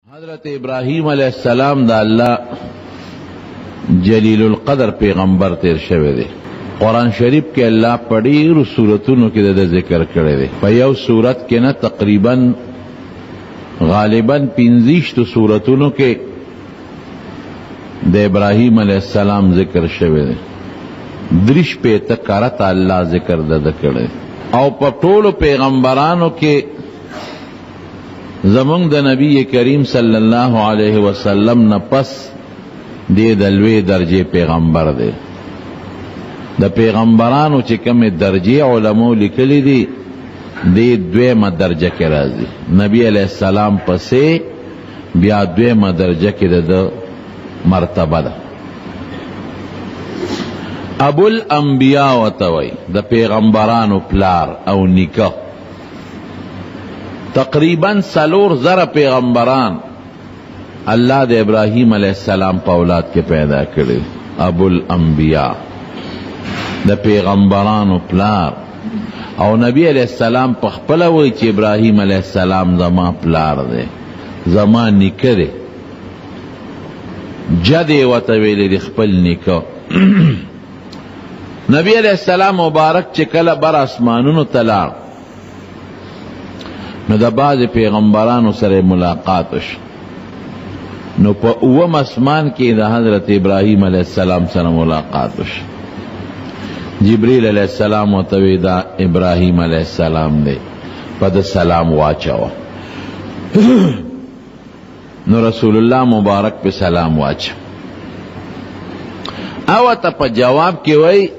حضرت ابراہیم علیہ السلام دا اللہ جلیل القدر پیغمبر تیر شوه دے. قرآن شریف کے اللہ پڑیر سورتونو کی دا ذکر کرے دے. فیو سورت کے نا تقریباً غالباً 15 سورتونو کے دا ابراہیم علیہ السلام ذکر شوه دے. درش پہ تکارت اللہ ذکر دا کرے او پٹولو پیغمبرانو کے زمونږ د نبی کریم صلی اللہ علیہ وسلم نپس دے دلوی درجے پیغمبر دے. د پیغمبرانو چې کوم درجے علماء لکلی دی دے دویمه درجه کې راځي. نبی علیہ السلام پسې بیا دویمه درجه کې د مرتبه ده. ابو الانبیاء وتوي د پیغمبرانو پلار او نیکه. تقریباً 4,000 پیغمبران اللہ دے ابراہیم علیہ السلام پا اولاد کے پیدا کرے. ابو الانبیاء دا پیغمبرانو پلار او نبی علیہ السلام پا خپلوئی چی ابراہیم علیہ السلام زما پلار دے زما نکہ دے جدے وطویلے دی خپل نکہ. نبی علیہ السلام مبارک چکل بر اسمانونو تلار نو دا بعض پیغمبرانو سره ملاقاتش نو پا اوم اسمان کی دا حضرت ابراہیم علیہ السلام سره ملاقاتش. جبریل علیہ السلام و توی دا ابراہیم علیہ السلام دے پا دا سلام واچاوا نو رسول اللہ مبارک پہ سلام واچا او تا پا جواب کی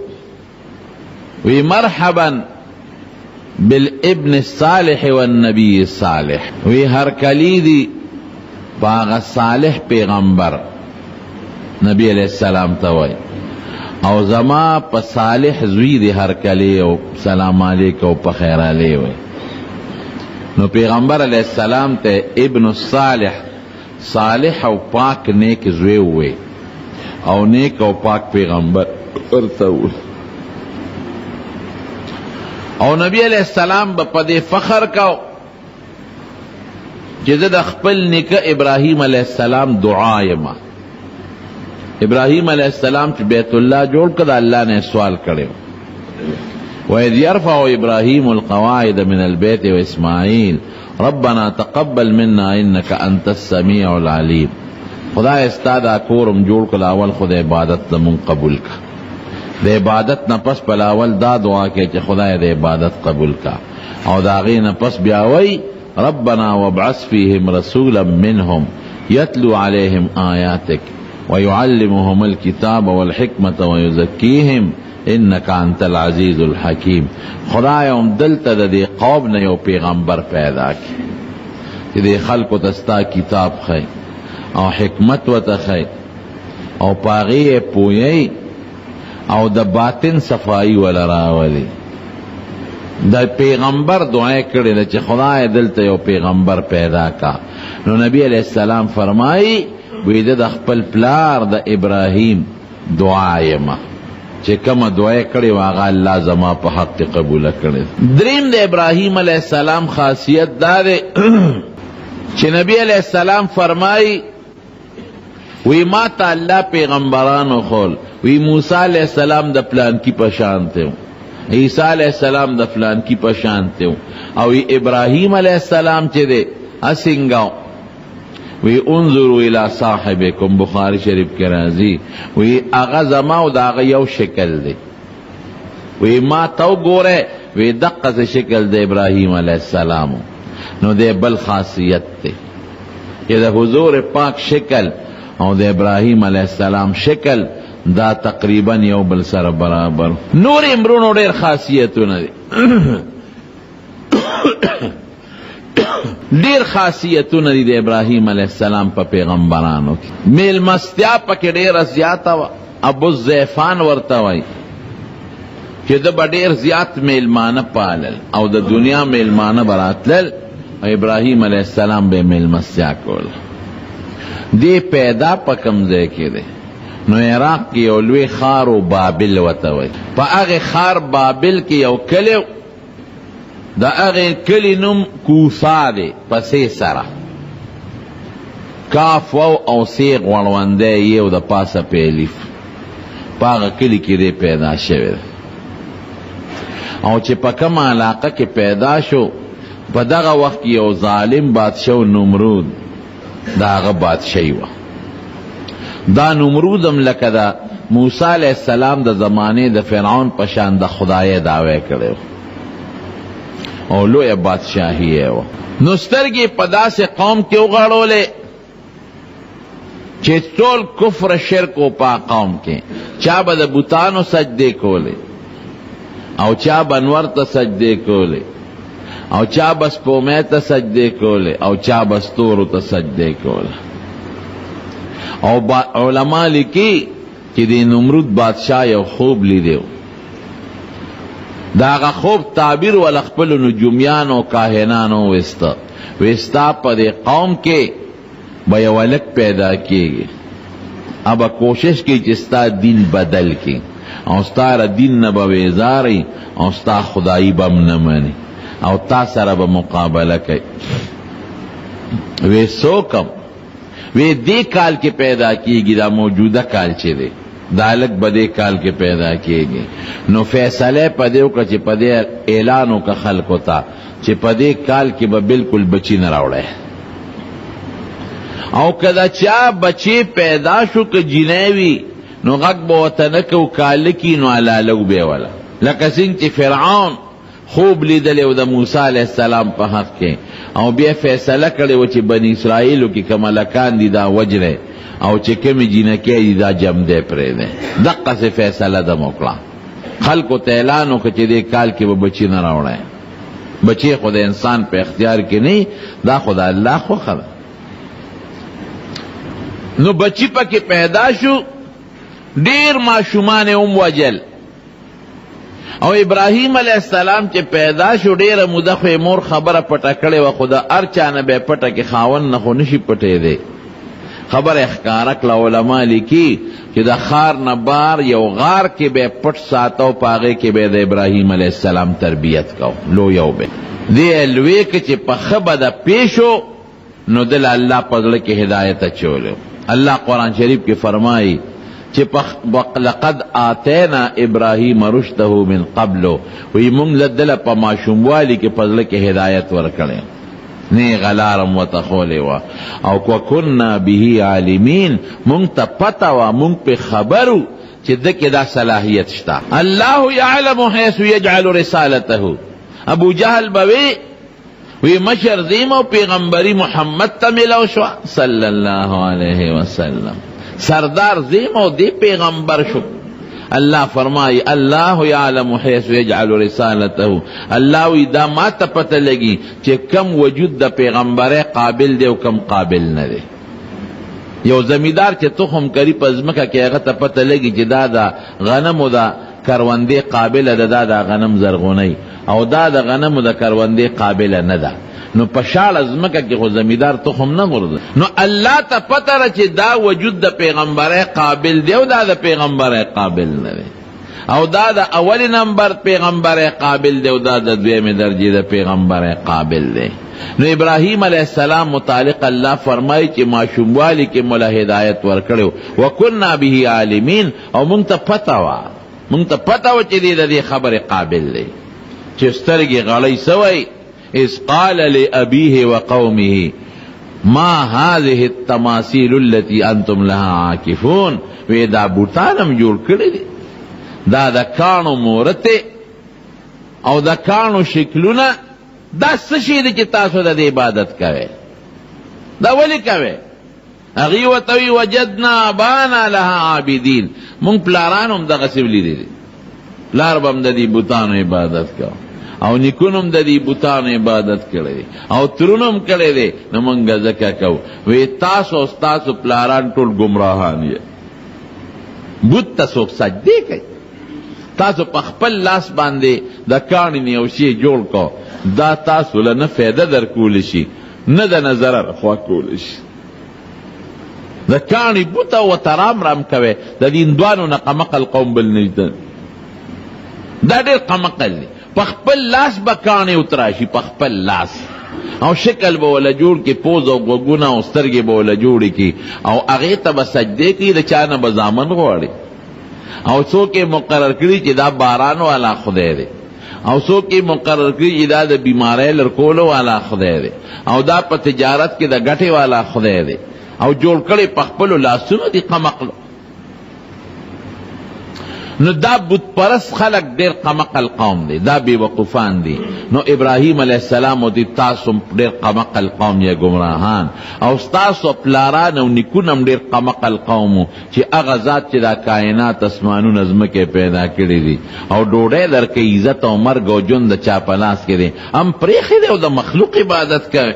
وی مرحبا بالابن الصالح والنبی الصالح. وی ہر کلی دی باغ صالح پیغمبر نبی علیہ السلام تاوی او زما پا صالح زوی دی ہر کلی او سلام علیکو پا خیر علیوی. نو پیغمبر علیہ السلام تے ابن الصالح صالح او پاک نیک زوی ہوئے او نیک او پاک پیغمبر ارتاوی. او نبی علیہ السلام با پدے فخر کاؤ جزد اخپل نکا ابراہیم علیہ السلام دعائما. ابراہیم علیہ السلام چی بیت اللہ جوڑ کدا اللہ نے سوال کرے وَإِذْ يَرْفَعُ إِبْرَاهِيمُ الْقَوَاعِدَ مِنَ الْبَيْتِ وَإِسْمَاعِيلُ رَبَّنَا تَقَبَّلْ مِنَّا إِنَّكَ أَنْتَ السَّمِيعُ الْعَلِيمُ. خدا استادا کورم جوڑ کدا اول خدا عبادت من قبول کا. دے عبادت نپس پلاول دا دعا کے چے خدا دے عبادت قبول کا او داغی نپس بیاوی ربنا وابعث فیہم رسولا منہم یتلو علیہم آیاتک ویعلمہم الکتاب والحکمت ویزکیہم انکا انت العزیز الحکیم. خدا ام دلتا دے قوم نے یو پیغمبر پیدا کی کہ دے خلق و تستا کتاب خی او حکمت و تخی او پاغی پوئی او دا باطن صفائی والا راولی. دا پیغمبر دعائے کرے دا چی خدای دلتا یو پیغمبر پیدا کا. نو نبی علیہ السلام فرمائی ویدہ دا خپل پلار دا ابراہیم دعائے ما چی کم دعائے کرے واغا اللہ زما پا حق قبول کرے. دریم دا ابراہیم علیہ السلام خاصیت دا دے چی نبی علیہ السلام فرمائی وی ما تا اللہ پیغمبرانو خول وی موسیٰ علیہ السلام دا فلان کی پشانتے ہوں عیسیٰ علیہ السلام دا فلان کی پشانتے ہوں او وی ابراہیم علیہ السلام چے دے اسنگاؤ وی انظروا الى صاحبکم بخاری شریف کے رازی وی اغا زماؤ دا اغا یو شکل دے وی ما تو گورے وی دقا سے شکل دے ابراہیم علیہ السلام نو دے بل خاصیت تے یہ دا حضور پاک شکل او دے ابراہیم علیہ السلام شکل دا تقریباً یو بل سر برابر. نور امرونو دیر خاصیتو ندی دیر خاصیتو ندی دے ابراہیم علیہ السلام پا پیغمبرانو کی. میل مستیا پا کے دیر زیادہ و ابو الزیفان ورطاوی کہ دا با دیر زیاد میلمان پالل او دا دنیا میلمان براتلل ابراہیم علیہ السلام بے میل مستیا کول. دی پیدا پا کمزے کے دے نو عراق کی اولوی خار و بابل وطوی پا اغی خار بابل کی یو کلیو دا اغی کلی نم کوسا دے پسی سرا کاف واو او سیغ وړونده یو د پاسه پیلیف پاغه کلی کې دی پیدا شوی او چې په کومه علاقه کې پیدا شو په دغه وخت یو ظالم بادشاه نمرود دا هغه بادشاهي وه دا نمرود هم لکه د موسی علیه السلام د زمانې د فرعون په شان د خدای دعوی کړی او لویه بادشاهي یې وه نو سترګې په داسې قوم کې وغړولې چې ټول کفر شرک و په قوم کې چا به د بوتانو سجدې کولې او چا به انور ته سجدې کولې او چا به سپومې ته سجدې کولې او چا به ستورو ته سجدې کولې او علما لیکي چې د نمرود بادشاه یو خوب لیدی دا هغه خوب تعبیر ول خپلو نجومیانو کاهنانو وستا په دې قوم کې به یو هلک پیدا کېږي ابا کوشش کوي چې ستا دین بدل کړي او ستا دین نه به ویزاري او ستا خدایي به هم نه مني او تا سره به مقابله کوي وی څوکم وی دې کال کې پیدا کېږي دا موجوده کال چې دی دا هلک به دې کال کې پیدا کېږي نو فیصله په دې وکړه چې په دې اعلان وکړه خلکو ته چې په دې کال کې به بالکل بچی نه راوړی او کدا چا بچی پیدا شو که جنۍ وي نو غږ به ورته نه کو کالکي نو علالو به وله لکه څنګه چې فرعون خوب لیدلی و د موسی علیه السلام په حق کې او بیا فیصله کړې و چې بني اسرائیلو کې که ملکان دي دا وجره او چې کومې جینکۍ دي دا جمدی پرېږدی دقسې فیصله ده وکړه خلکو ته اعلان وکړه چې دې کال کې به بچي نه راوړی بچی خو د انسان په اختیار کې نه دا خو د الله خوښه ده نو بچی پکې پیدا شو ډیر ماشومان هم وجل او ابراهیم علیه السلام چې پیدا شو ډیره موده خو مور خبره پټه کړې وه خو د هر چا نه به پټه کې خاوند نه خو نشي پټېدی خبره ښکاره کړه علما لیکي چې د ښار نه بار یو غار کې به پټ ساته او په هغې کې به د ابراهیم علیه السلام تربیت کو لوی او به دې لوی کې چې په ښه بده پیشو نو دل الله په زړه کې هدایت اچولی الله قرآن شریف کې فرمایي چې لقد آتینا ابراهیم رشده من قبل وی مونږ دله په ماشوموالي کې په زړه کې هدایت ورکړی نیغه لارم ورته ښولې وه او وکننا به عالمین مونږ ته پته وه مونږ پې خبرو چې ده کې دا صلاحیت شته الله یعلم حیث یجعل رسالته ابو جهل به وی مشر زیم او پیغمبری محمد ته ملو شو صلی الله علیه وسلم سردار زیم او دی پیغمبر شو اللہ فرمائی اللہ یعلم حیث یجعل رسالته اللہ وی دا ما تا پتہ لگی چه کم وجود دا پیغمبر قابل دے و کم قابل ندے یو زمیدار چه تخم کری پزمکا که اغا تا پتہ لگی چه دا غنم و دا کروندے قابل دا غنم زرغونی او دا غنم و دا کروندے قابل ندا نو پشال ازمکا کی خو زمیدار تخم نہ غرد نو اللہ تا پتہ را چی دا وجود دا پیغمبر قابل دے او دا پیغمبر قابل نہ دے او دا اول نمبر پیغمبر قابل دے او دا دویم درجے دا پیغمبر قابل دے نو ابراہیم علیہ السلام متعلق اللہ فرمائی چی معشوم والی کے مولا ہدایت ورکڑو وکننا به عالمین او منتا پتہ وا چی دے خبر قابل دے چسترگی غلی سوئی اذ قال لأبيه وقومه ما هذه التماثيل التي انتم لها عاكفون ودا بوتانم جوړ کړی دي دا کانو مورته او دا کانو شکلونه دا څه شي دي چې تاسو د عبادت کوئ دا ولې کوئ هغې ورته وی وجدنا ابانا لها عابدین مونږ پلاران هم دغسې ولیدي پلار به هم د دې بوتانو عبادت کوو او نیکونم د دې بوتانو عبادت کړی او ترونم کړی دی نو موږ ځکه کوو وی تاسو او ستاسو پلاران ټول ګمراهان یې بت ته څوک سجدې کوي تاسو په خپل لاس باندې د کاڼي نه یو شی جوړ کو دا تاسو له نه فایده درکولی شي نه د نه ضرر خوا کولی شي د کاڼي بوته ورته رام رام کوي د دې هندوانو نه قمقل قوم بل نجدن دا ډېر قمقل دی پخپل لاس بکانے اتراشی پخپل لاس او شکل به ولا جوړ کی، پوز او غوږونه او سترګې به ولا جوړې کی، او هغې ته به سجدې کی، د چا نه به زامن غواړي. او څوک یې مقرر کړي چې دا باران والا خدای دی، او څوک یې مقرر کړي چې دا د بیماری لرکولو والا خدای دی، او دا په تجارت کې د ګټې والا خدای دی، او جوړ کړي په خپلو لاسونو دي قمقل. نو دا بت پرست خلق ډیر قمقل قوم دی، دا بے وقوفان دی. نو ابراہیم علیہ السلام و دی تاسو ډیر قمقل قوم یا گمراهان، او تاسو پلاران او نیکونم ډیر قمقل قوم چې هغه ذات چې دا کائنات اسمانونه ځمکې پیدا کړي دي، او ډوډۍ درکې عزت او مرګ او ژوند د چا په لاس کې دی، هم پرېښی دی او د مخلوق عبادت کوي.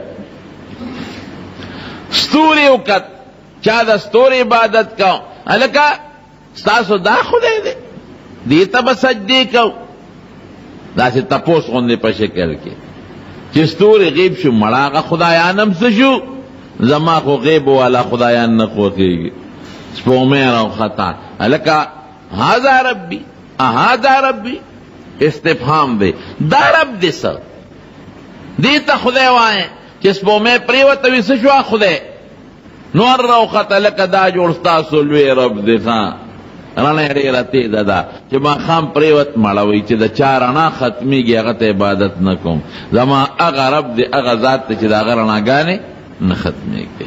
ستوري وکت چا د ستوري عبادت کو، هلکه ستاسو دا خدای دی، دیتا با سجدی کو. دا سی تپوس غنده پا شکل کی چی ستوری غیب شو، مڑاغا خدایانم سشو، زما خو غیب والا خدایان نخوخیگی، سپومیر او خطا. لکا هازا ربی هازا ربی استفهام دے، دا رب دے سر دیتا خدای وائیں چی سپومیر پریوتوی سشو خدای نور رو خطا. لکا دا جوڑستا سلوی رب دے خان رڼا ډېره تېزه ده چې ماښام پرېوت مړوئ چې د چا رڼا ختمېږي هغه ته عبادت نه کوم. زما هغه رب دی، هغه ذات دی چې د هغه رڼاګانې نه ختمېږي.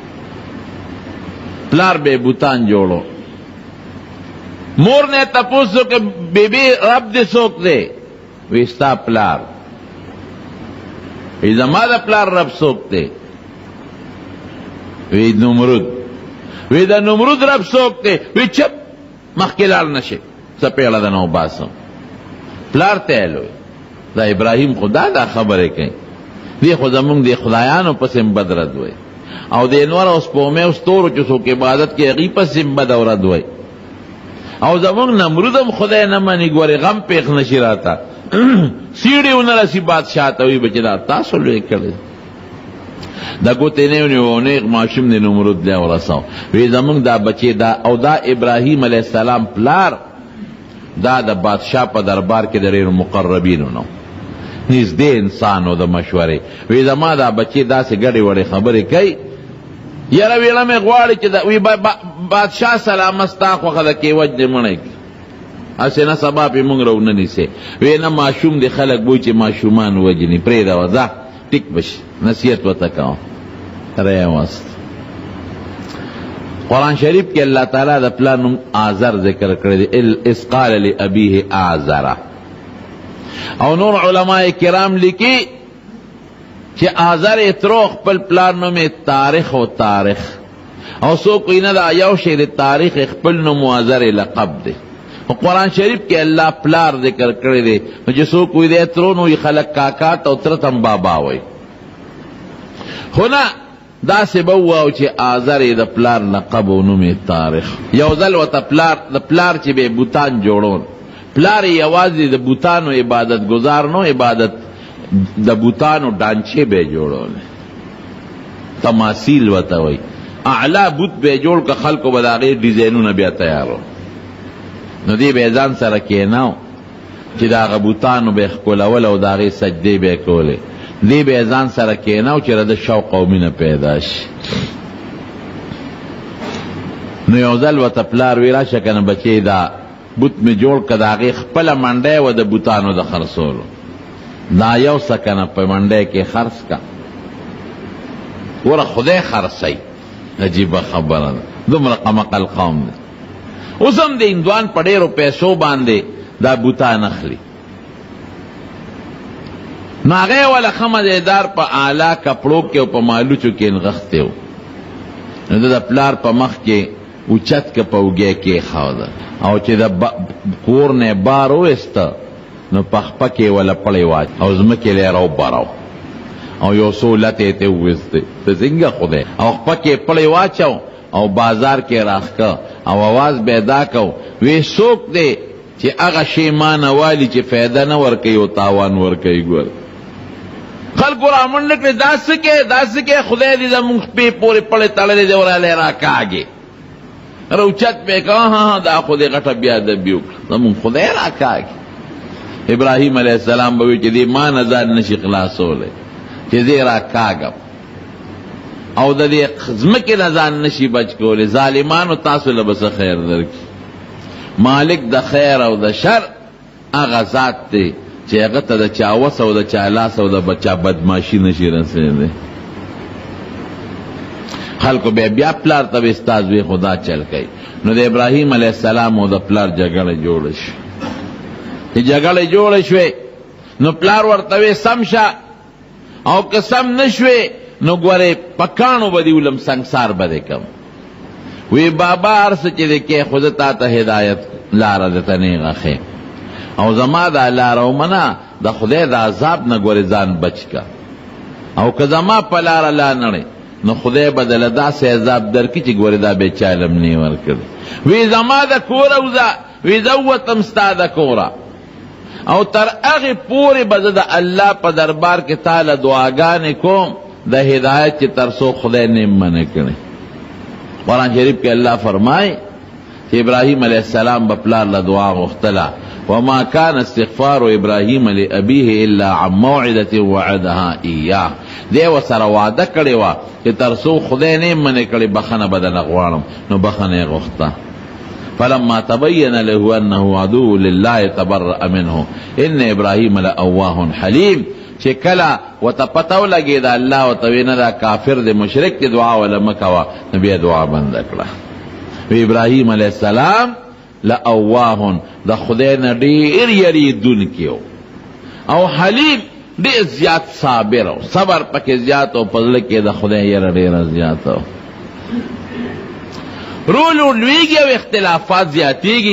پلار به بوتان جوړو، مور نه تپوس وکړه بیبي رب دې څوک دی؟ وی ستا پلار. وی زما د پلار رب څوک دی؟ وی نمرود. وی د نمرود رب څوک دی؟ وی چپ مخکلال نشه سپیړه د نو باسم. پلار ته لوی دا ابراهیم خدا دا خبره کوي، دی خو زمونږ د خدایانو پسې بدرد وای، او د انور او سپومې او ستورو چې څوک عبادت کوي هغې پسې بد او رد وای، او زمونږ نمرودم خدای نه مني. ګورې غم پېښ نشي راته سیړې ونه رسي بادشاه ته، وي بچې دا تاسو لوی کړی دا ګوتې نه ونیو نیغ ماشوم د نمرود لی ورساو. وی زمونږ دا بچې دا، او دا ابراهیم علیہ السلام پلار دا د بادشاه په دربار کې د ډېرو مقربینو نو نږدې انسان و د مشورې. وی زما دا بچې داسې ګډې وړې خبرې کوي، یاره ویله مې غواړي چې وی بادشاه سلامه ستا خوښه ده کې وجدې مړی کړي، هسې نه سبا پې مونږ رونه نیسې. وی نه ماشوم دې خلک بوی چې ماشومان وجني، پرېږده ځه ټیک بشي، نصیحت ورته کوم. ریوست قرآن شریف کې اللہ تعالیٰ دا پلار نوم آزر ذکر کړی دی، اذ قال لأبیه آزر. او نور علماء کرام لیکي چې آزر اترو خپل پلار نوم تاریخ او تاریخ، او سو کوئی نه دا یو شی د تاریخ خپل نوم آزر لقب دی. قرآن شریف کې اللہ پلار ذکر کړی دی، نو چې سو کوئی د اترو نو خلق کاکا او ترتم بابا وای. هنا دا سبب او چې آزر د پلار لقب او نوم تاریخ. یو ځل ورته پلار د پلار چې به بوتان جوړول، پلار یوازې د بوتانو عبادت گزار نو، عبادت د بوتانو ډانچې به جوړول، تماثیل ورته وای. اعلی بوت به جوړ که خلکو به د هغې ډیزاینونه بیا تیارو، نو دی به ځان سره کېناو چې د هغه بوتانو به یې ښکلول او د هغې سجدې به یې کولې. دی به ځان سره کېناو چې رده شوق او مینه پیدا شي. نو یو ځل ورته پلار وی راشه که نه بچې دا بوت مې جوړ که د هغې خپله منډی وه د بوتانو د خرڅولو، دا یو څه که نه په منډی کې خرڅ که، وره خدای خرڅوي. عجیبه خبره ده، دومره قمقل قوم دی. اوس هم د هندوان په ډېرو پیسو باندې دا بوتان اخلي. نو هغه والا خمدیدار په اعلی کپړو کې او په مالوچو کې نغښتی و، نو د پلار په مخ کې اوچت که په اوږې کې ایښوده، او چې د کور نه بار وویسته نو په خپه کې وله پړی واچ او ځمکې لی راوبراو، او یو څو لتې ته وویستې ته څنګه خدای، او خپه کې پړی واچو او بازار کې راښکه، او اواز پیدا کو، وی څوک دی چې هغه شی ما نه والي چې فایده نه ورکوي او تاوان ورکوي. ګور خلکو رامنډه کړې دا څه کې دا څه کې، خدای دې زمونږ شپې پورې پړې تړلې دی ورالی راکاږې روچت پې که ها دا خو دې غټه بېادبي وکړه، زمونږ خدای راکاږي. ابراهیم علیه السلام به وی چې دې ما نه ځان نشي خلاصولی، چې زه را کاږم او د دې ځمکې نه ځان نشي بچ کولی. ظالمانو تاسو له به څه خیر درکړي. مالک د خیر او د شر هغه ذات دی چې هغه ته د چا وس او د چا لاس او د چا بدماشي نشي رسېدی. خلکو بیا پلار ته به استاد وي خدا چل کوي. نو د ابراهیم علیه السلام او د پلار جګړه جوړه شوه. چې جګړه جوړه شوې نو پلار ورته وی سم شه او که سم نه شوې نو ګورې پکانو به دې ولم سنګسار به دې کم. وی بابا هر څه چې دې کې خو زه تا ته هدایت لاره درته نیغه ښیم او زما دا لاره ومنه د خدای د عذاب نه ګورې ځان بچ کا او که زما په لاره لا نړې نو خدای به دله داسې عذاب درکړي چې ګورې دا بې چا علم نه ورکړي. وی زما د کوره وځه وی زه ووتم ستا د کوره او تر هغې پورې به زه د الله په دربار کې تاله دعاګانې کوم د هدایت چې تر څو خدای نه منع کړي. قرآن شریف کې الله فرمای چې ابراهیم علیه السلام به پلار له دعا غوښتله وما كان استغفار ابراهیم لابیه الا عن موعده وعدها ایاه. دی ورسره وعده کړې وه چې تر څو خدای نه منع کړي بخښنه به درنه غواړم نو بخښنه یې غوښته. فلما تبين له انه عدو لله تبرأ منه ان ابراهیم لأواه حلیم. چې کله ورته پته ولګېده الله ورته وی نه دا کافر دی مشرک دی دعا وله مه کوه نو بیا دعا بنده کړه. وی ابراهیم علیه السلام لأواه د خدای نه ډېر یریدونکی و او حلیم ډېر زیات صابر و. صبر پکې زیات او په زړه کې د خدای یره ډېره زیاته و. رولو لویږي او اختلافات زیاتېږي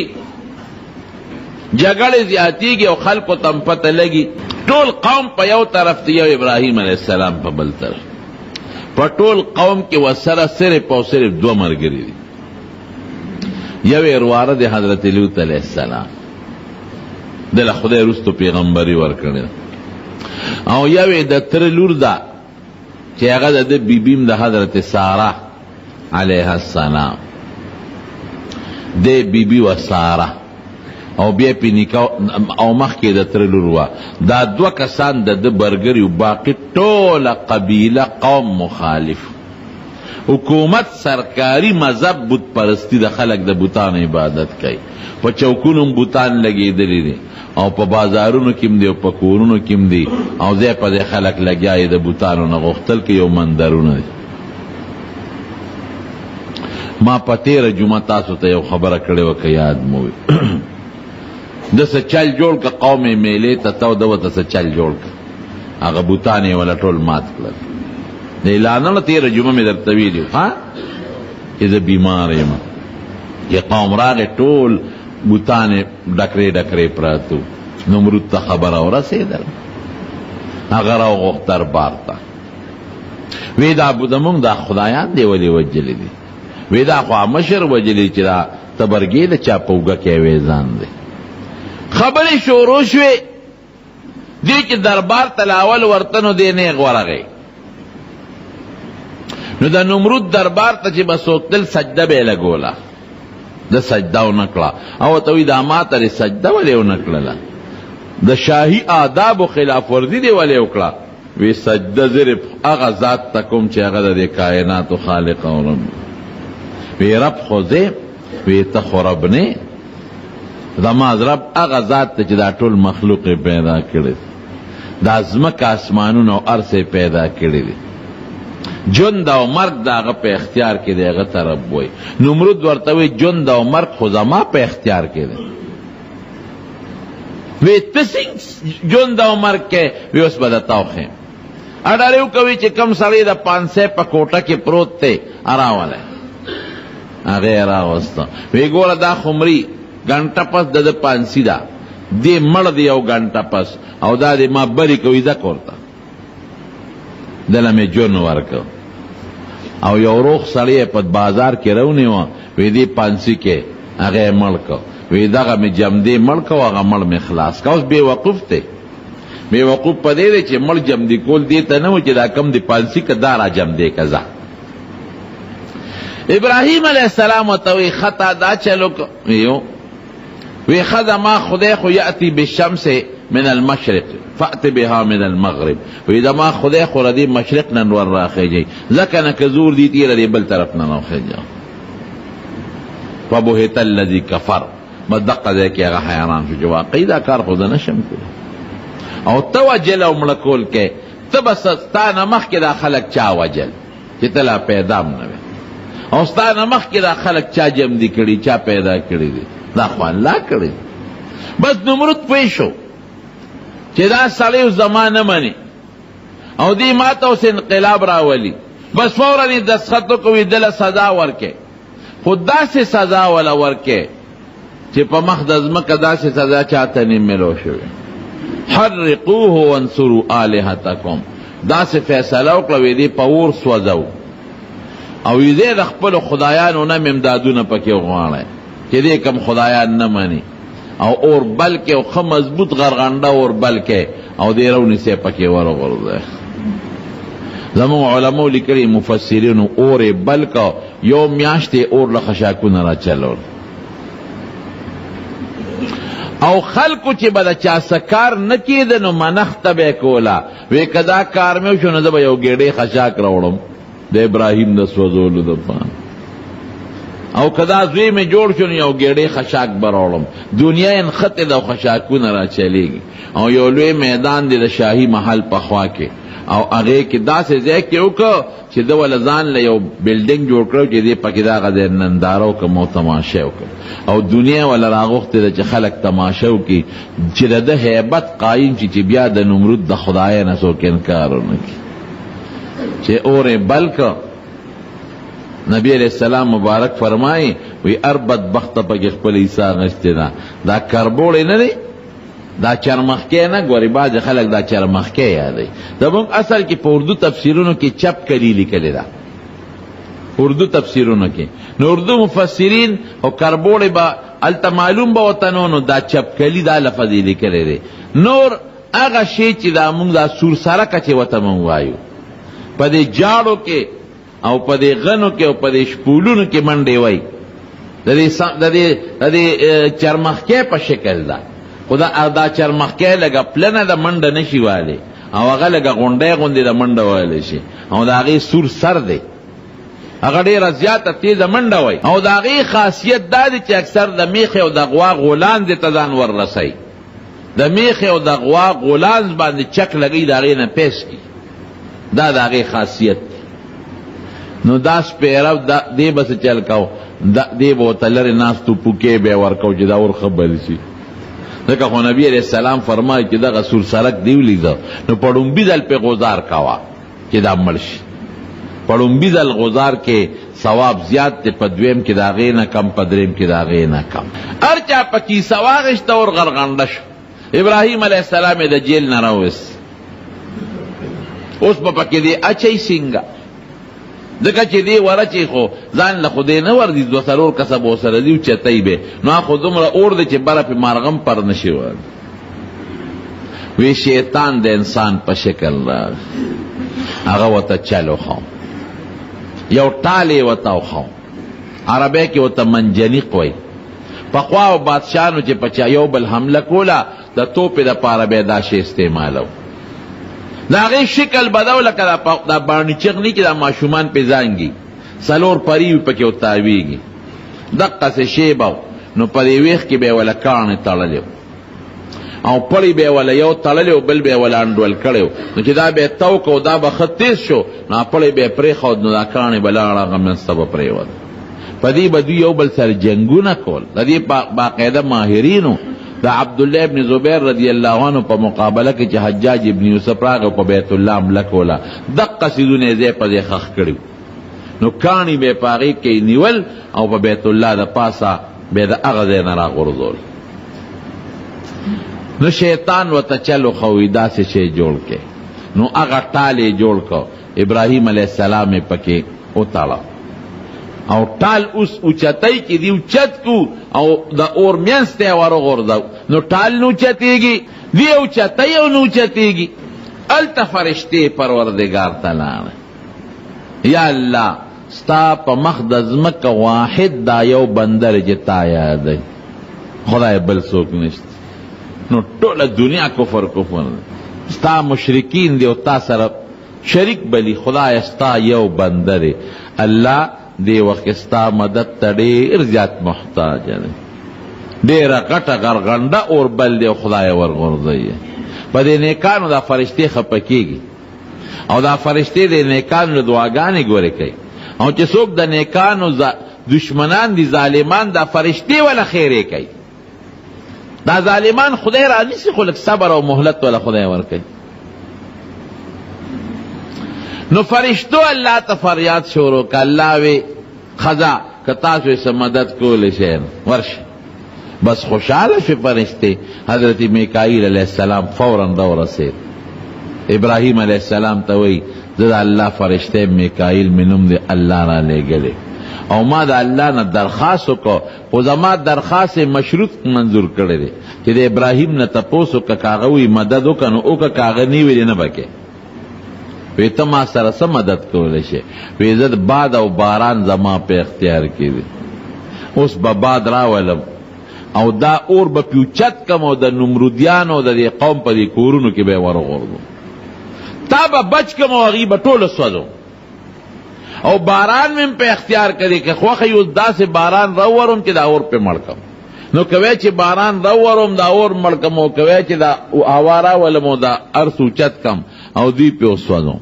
جګړې زیاتېږي او خلکو ته هم پته لګي. ټول قوم په یو طرف دی او ابراهیم علیه السلام په بل طرف. په ټول قوم کې ورسره صرف او صرف دوه ملګري دي. یو یې ورواره د حضرت لوط علیه السلام دله خدای وروستو پیغمبري ورکړې او یو یې د تره لور ده چې هغه د ده بیبیم د حضرت ساره علیه السلام د بیبي و ساره او بیا پې نکاح او مخکې د تره لور وه. دا دوه کسان د ده برګري و باقي ټوله قبیله قوم مخالف. حکومت سرکاری مذهب بت پرستی د خلق د بوتانو عبادت کوي. په چوکونو هم بوتان لګېدلي دي او په بازارونو کې هم دي او په کورونو کې هم دي او ځای په ځای خلک لګیا یې د بوتانو نه غوښتل کې یو مندرونه دي. ما په تیره جمعه تاسو ته یو خبره کړې وه که یاد مو وي دسه چل جوړ که قوم میلې ته تو ده ورته څه چل جوړ که هغه بوتان یې وله ټول مات کړل. د اعلانونه تیره جمعه مې درته ویلي ها چې زه بیمار یم چې قوم راغې ټول بوتان یې ډکرې ډکرې پراته نمرود ته خبره ورسېدل هغه راوغوښت دربار ته وی دا زمونږ دا خدایان دی ولې وجلې دي وی دا خو مشر وجلې چې دا تبرګې د چا په اوږه کې وی ځان دی. خبرې شروع شوې دې چې دربار ته لاول ورته نو دی نیغ ورغی نو د نمرود دربار ته چې به څوک تل سجده به یې لګوله د سجده ونه کړه او ورته وایي دا ما ته سجده ولې ونه کړله د شاهي آدابو خلاف ورزي دې ولې وکړه وی سجده صرف هغه ذات ته کوم چې هغه د کائناتو خالق او رب وی رب خو زه وی ته خو رب نه زما رب هغه ذات ته چې دا ټول مخلوق پیدا کړي دا ځمکه اسمانونه او ارض پیدا کړي دي ژوند او مرګ د هغه په اختیار کې دی هغه ته رب وایي. نمرود ورته وایي ژوند او مرګ خو زما په اختیار کې دی. وی ته څنګه ژوند او مرګ کې وی اوس به درته وښیم اډاره وکوي چې کم سړی د 500 په کوټه کې پروت دی راولی هغه یې راوسته وی ګوره دا خمري ګنټه پس د پانسی ده دی مړ دی یو ګنټه پس او دا دی ما بری کوي ده کورته دله مې جون ورکو او یو روغ سړی په بازار کې رونیوه وی دی پانسی کې هغه یې مړ کو وی دغه مې جمدی مړ کو هغه مړ مې خلاص کو. اوس بې وقوف دی بې وقوف په دې دی چې مړ جمدی کول دې ته نه و چې دا کم دی پانسی که دا را جمدی که ځه. ابراهیم علیه السلام ورته وی خطا دا چلو وی ښه ما خدای خو یأتی بالشمس من المشرق فأت بها من المغرب. وی دما خدای خو دی مشرق نن ور راخیږي ځکه نه که زور دی تیر دی بل طرف نه راخیږي. فبهت الذي كفر مدقه دی کې هغه حیران شو چې واقعي دا کار خو نه شم کولی. او توجل او ملکول کې تب ستانه مخ کې دا خلق چا وجل چې تلا پیدا نه او ستانه مخ کې دا خلق چا جم دي کړي چا پیدا کړي دي دا خو الله کړي. بس نمرود پوه شو چې دا سړی زمانه مني او دی ماته اوس انقلاب راولي بس فورا یې دستخط کوي دله سزا ورکې خو داسې سزا ولا ورکې چې په مخ د ځمکه داسې سزا چاته نه ملو شوې. حرقوه وانصروا آلهتکم داسې فیصله وکړه دی په اور سوځو او دې د خپل خدایانو نه امدادونه پکې وغواړي چې دې کم خدایان نه مانی او اور بلکې او خه مضبوط غرغنده اور بلکې او دې رونی سي پکې ورغورځي. زمو علماء لیکلي مفسرینو اور بلکې یو میاشتې اور له خشاکونه را چلول او خلکو چې به د چا سکار نه کېده نو منخته به یې کوله وی که دا کار مې وشو نو زه به یو ګېډۍ خشاک راوړم د ابراهیم د سوځولو دپاره او که دا زوی مې جوړ شو نو یو ګېډۍ خشاک به راوړم. دنیا یې نښتې ده او خشاکونه را چلیږي او یو لوی میدان دی د شاهي محل په خوا کې او هغې کې داسې ځای کې وکړه چې ده وله ځان له یو بلډینګ جوړ کړو چې دې پکې دغه ځای ننداره وکړم او تماشه وکړم او دنیا وله راغوښتې ده چې خلک تماشه وکړي چې د ده هیبت قایم شي چې بیا د نمرود د خدای نه څوک انکار ونه کړي. چې اور یې بل که نبی علیہ السلام مبارک فرمائی وی ار بدبخت پکې خپل عیسی غشتې ده دا کربوړی نه دی دا چرمخکې نه ګورې بعضې خلک دا چرمخکې یادوي. زموږ اصل کې په اردو تفسیرونو کې چپ کلی لیکلې ده اردو تفسیرونو کې نو اردو مفسرین او کربوړی به هلته معلوم به ورته نو دا چپ کلی دا لفظ یې لیکلی دی. نور هغه شی چې دا موږ دا سور سرکه چې ورته موږ وایو په دې جاړو کې او په دې غنو کې او په دې شپولونو کې منډې وای د دې چرمخکې په شکل ده خو دا چرمخکې لږه پلنه د منډه نشي والی او هغه لږه غونډۍ غوندې د منډه ویلی شي او د هغې سور سر دی هغه ډېره زیاته تیزه منډه وای او د هغې خاصیت دا دی چې اکثر د میخې او د غوا غولانځې ته ځان وررسوي د میخې او د غوا غولانځ باندې چک لګوي د هغې نه پیس کي دا د هغې خاصیت دی. نو دا سپیره دی به څه چل کو دی به ورته لرې ناستو پوکې به یې ورکو چې دا اور ښه بل شي ځکه خو نبي علیہ السلام فرمایي چې دغه سور سرک دی ولیده نو په ړومبي ځل پې غزار کوه چې دا مړ شي. په ړومبي ځل غزار کې ثواب زیات دی په دویم کې د هغې نه کم په دریم کې د هغې نه کم. هر چا په کیسه واغېسته اور غرغنډه شو. ابراهیم علیہ السلام یې د جیل نه راوست اوس به پکې دی اچوي څنګه ځکه چې دی ورچې خو ځان له خدای نه ور دي دوه څلور کسه به ورسره دي اوچتی به نو خو دومره اور دی چې بره پې مارغم پر نه شي وی شیطان د انسان په شکل راغی هغه ورته چل وښو یو ټال یې ورته وښو عربی کې ورته منجنیق وایي. پخوا بادشاهانو چې په چا یو بل حمله کوله د توپې دپاره به یې دا شی استعمالو د هغې شکل بدو لکه دا باڼي چغني چې دا ماشومان پې زانګي څلور پري وي پکې ورتاویږي دقسې شی به نو په دې ویښ کې به یې وله کاڼې تړلې او پړی به یې وله یو تړلی او بل به یې وله انډول کړی نو چې دا به یې تو کو دا به ښه تیز شو نو پړی به یې پرېښود نو دا کاڼې به لاړه هغه منځته به پرېوت. په دې به دوی یو بل سره جنګونه کول د دې باقاعده ماهرینو د عبدالله ابن زبیر رضی الله عنه په مقابله کې چې حجاج ابن یوسف راغی په بیت الله حمله کوله دقه څیزونه یې ځای په ځای ښخ کړي نو کاڼي به یې په هغې کې نیول او په بیت الله د پاسه به یې د هغه ځای نه راغورځول. نو شیطان ورته چل وښوي داسې شی جوړ کې نو هغه ټال یې جوړ کړ ابراهیم علیه السلام یې پکې وتاړه او ټال اوس اوچتی کې دی اوچت کو او د اور منځ ته یې ورغورځو نو ټال نه اوچتېږي دی اوچتی او نه اوچتېږي. هلته فرشتې پروردګار ته لاړه یا الله ستا په مخ د ځمکه واحد دا یو بنده چې تا یادوي خدای بل څوک نشته نو ټوله دنیا کفر ستا مشرکین دی او تا سره شریک بلی خدای ستا یو بنده دی الله دی وخت ستا مدد ته ډېر زیات محتاج دی ډېره غټه غرغنډه اور بل دی خدای ورغورځوي په دې نیکانو دا فرشتې خفه کېږي او دا فرشتې د نیکانو دعاګانې ګورې کوي او چې څوک د نیکانو دشمنان دي ظالمان دا فرشتې ولا خیرې کوي دا ظالمان خدای را نیسي خو لږ صبر او مهلت ولا خدای ورکوي نو فرشتو الله ته فریاد شروع که الله وی خزا که تاسو یې څه مدد کولی شئ ورشئ بس خوشحاله شي فرشتې حضرت میکائیل علیه السلام فوراً راورسېد ابراهیم علیه السلام ته وی زه د الله فرشته میکائیل مې نوم دی الله را لېږلی او ما د الله نه درخواست وکړو خو زما درخواست مشروط منظور کړی دی چې د ابراهیم نه تپوس وکړه که هغه وي مدد وکړه نو وکړه که هغه نه وي نه به کې وی ته ما سره څه مدد کولی شي وی زه د باد او باران زما په اختیار کې دی اوس به باد راولم او دا اور به پیوچت کم او د نمرودیانو د دې قوم په دې کورونو کې به یې ورغورځم تا به بچ کم او هغوی به ټوله سوځو او باران مې په اختیار کړي که خوښه یې اوس داسې باران راوورم چې دا اور پې مړ کم نو کوی چې باران راوورم دا اور مړ کم او کوی چې دا هوا راولم او دا ارس اوچت کم او دوی پې وسوځم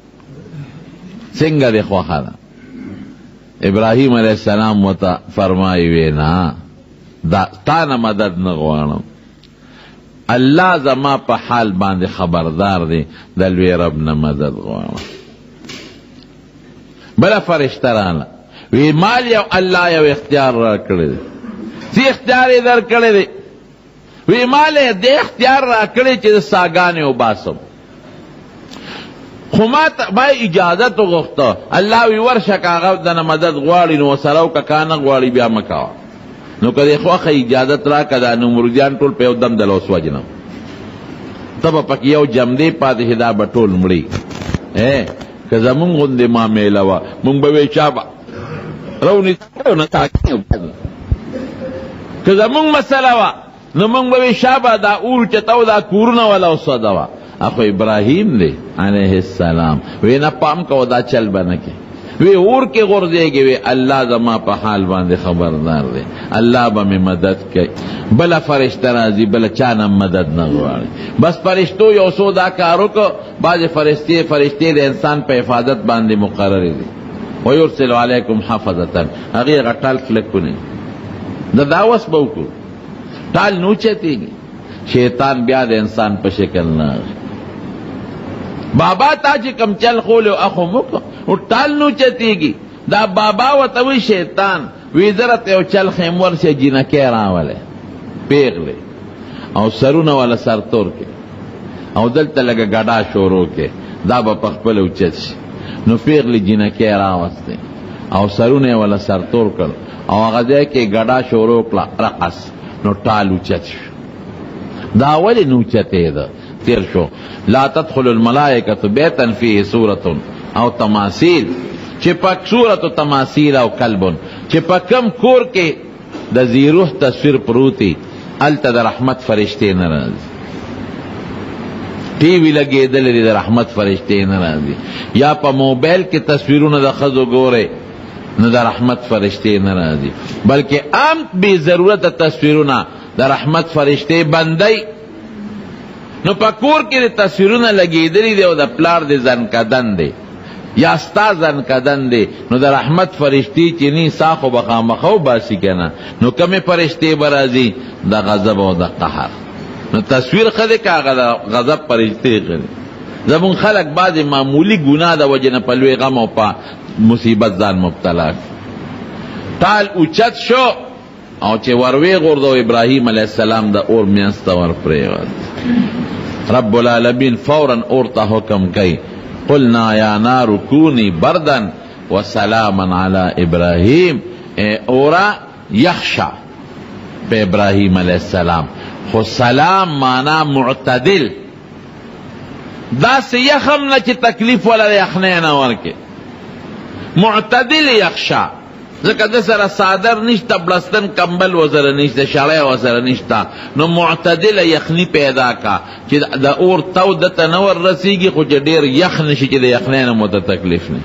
څنګه دې خوښه ده ابراهیم علیه السلام ورته فرمایي وی نه دا تا نه مدد نه غواړم الله زما په حال باندې خبردار دی د لوی رب نه مدد غواړم بله فرشته راله وی مال یو الله یو اختیار را کړی دی څه اختیار یې در کړی دی وی مال یې دې اختیار را کړی چې د ساګانې وباسم خو ما ته به اجازت وغوښته الله وی ورشه که هغه دنه مدد غواړي نو ورسره وکړه که نه غواړي بیا مه کوه نو که دې خوښه اجازت راکړه دا نمرودیان ټول په یو دم دله وسوځنم ته به پکې یو جمدې پاتې شي دا به ټول مړي که زمونږ غوندې معامله وه مونږ به وی چا به که زمونږ مسله وه نو مونږ به وی شا به دا اور چته و دا کورونه وله وسوځوه اخو ابراهیم دی علیه السلام وی نه پام کوه دا چل به نه کې وی اور کې غورځېږي وی الله زما په حال باندې خبردار دی الله به مې مدد کوي بله فرشته راځي بله چا نه مدد نه غواړي بس فرشتو یو څو دا کار وکړو بعضې فرشتې د انسان په حفاظت باندې مقررې دي ویرسل علیکم حفظة هغې هغه ټال کلک کونی دا اوس به وکړو ټال نه اوچتېږي شیطان بیا د انسان په شکل نه بابا تا چې کم چل خولو اخو مکو او ټال نو چتیږي دا بابا ورته وی شیطان وی درت یو چل خیم ورشه جینکې راوله پیغله او سرونه ولا سرتور کې او دلته لګه ګډا شروع کې دا به پخپل اوچت شي نو پیغله جینکې راوسته او سرونه ولا سرتور کړ او هغه ځای کې ګډا شروع کړه رقص نو ټال اوچت شو دا ولی نو چته ده تیر شو لا تدخل الملائکة بیتا فیه صورت او تماثیل چې پاک صورت و تماثیل او کلبون چې پاکم کور کې د زیروح تصویر پروتی الته د رحمت فرشته نه راځي ټي وی لګېدلې د رحمت فرشته نه راځي یا په موبایل کې تصویرونه د ښځو ګورئ نو د رحمت فرشته نه راځي بلکې عام بې ضرورت تصویرونه د رحمت فرشته بندی نو په کور کې د تصویرونه لګېدلي دی او د پلار د زنکدن دی یا ستا زنکدن دی نو د رحمت فرشتې چې نی سا خو به خامخه وباسي که نه نو کمې فرشتې به راځي د غضب او د قهر نو تصویر ښه دی که هغه د غضب فرشتې ښه دی زمونږ خلک بعضې معمولي ګناه د وجې نه په لوی غم او په مصیبت ځان مبتلا ټال اوچت شو او چې وروی غورځو ابراهیم علیه السلام د اور منځ ته ورپرېوت رب العالمین فوراً اور ته حکم کوي قلنا یا نار کونی بردن وسلاما علی ابراهیم اورا یخشا په ابراهیم علیه السلام خو سلام معنا معتدل داسې یخم نه چې تکلیف ولا د یخنۍ نه ورکې معتدل یخشا ځکه د سره صادر نشته، بلستن کمبل وسره نشته، شړی وسره نشته، نو معتدله یخني پیدا کا چې د اور تو دته نه ور رسېږي، خو چې ډېر یخ نشي چې د یخنۍ نه مو ته تکلیف نه.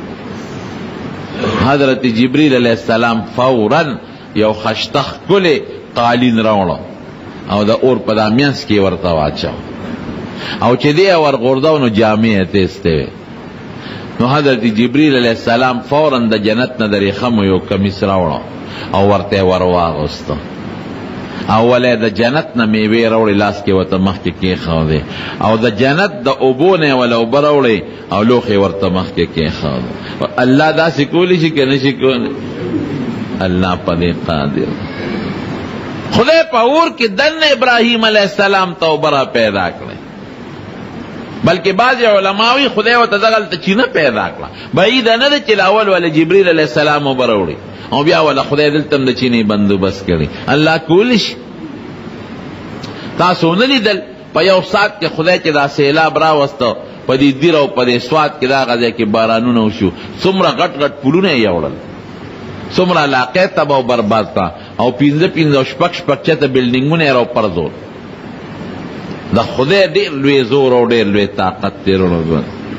حضرت جبریل علیہ السلام فوراً یو خشته ښکلې قالین راوړه او د اور په دا منځ کې ورته واچو، او چې دی ورغورځو نو جامې یې تیستې وې. نو حضرت جبریل علیہ السلام فوراً د جنت نه د ریخمو یو کمیس راوړه او ورته ور واغوسته. اوله د جنت نه میوې راوړې، لاس کې ورته مخکې کېښودې، او د جنت د اوبو نه یې وله اوبه راوړې او لوښې ورته مخکې کېښودې. الله داسې کولی شي که نه شي کولی؟ الله په دې قادر. خدای په اور کې دننه ابراهیم علیه السلام ته اوبه را پیدا کړې، بلکې بعض علماوی خدای ورته دغلته چینه پیدا کړه. بعیده نه ده چې اول ولا جبریل علیه السلام اوبه راوړي او بیا ولا خدای دلته هم د چینې بندوبست کړي. الله کولی شي. تاسو نه لیدل په یو ساعت کې خدای چې دا سیلاب راوسته په دې دیر او په دې سوات کې دا غځای کې بارانونه وشو، څومره غټ غټ پلونه یې یوړل، څومره علاقې تباه او برباد کړه، او 15 او شپږ چته بلډینګونه یې راوپرځول. د خدای ډېر لوی زور او ډېر لوی طاقت تېرونه.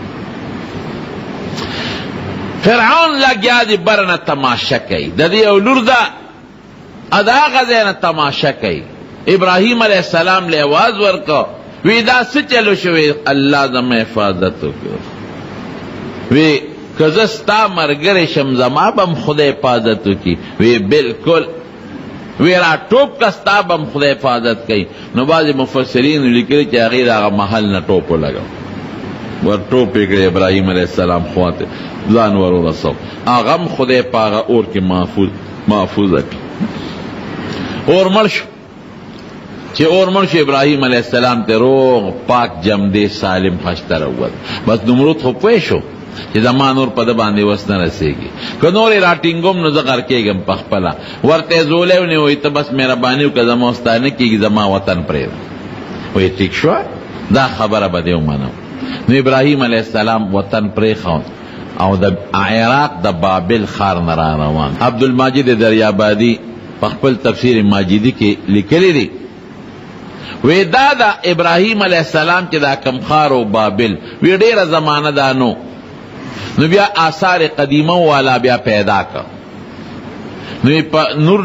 فرعون لګیا دی برنه تماشه کوي، د دې یو لور ده د هغه ځای نه تماشه کوي. ابراهیم علیه السلام له آواز ورکړه، وی دا څه چلو شوی؟ الله زما حفاظت وکړه. وی که زه ستا ملګری شم زما به هم خدای حفاظت وکړي. وی بالکل. وی را ټوپ که ستا به هم خدای حفاظت کوي. نو بعضې مفسرین لیکلي چې هغې د هغه محل نه ټوپ ولګو، ور ټوپ یې کړی ابراهیم علیه السلام خواته ځان ور ورسو، هغه هم خدای په هغه اور کې محفوظه کړي. اور مړ شو. چې اور مړ شو ابراهیم علیه السلام ته روغ پاک جمدې سالم خشته راووت. بس نمرود خو پوه شو چې زما نور په ده باندې وس نه رسېږي، که نور یې راټینګوم نو زه غر کېږم په خپله. ورته یې زولی ونیوی ته بس مهرباني وکړه زما ستا نه کېږي، زما وطن پرېږده. وایي ټیک شوه، دا خبره به دې ومنم. نو ابراهیم علیه السلام وطن پرېښود او د عراق د بابل ښار نه را روان. عبدالماجد دریابادي په خپل تفسیر ماجدي کې لیکلی دی، وی دا د ابراهیم علیه السلام چې دا کم ښار و بابل وی ډېره زمانه دا نو بیا آثار قدیمه والا بیا پیدا کړ. نو په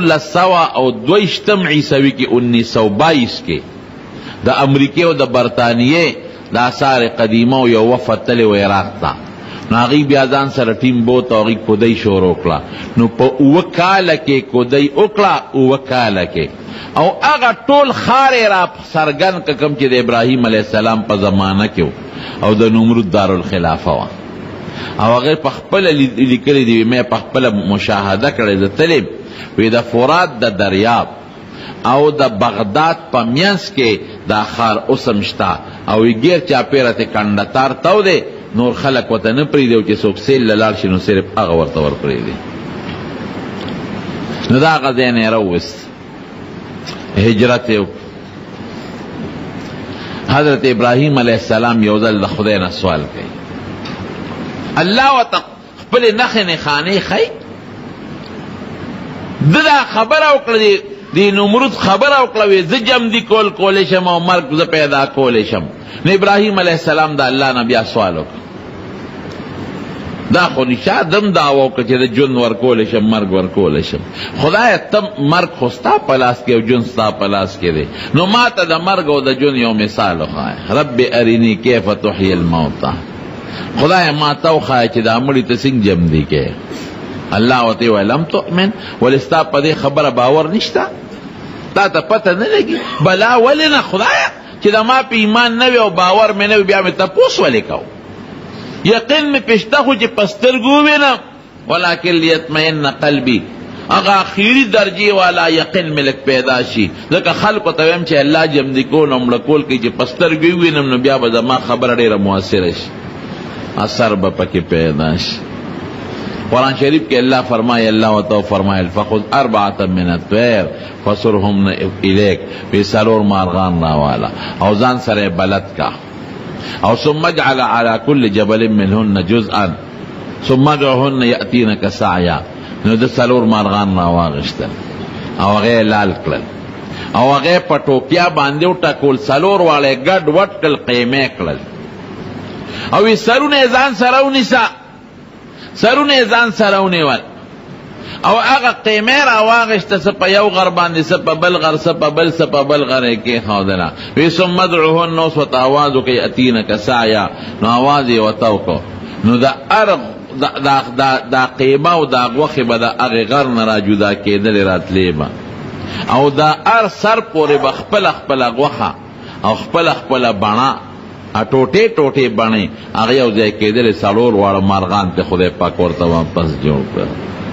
1922 عیسوي کې 1922 کې د امریکې او د برطانیې د آثار قدیمه یو وفد تللی و عراق ته. نو هغوی بیا ځان سره ټیم بوت او هغوی کودۍ شروع کړه. نو په 9 کاله کې کودۍ وکړه، 9 کاله کې، او هغه ټول ښار یې را څرګند که کوم چې د ابراهیم علیه السلام په زمانه کې او د نمرود دارالخلافه وه. او هغه په خپله لیکلی دي، مې په خپله مشاهده کړی. زه تلیم وی د فرات د دریاب او د بغداد په منځ کې دا ښار اوس هم شته، او وی ګیر چاپېره تې کنډتار تو دی، نور خلک ورته نه پرېږدي چې څوک سیل له لاړ شي نو صرف هغه ورته ورپرېږدي. نو د هغه ځای نه یې راووست، هجرت یې وکړ. حضرت ابراهیم علیه السلام یو ځل د خدای نه سوال کوي، الله ورته خپلې نښې نښانې ښایي. ده دا خبره وکړه، د نمرود خبره وکړه، وی زه جمدي کولی شم او مرګ زه پیدا کولی شم. نو ابراهیم علیه السلام د الله نه بیا سوال وکړه، دا خو نشا دم دعوه وکړه چې د ژوند ورکولی شم، مرګ ورکولی شم. خدایه ته مرګ خو ستا په لاس کې او ژوند ستا په لاس کې دی، نو ما ته د مرګ او د ژوند یو مثال وښایه. رب اریني کیف تحیی الموتى، خدای ما ته وښایه چې دا مړي ته څنګه جمدي کې. الله ورته وویل لم تؤمن، ولې ستا په دې خبره باور نشته؟ تا ته پته نه لګي؟ بلا ولې نه خدایه، چې د ما په ایمان نه وي او باور مې نه وي بیا مې تپوس ولې کوو؟ یقین مې پشته خو چې په سترګو ووینم، ولکن لیطمئن قلبي، هغه اخیري درجې والا یقین مې لږ پیدا شي. ځکه خلکو ته ویم چې الله جمدي کول او مړه کول کوي، چې په سترګو ووینم نو بیا به زما خبره ډېره مؤثره شي، اثر به پکې پیدا شي. قرآن شریف کې الله فرمایي، الله وتو فرمایل فخذ 4 من الطير فصرهم الیک، وی څلور مارغان راواله او ځان سره بلد کا، او ثم اجعل على كل جبل منهن جزءا ثم ادعهن يأتينك سعيا، نو د څلور مارغان راواغشتل او هغه لال کړل او هغه په ټوپیا باندې وټکول څلور واړه ګډ وډ کړل قیمه کړل او یې سرونه ځان سره ونیسه سرونه ځان سره ونیول او هغه قیمه راواغشته څه په یو غر باندې څه په بل غر څه په بل څه په بل غر کې ښودله وی ثم ادعوهن اوس ورته آواز وکړئ اتینک سعیا نو آواز یې ورته وکړو نو دا قیمه او دا غوښې به د هغې غر نه را جدا کېدلې راتلې به او دا هر سر پورې به خپله خپله غوښه او خپله خپله بڼه ټوټې ټوټې بڼې هغه یو ځای کېدلې څلور واړه مارغان ته خدای پاک ورته واپس جوړ کړ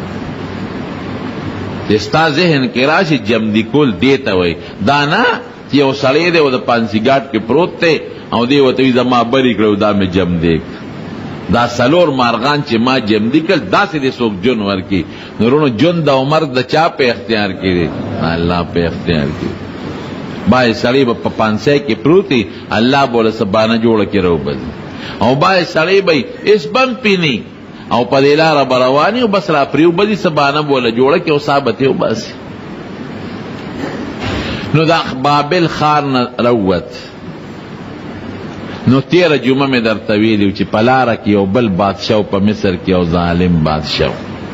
چې ستا ذهن کې راشي جمدي کول دې ته وایي دا نه چې یو سړی دی او د پانسي ګاټ کې پروت دی او دې ورته وایي زما بري کړی دا مې جمدی دا څلور مارغان چې ما جمدي کړل داسې دې څوک جون ورکړي نو وروڼو ژوند او مرګ د چا په اختیار کې دی الله په اختیار کې بای سړی به په پانسۍ کې پروت وي الله به له څه بانه جوړه کې راوبځي او بای سړی به هېڅ بم پینی او په دې لاره به رواني او بس را پرېوبځي څه بانه به له جوړه کې او ثابت یې وباسي نو دا بابل ښار نه راووت نو تیره جمعه مې درته ویلي چې په لاره کې یو بل بادشاه په مصر کې یو ظالم بادشاه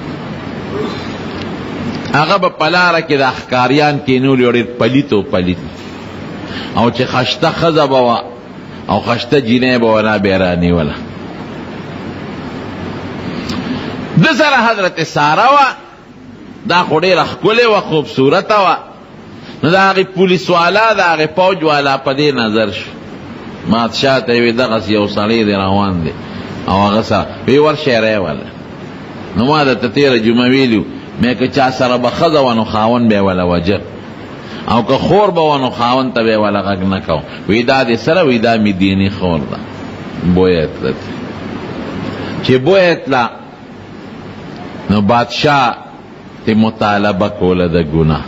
هغه به په لاره کې د ښکاریان کینولي ډېر پلیت و پلیت او چې خشته ښځه به وه او خشته جینۍ به ونه بیا رانیوله د سره حضرت ساره وه دا خو ډېره ښکلې وه خوبصورته وه نو د هغې پولیس والا د هغې پوج والا په دې نظر شو بادشاه ته یې وی دغسې یو سړی دی روان دی او هغه سره وی ورشئ ریوله نو ما درته تېره جمعه ویلي مې که چا سره به ښځه وه نو خاوند به یې وله وجه او که خور به وه نو خاوند ته به یې وله غږ نه کو وی دا دې سره وی دا مې دیني خور ده بویه تله چې بویه تله نو بادشاه ته مطالبه کوله د ګناه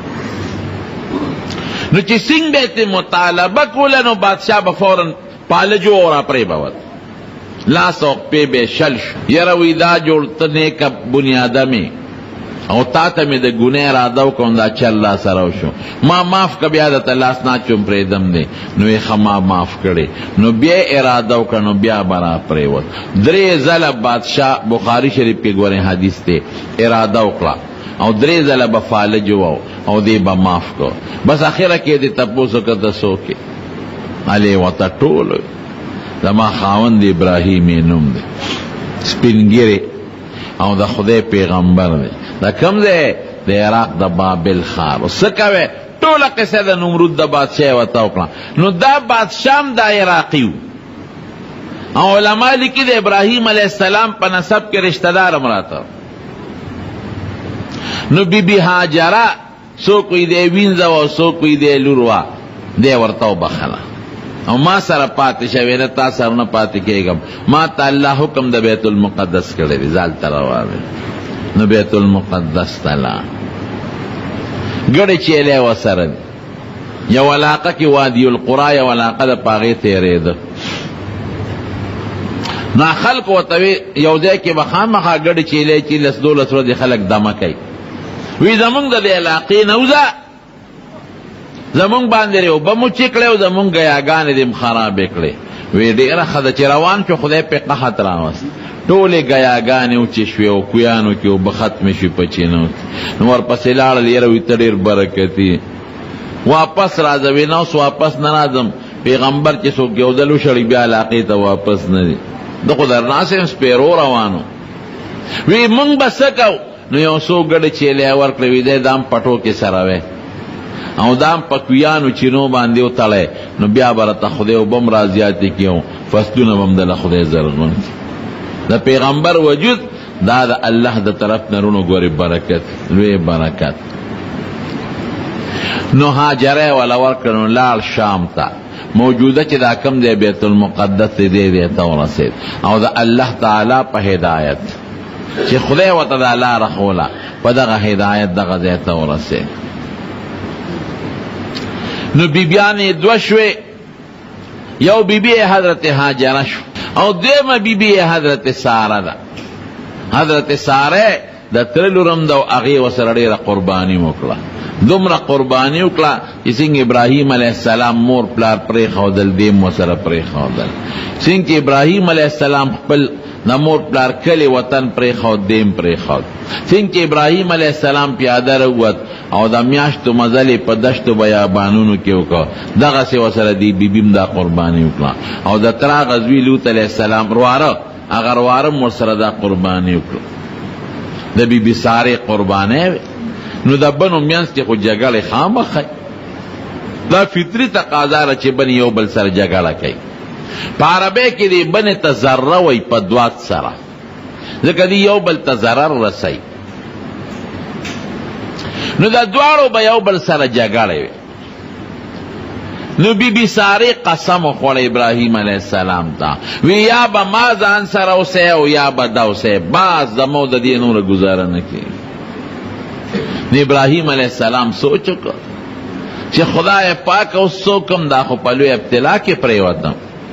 نو چې څنګه به ته مطالبه کوله نو بادشاه به فوراً پالجو او را پرېبود لاس او پې به شل شو یاره وی دا جوړ ته نیکه بنیاده مې او تا ته مې د ګناه اراده وکړم دا چل را سره وشو ما معاف که بیا درته لاس ناچوم پرېږدم دی نو یې ښه ما معاف کړې نو بیا اراده وکړه نو بیا به را پرېوت درې ځله بادشاه بخاري شریف کې ګورئ حدیث دی اراده وکړه او درې ځله به فالج وو او دې به معاف کو بس اخره کې دې تپوس وکړه ته څوک یې هلې ورته ټول زما خاوند ابراهیم یې نوم دی سپین ږیری او د خدای پیغمبر دی دا کوم دی د عراق د بابل ښار څه کوې ټوله قصه د نمرود د بادشاه ورته وکړه نو دا بادشاه هم دا عراقي و او علما لیکي د ابراهیم علیه السلام په نسب کې رشته دار هم راته نو بی بی هاجره څوک وی دی وینځه وه څوک وی دی لور وه دی ورته وبخله او ما سره پاتې شوې نه تا سره نه پاتې کېږم ما ته الله حکم د بیت المقدس کړی دی ځال ته روان نو بیت المقدس ته لاړ ګډې چیلې ورسره دي یو علاقه کې وادي القرا یو علاقه د په هغې تېرېده نو خلق ورته وی یو ځای کې به خامخا ګډې چیلې چې 10-12 ورځې خلک دمه کوي وی زمونږ د دې علاقې نه وځه زمونږ باندې اوبه مو چې کړی او زمونږ ګیاګانې دې م خرابې کړې وی ډېره ښه ده چې روان شو خدای پې قحط راوست ټولې ګیاګانې وچې شوې او کویانو کې اوبه ختمې شوې په چینو کې نو ورپسې لاړل یاره وی ته ډېر برکتي واپس راځه وی نه اوس واپس نه راځم پیغمبر چې څوک یو ځل وشړي بیا علاقې ته واپس نه ځي ده خو درناسې یم سپېرو روانو وی مونږ به څه کوو نو یو څو ګډې چیلې ورکړې وی دی دا هم پټو کې سره وی او دا هم په کویانو چینو باندې وتړی نو بیا به راته خدای اوبه هم را زیاتې کړي او فصلونه به هم دله خدای زرغون کړي د پیغمبر وجود دا د الله د طرف نه رونو ګورې برکت لوی برکت نو هاجره والا ورکړه نو لاړ شام ته موجوده چې دا کم دی بیت المقدس دی ته ورسېد او د الله تعالی په هدایت چې خدای ورته دا لاره ښوله په دغه هدایت دغه ځای ته ورسېد نو بیبیانې دوه شوې یو بیبی حضرت هاجره شو او دویمه بیبی حضرت ساره ده حضرت ساره د تر لورم دا هغه وسره ډیره قرباني وکړه، دومره قرباني وکړه چې څنګه ابراهیم علیه السلام مور پلار پرې خودل دیم وسره پرې خودل، څنګه ابراهیم علیه السلام خپل د مور پلار کلی وطن پرې خود دیم پرې خود، څنګه ابراهیم علیه السلام پیاده راووت او د میاشتو مزلې په دشتو بیابانونو کې وکړه، دغسې وسره دی بیبیم دا قرباني وکړه، او د ترا غزوی لوط علیه السلام رواره هغه رواره م ورسره دا قرباني وکړه، د بیبي سارې قربانۍ وې. نو د بنو منځ کې خو جګړې خامخی، دا فطري تقاضا ده چې بن یو بل سره جګړه کوي. په عربی کې دی بنې ته ضره وی په دوات سره، ځکه دی یو بل ته ضرر رسی. نو د دواړو به یو بل سره جګړې وي. نو بی بی ساری قسم خوړ ابراهیم علیہ السلام تا وی یا به ما ځان سره اوسه او یا به دا اوسه، باز زمو د دې نور گزاره نه کی. نو ابراهیم علیہ السلام سوچ وکړ چې خدای پاک اوس څوکم دا خو په لوی ابتلا کې پریوتم،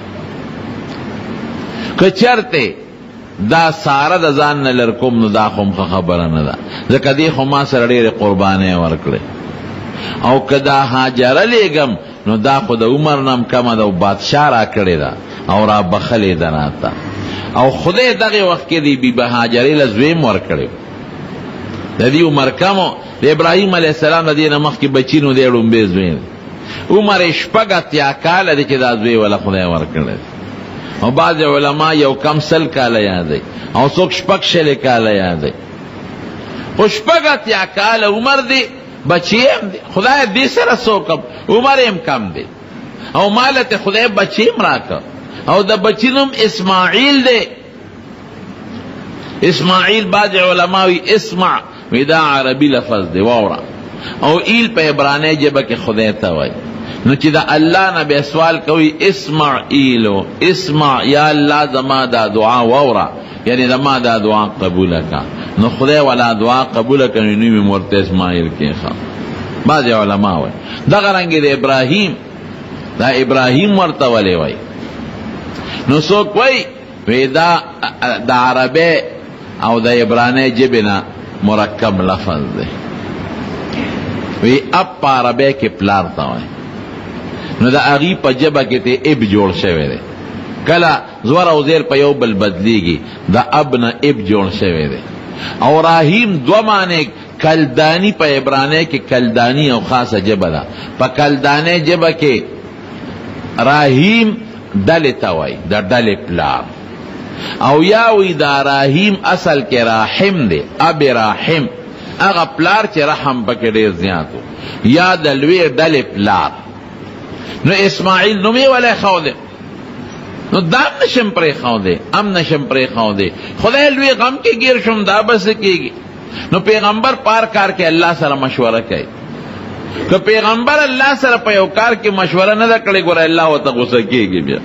که چرته دا ساره د ځان نه لر کوم نو دا خو خبره نه ده، ځکه دې خو ما سره ډېرې قربانۍ ورکړې، او که دا هاجره لیږم نو دا خو د عمر نم کمه ده او بادشاه را کړې ده او را بخلې ده راته، او خدای دغه وخت کې دی بی هاجرې له زوی م ورکړی، د دې عمر کمو د ابراهیم علیه السلام د دې نه مخکې بچي نو دی ړومبی زوی، عمر یې شپږ اتیا کاله دی چې دا زوی وله خدای ورکړی، او بعض علما یو کم سل کاله یادوي او څوک شپږ شلې کاله یادوي، خو شپږ اتیا کاله عمر دی، بچی هم دی، خدای دې سره څوکم عمر هم کم دی، او مالت خدای بچی هم راکړ، او د بچی نوم اسماعیل دی. اسماعیل بعض علما وی اسمع وی دا عربي لفظ دی واورا، او ایل په عبرانی ژبه کې خدای ته وایي. نو چې دا الله نه به سوال کوي اسماعیلو اسمع یا الله زما دا دعا واورا، یعنی زما دا دعا قبول کا، نو خدای والا دعا قبول کړي نو مرته اسماعیل کې ښه. بعض علما وایي دغه رنګ د ابراهیم دا ابراهیم ورته ولې وایي، نو څوک وایي دا د عربی او د عبرانی ژبې نه مرکب لفظ دی، وی اب په عربی کې پلار ته وایي، نو د هغې په ژبه کې ته اب جوړ شوی دی، کله زور او زیر په یو بل بدلیږي، د اب نه اب جوړ شوی دی. او راهیم دو معنی کلدانی په عبرانی کې کلدانی او خاصه ژبه ده، په کلدانی ژبه کې راهیم ډلې ته وایي، د ډلې پلار، او یا وی دا راهیم اصل کې راحم دی، اب راحم هغه پلار چې رحم پکې ډېر زیات و، یا د لوی ډلې پلار. نو اسماعیل نومې ولی خوده، نو دام نشم پرې خوده، ام نشم پرې خوده، خدای لوی غم کې گیر شم دا بس کېږي. نو پیغمبر پار کار کې الله سره مشوره کوي، که پیغمبر الله سره په یو کار کې مشوره نه ده کړې ګوره الله ورته غصه کېږي بیا.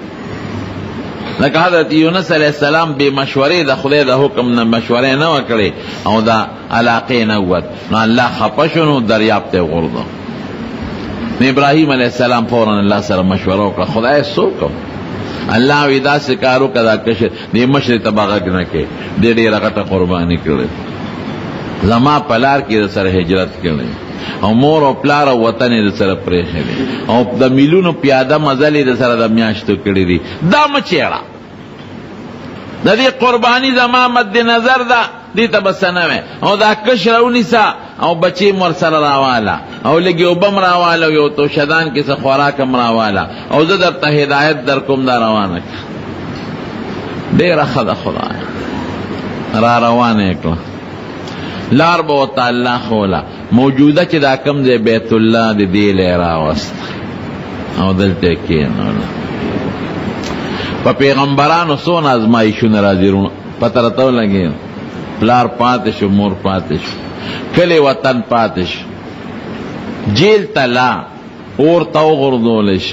لکه حضرت یونس علیہ السلام بے مشورې د خدای د حکم نه مشورې نه وکړې او دا علاقې نه ووت، نو الله خفه شو نو دریاب ته غورځو. نو ابراهیم علیہ السلام فوراً الله سره مشوره وکړه، خدای څوک الله وی داسې کار وکړه دا کشر دې مشر ته به غږ نه کوې، دې ډېره غټه قرباني کړې، زما په لار کې د سره هجرت کړی، او مور او پلار او وطن یې د سره پرېښی دی، او د میلونو پیاده مزل یې د سره د میاشتو کړي دي، دا مه چېړه، د دې قرباني زما مد نظر ده، دې ته به څه نه وی، او دا کش راونیسه او بچې م ورسره راواله، او لږې اوبه م راواله، او یو توشدان کې څه خوراک م راواله، او زه درته هدایت در کوم دا روانه کړه. ډېره ښه ده خدای را روانه یې کړه، لار به ورته الله ښوله، موجوده چې دا کم دی بیت الله د دې لی راوست او دلته یې کېنوله. په پیغمبرانو څونه ازمایښونه راځي پته راته ولګېد، پلار پاتې شو، مور پاتې شو، کلی وطن پاتې شو، جیل ته لا اور ته وغورځولی شو.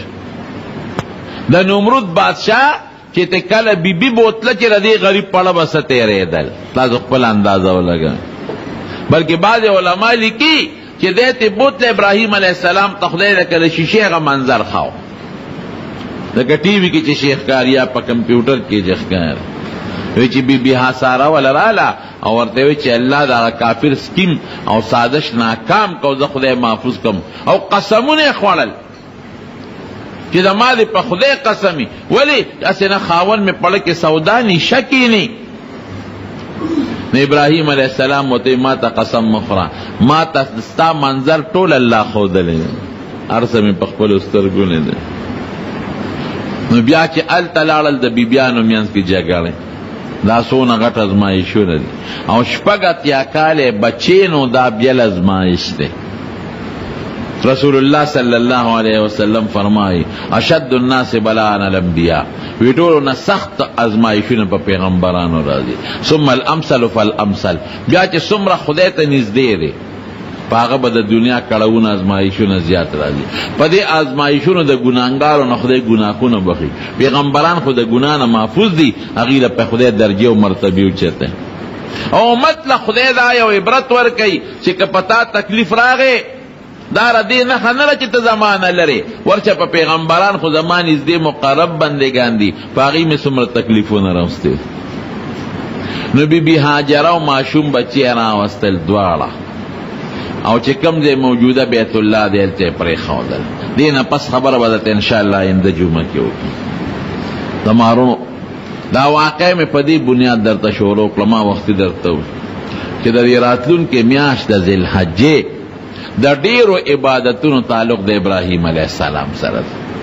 د نمرود بادشاه چې ته کله بیبي بوتله چې د دې غریب پړه به څه تېرېدل، تاسو خپل اندازه ولګوئ. بلکې بعض علما لیکي چې دی ته بوتله ابراهیم علیه السلام ته خدای لکه د شیشې هغه منظر خاو، لکه ټي وي کې چې شیخ کار یا په کمپیوټر کې چې ښکار، وی چې بی بی حساره ولراله او ورته وی چې الله دا کافر سکیم او سازش ناکام کو زه خدای محفوظ کم او قسمونه خوړل چې د ما دې په خدای قسمی ولی اسنه خاون می پړ کې سودا نی شکی نی. نو ابراهیم علیہ السلام وته ما ته قسم مخرا ما ته ستا منظر ټول الله خودلې ارسه می په خپل سترګونه ده. نو بیا چې ال تلاړل د بیبیانو میانس کې جګړه دا سونه غټ ازمایښونه دي او شپږ اتیا کاله بچینو دا بیل ازمایښ ده. رسول اللہ صلی اللہ علیہ وسلم فرمائی اشد الناس بلاء الانبیاء وی ټولو سخت ازمایښونه په پیغمبرانو راځي ثم الامثل فالامثل بیا چې څومره خدای ته نږدې دی په هغه به د دنیا کړهونه ازمایښونه زیات راځي. په دې ازمایښونو د ګناهګارو نه خدای ګناهونه بخي. پیغمبران خو د ګناه نه محفوظ دي هغې له په خدای درجې او مرتبې اوچته او مطلق خدای دا یو عبرت ورکوي چې که په تا تکلیف راغی دا را دی نخوا نره چی تا زمانه لره ورچه پا پیغمبران خو زمان از دی مقرب بندگان دی پا غی میں سمر تکلیفو نرسته. نو بی بی حاجره و معشوم بچی راوستل دوارا او چه کم دی موجوده بیت اللہ دیل چه پری خودل دینا پس خبر بدت انشاءاللہ اند جمعه کیو تمارونو دا واقع میں پدی بنیاد در تشورو کلما وقتی در تو چه در راتلون کے میاش دا ذی الحجه دا ډیرو عبادتونو تعلق د ابراهیم علیہ السلام سره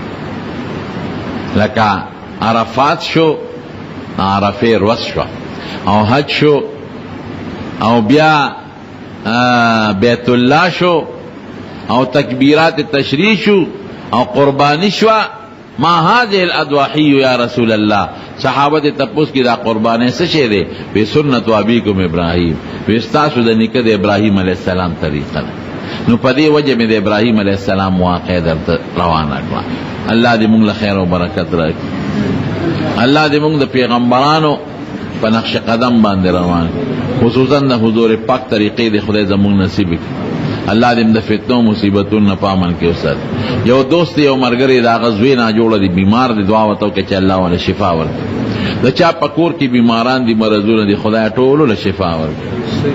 لکه عرفات شو عرفه روز شو او حج شو او بیا بیت الله شو او تکبیرات تشریع شو او قربانی شو. ما هذه الاضواحی یا رسول اللہ صحابت تپوس کی دا قربانی سشے دے بے سنت ابیکم ابراہیم بے استاسو دا نکد ابراہیم علیہ السلام طریقہ نو پدی وجه میں دے ابراہیم علیہ السلام واقع در روانا کلا. اللہ دی مونگ لخیر و برکت رکھ. اللہ دی مونگ دا پیغمبرانو پا نقش قدم باندے روان خصوصا دا حضور پاک طریقے دے خدای زمونگ نصیب کی. اللہ دیم دا فتنوں مصیبتون نپامن کے اسد یو دوست یو مرگری دا غزوی نا جوڑا دی بیمار دی دعاوتو کہ چا اللہ والا شفا ورد دا چا پکور کی بیماران دی مرضون دی خدای ٹولو لشفا ورد.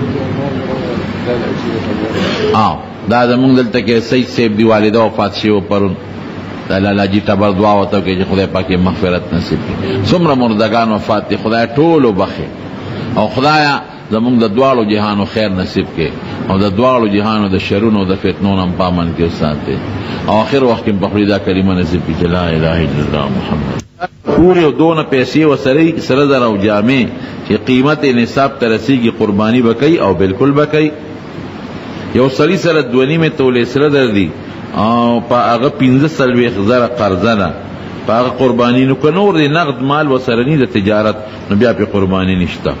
دا زمونږ دلته کې سید صاحب دی والده وفات شوی پرون د لالا جی ټبر دعا وته کې چې خدای پاک مغفرت نصیب کړي. څومره مردگان وفات دي خدای ټولو بخي او خدایا زمونږ د دواړو جهانو خیر نصیب کړي او د دواړو جهانو د شرونو د فتنو نه پامن کې وساتي او اخر وخت کې په خپل دا کلمه نصیب کړي لا اله الا الله محمد. پورې او دونه پیسې وسري سره زر او جامع چې قیمت نصاب ته رسیږي قرباني وکړي او بالکل وکړي. یو سړی سره دونی میں تولې سره دردی او په هغه 15,000 قرضه ده په هغه قرباني نو که نور دی نقد مال وسره نی د تجارت نو بیا په قرباني نشته.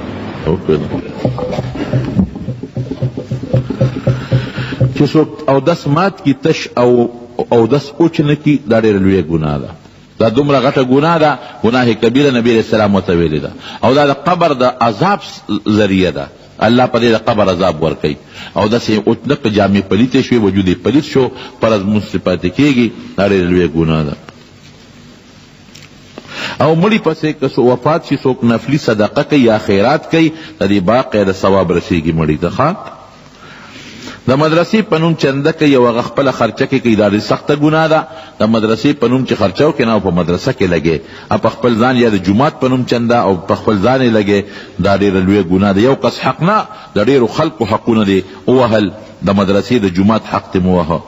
چې څوک او دس مات کی تش او دس اوچ نه کی دا ډېره لویه ګناه ده. دا دومره غټه ګناه ده ګناه کبیره نبی علیہ السلام ورته ویلې ده او دا د قبر د عذاب ذریعه ده. اللہ پا دے قبر عذاب ورکی او دا سے اتنق جامع پلیتے شوی وجود پلیت شو پر از مصرفاتے کی گی نارے رلوے گناہ دا. او مڑی پسے کسو وفات شی سوک نفلی صدقہ کی یا خیرات کی دا دی باقی دا ثواب رسی گی مڑی دخوا. دا مدرسی پنوم چندہ کی یو غخپل خرچہ کی دا دی سخت گناہ دا. دا مدرسی پنوم چی خرچاو کی ناو پا مدرسہ کے لگے اپ خپل ځان یا د جمعات پنوم چندہ او پا خپل ځان لگے دا ډیر لوی گناہ دا. یو قص حقنا دا ډیر خلق حقونه دی اوهل دا مدرسی دا جمعات حق تموها.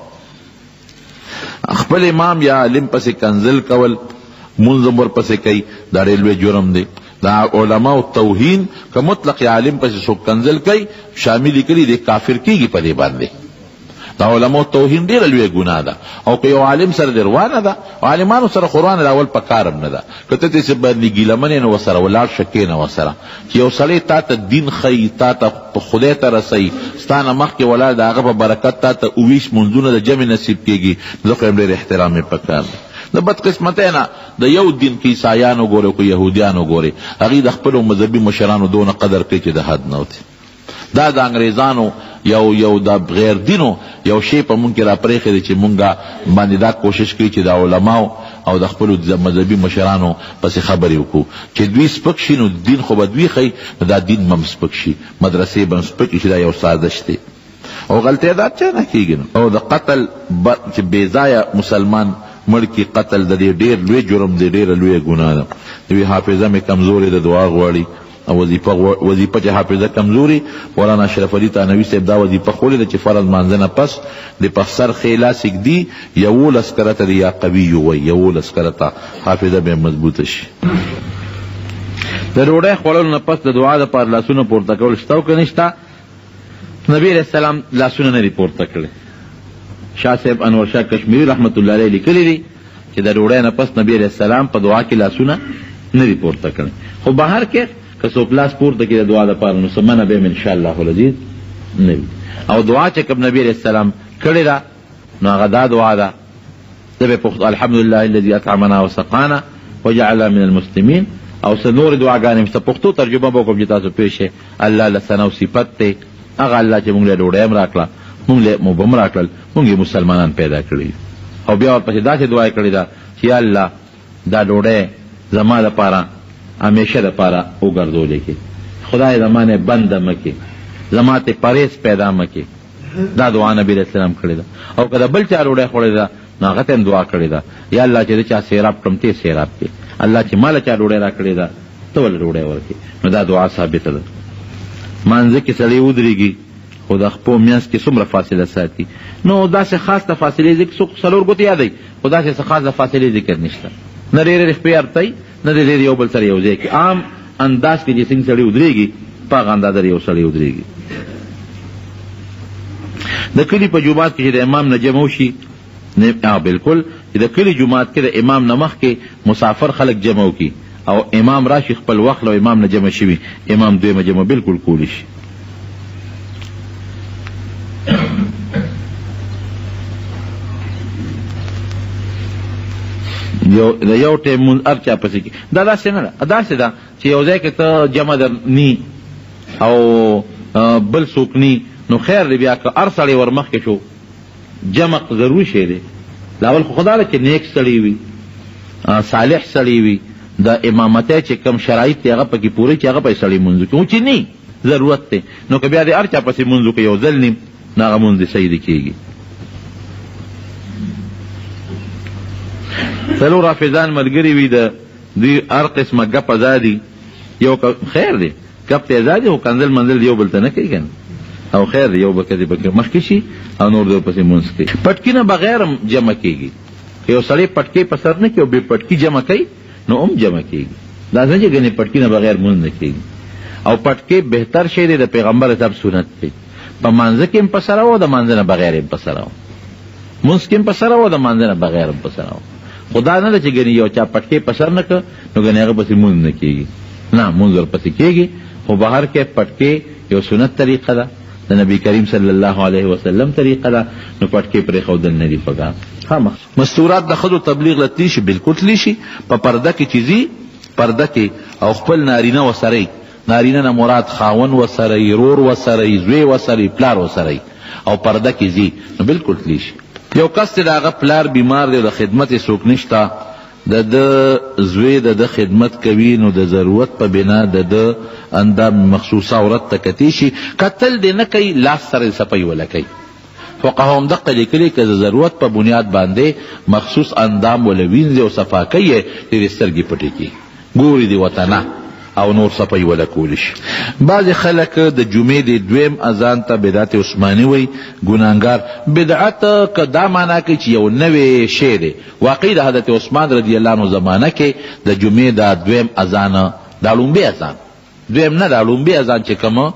خپل امام یا علم پس کنزل کول منظم ور پس کئی دا ډیر لوی جرم دی. دا علماء توہین کا مطلق عالم پس سو کنزل کئی شاملی کلی دے کافر کی گی پدے باندے. دا علماء توہین دیر لوی گناہ دا او کہ یو عالم سر دروانہ دا عالمانو سر قرآن الاول پکارم ندا کتتی سے باندی گیلمنی نو سر ولار شکین و سر کہ یو صلی تا تا دین خی تا تا خدای تا رسی ستانا مخ کے ولار دا آغا برکت تا تا اویش منزون دا جمع نصیب کی گی ذکر امریر احترام پکار دا. دا بد قسمتینا دا یو دین کی عیسایانو گورے کو یہودیانو گورے اگی دا خپلو مذہبی مشرانو دون قدر کی چی دا حد نوتی. دا دا انگریزانو یو دا غیر دینو یو شی پا مونکی را پریخی دی چی مونگا باندی دا کوشش کی چی دا علماو او د خپلو مذهبي مشرانو پسې خبرې وکړو چې دوی سپک شي نو دین خو به دوی ښیي نو دا دین به هم سپک شي، مدرسې به هم سپکې شي. دا یو سازش دی او غلطۍ دا چا نه کېږي نو. او د قتل چې بې ځایه مسلمان مړ کی قتل د دې ډېر لوی جرم دی، ډېره لویه ګناه ده. دوی حافظه مې کمزورې د دعا غواړي او وظیفه چې حافظه کمزوري، مولانا اشرف علي تانوي صاحب دا وظیفه خولی ده چې فرض مانځه نه پس د په سر خیلا سږدي 11 کرته دی یا قوي وي 11 کرته حافظه به مضبوطه شي. د ډوډۍ خوړلو نه پس د دعا دپاره لاسونه پورته کول شته او که نشته؟ نبی علیہ السلام لاسونه نه دي پورته کړي. شاه صاحب انور شاه کشمیری رحمت الله علیه لیکلی دي چې د ډوډۍ نه پس نبی علیہ السلام په دعا کې لاسونه نه دي پورته کړي. خو بهر کې که څوک لاس پورته کړي د دعا دپاره نو سمنه به ان شاء الله العزیز نه وي. او دعا چې کوم نبی علیہ السلام کړې ده نو هغه دا دعا ده د به پښتو الحمدلله الذي اطعمنا وسقانا وجعلنا من المسلمین. او څه نور دعاګانې مې پښتو ترجمه به کوم چې تاسو پېښ شئ. الله له ثنا او صفت دی هغه الله چې موږ له ډوډۍ هم راکړه، موږ به هم راکړل، موږ یې مسلمانان پیدا کړي. او بیا ورپسې داسې دعا یې کړې ده چې یا الله دا ډوډۍ زما دپاره همیشه دپاره وګرځولې کې، خدای زما نه بنده مه کې، زما ته پرهیز پیدا مه کې. دا دعا نبي علیہ السلام کړې ده. او که د بل چا ډوډۍ خوړې ده نو هغه ته هم دعا کړې ده یا الله چې د چا سیراب کړم ته سیراب کې، الله چې ماله چا ډوډۍ را کړې ده ته ولې ډوډۍ ورکړې. نو دا دعا ثابته ده. مانځه کې سړی ودرېږي خو د خپو میانځ کې څومره فاصله ساتي. نو داسې خاص د فاصلې ذکر څوک څلور ګوتې یادوي خو داسې څه خاص د فاصلې ذکر نشته. نه ډېرې خپې ارتئ نه د ډېر یو بل سره یو ځای کې عام انداز کې چې څنګه سړی ودرېږي په هغه اندازه یو سړی ودرېږي. د کلي په جومات کې چې د امام نه جمع وشي بالکل چې د کلي جومات کې د امام نه مخکې مسافر خلک جمع وکړي او امام راشي خپل وخت او امام نه جمع شوي امام دویمه جمع بالکل کولی شي. یو ټیم مونځ هر چا پسې کې دا داسې نه ده. داسې ده چې یو ځای کې ته جمع در نی او بل څوک نی نو خیر دی. بیا که هر سړی ور مخکې شو جمع ضروري شی دی. لاول خو خدا ده چې نیک سړی وي صالح سړی وي د امامتۍ چې کم شرایط دی هغه پکې پوره چې هغه پسې سړی مونځ وکړي. چې نی ضرورت دی نو که بیا د هر چا پسې مونځ وکړي یو ځل نیم نو هغه مونځ صحیح دی کېږي. څلور حافظان ملګري وي د دوی هر قسمه ګپ ازادي یو خیر دی ګپ ته ازادي خو کنځل منزل یو بل ته نه کوي که او خیر دی یو به کدې پکې مخکې شي او نور دی پسې مونځ کوي. پټکي نه بغیر هم جمع کېږي. که یو سړی پټکۍ په سر نه کوي او بې پټکي جمع کوي نو هم جمع کېږي. دا نه چې ګنې پټکي نه بغیر مونځ نه کېږي. او پټکۍ بهتر شی دی د پیغمبر صاحب سنت دی. په مانځه کې هم په سره و د مانځه نه بغیر هم په سره و، مونځ کې هم په سره و د مانځه نه بغیر هم په سره و. خدا نه ده چې ګنې یو چا پټکۍ په سر نه کړ نو ګنې هغه پسې مونځ نه کېږي. نه مونځ ورپسې کېږي خو بهر کې پټکۍ یو سنت طریقه ده د نبی کریم صلی الله علیه وسلم طریقه ده نو پټکۍ پرېښودل نه دي پکار. مستورات د ښځو تبلیغ له تلی شي بالکل تلی شي په پرده کې چې ځي پرده کې او خپل نارینه وسره نارینه نه مراد خاون وسره رور وسره زوی وسره پلار وسره او پرده کې ځي نو بالکل تلی شي. یو کس چې د هغه پلار بیمار دی د خدمت یې څوک نشته د ده زوی د ده خدمت کوي نو د ضرورت په بنا د ده اندام مخصوصه عورت ته کتی شي کتل دی نه کوي لاس سره صفی وله کوي. فقهاو هم دقه لیکلي که د ضرورت په بنیاد باندې مخصوص اندام وله وینځي او صفا کوي یې ډېرې سترګې پټې کړي ګوري دې ورته نه او نور صفی وله کولی شي. بعضې خلک د جمعې د دویم اذان ته بدعت عثماني وایي ګناهګار. بدعت که دا معنا کوي چې یو نوی شی دی واقعي د حضرت عثمان رضی الله عنه زمانه کې د جمعې دا دویم اذان دا لومبی اذان دویم نه دا لومبی اذان چې کوم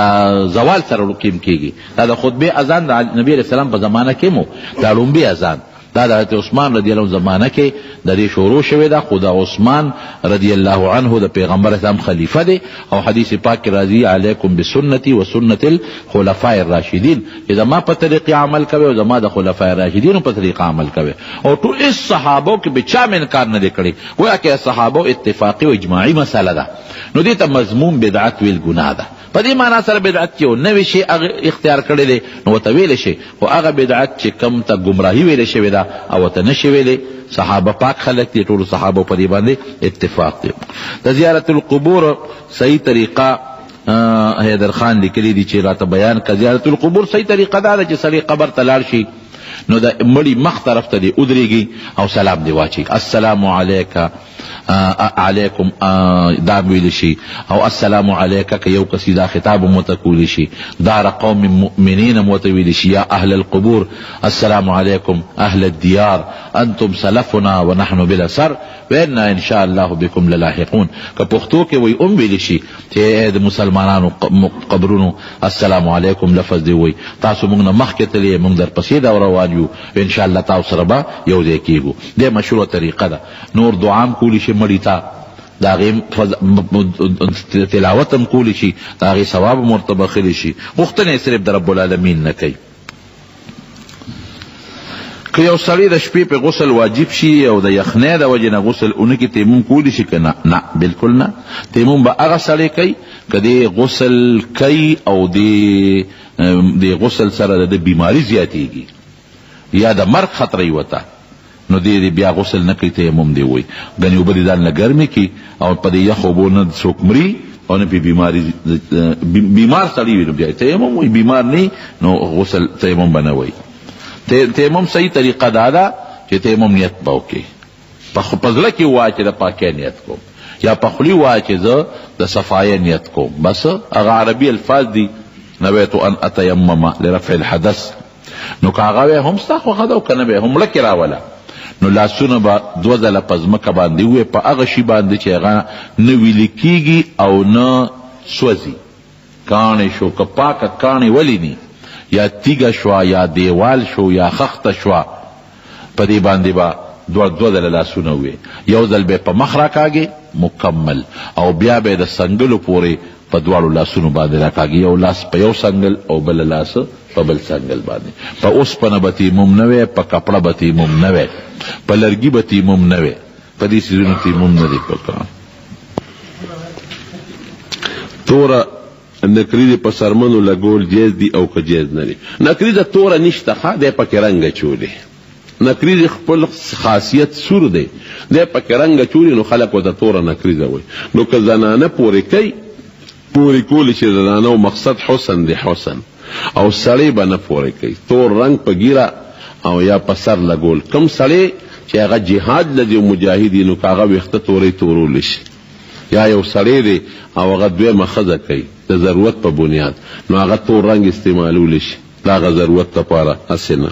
د زوال سره رقیم کېږي دا د خطبې اذان د نبي علیه السلام په زمانه کې مو دا لومبی اذان دا د حضرت عثمان رضی الله عنه زمانه کې د دې شروع شوی دا خو د عثمان رضی الله عنه د پیغمبر اسلام خلیفه دی او حدیث پاک کې راځي علیکم بسنتی و سنت الخلفاء الراشدین چې زما په طریقې عمل کوي او زما د خلفاء الراشدینو په طریقه عمل کوي. او ټول اس صحابو کې به چا انکار نه دی کړی گویا کې صحابو اتفاقی او اجماعي مسله ده نو دې ته مضمون بدعت ویل ګناه ده په دې معنا سره بدعت چې نوې شی اختیار کړی دی نو ورته ویلی شي، خو هغه بدعت چې کم ته ګمراهي ویلې شوې ده او ورته نشي ویلی. صحابه پاک خلق دي، ټولو صحابو په دې باندې اتفاق دی. د زیارت القبور صحیح طریقه حیدر خان لیکلی دی چې راته بیان که. زیارت القبور صحیح طریقه دا ده چې سړی قبر ته لاړ شي نو د مړي مخ طرف ته دی ودرېږي او سلام دی واچي، السلام علیکم دا ویلی شي، او السلام علیکه که یو کسی دا خطاب موته کولی شي، دار قوم مؤمنین موته ویلی شي، یا اهل القبور السلام علیکم اهل الدیار انتم سلفنا ونحن بالاثر وإنا ان شاء الله بكم للاحقون. که پښتو کې وی ویلی شي چې د مسلمانانو قبرونو السلام علیکم لفظ دی وی، تاسو موږ نه مخکې تللی موږ در پسې دا روان یو، ان شاء الله تاسو سره به یو ځای کېږو. دې مشروع طریقه ده. نور دعام کولی شي مړي ته، د هغې تلاوت هم کولی شي، د هغې ثواب هم ورته بخلی شي، غوښتنه یې صرف د رب العالمین نه کوي. که یو سړی د شپې په غسل واجب شي او د یخنۍ د وجې نه غسل اونکي تیمم کولی شي که نه؟ نه بلکل نه. تیمم به هغه سړی کوي که دې غسل کوي او د غسل سره د بیماری زیاتیږي یا د مرګ خطره یې وته نو دې بیا غسل نه کوي، تیمم دی وایي. ګنې اوبه دې ځان نه ګرمې کړي او په دې یخ اوبو نه څوک مري او نه پې بیمار سړی وي نو بیا تیمم وایي، بیمار نه نو غسل تیمم به نه وایي. تیمم صحیح طریقه دا ده چې تیمم نیت به وکړي، په زړه کې ووایه چې د پاکۍ نیت کوم، یا په خولې ووایه چې زه د صفایۍ نیت کوم. بس هغه عربي الفاظ دي، نویت ان اتیمم لرفع الحدث. نو که هغه وی هم ستا خوښه ده او که نه به هم لکې راوله نو لاسونه به دوه ځله په ځمکه باندې ووایې په هغه شي باندې چې هغه نه ویلې کېږي او نه سوځي. کاڼې شو که پاکه کاڼې ولیني یا تیگه شوا یا دیوال شو یا خخته شوا په دې باندې به دوه ځله لاسونه وي، یو ځل به په مخ راکاږي مکمل او بیا به د سنګلو پورې په دواړو لاسونو باندې راکاږي، یو لاس په یو سنګل او بل لاس په بل سنګل باندې. په اوسپنه به تیمم نه وی، په کپړه به تیمم نه وی، په لرګي به تیمم نه وی، په دې څیزونو تیمم نه دی پکار. توره نکریزه په سرمنو لګول جیز دی او که جیز نه دی؟ نکریزه توره نشته ښه دی، پکې رنګ اچولی. نکریزه خپل خاصیت سور دی، دی پکې رنګ اچولی نو خلک ورته توره نکریزه وایي. نو که زنانه پورې کوي پورې کولی چې زنانه و مقصد حسن دی حسن، او سړی به نه پورې کوي. تور رنګ په ګیره او یا په سر لګول. کم سړی چې هغه جهاد لدی مجاهد نو که هغه ویښته تورې تورولی شي، یا یو سړی دی او هغه دویمه ښځه کوي د ضرورت په بنیاد نو هغه تور رنګ استعمالولی شي د هغه ضرورت لپاره، هسې نه.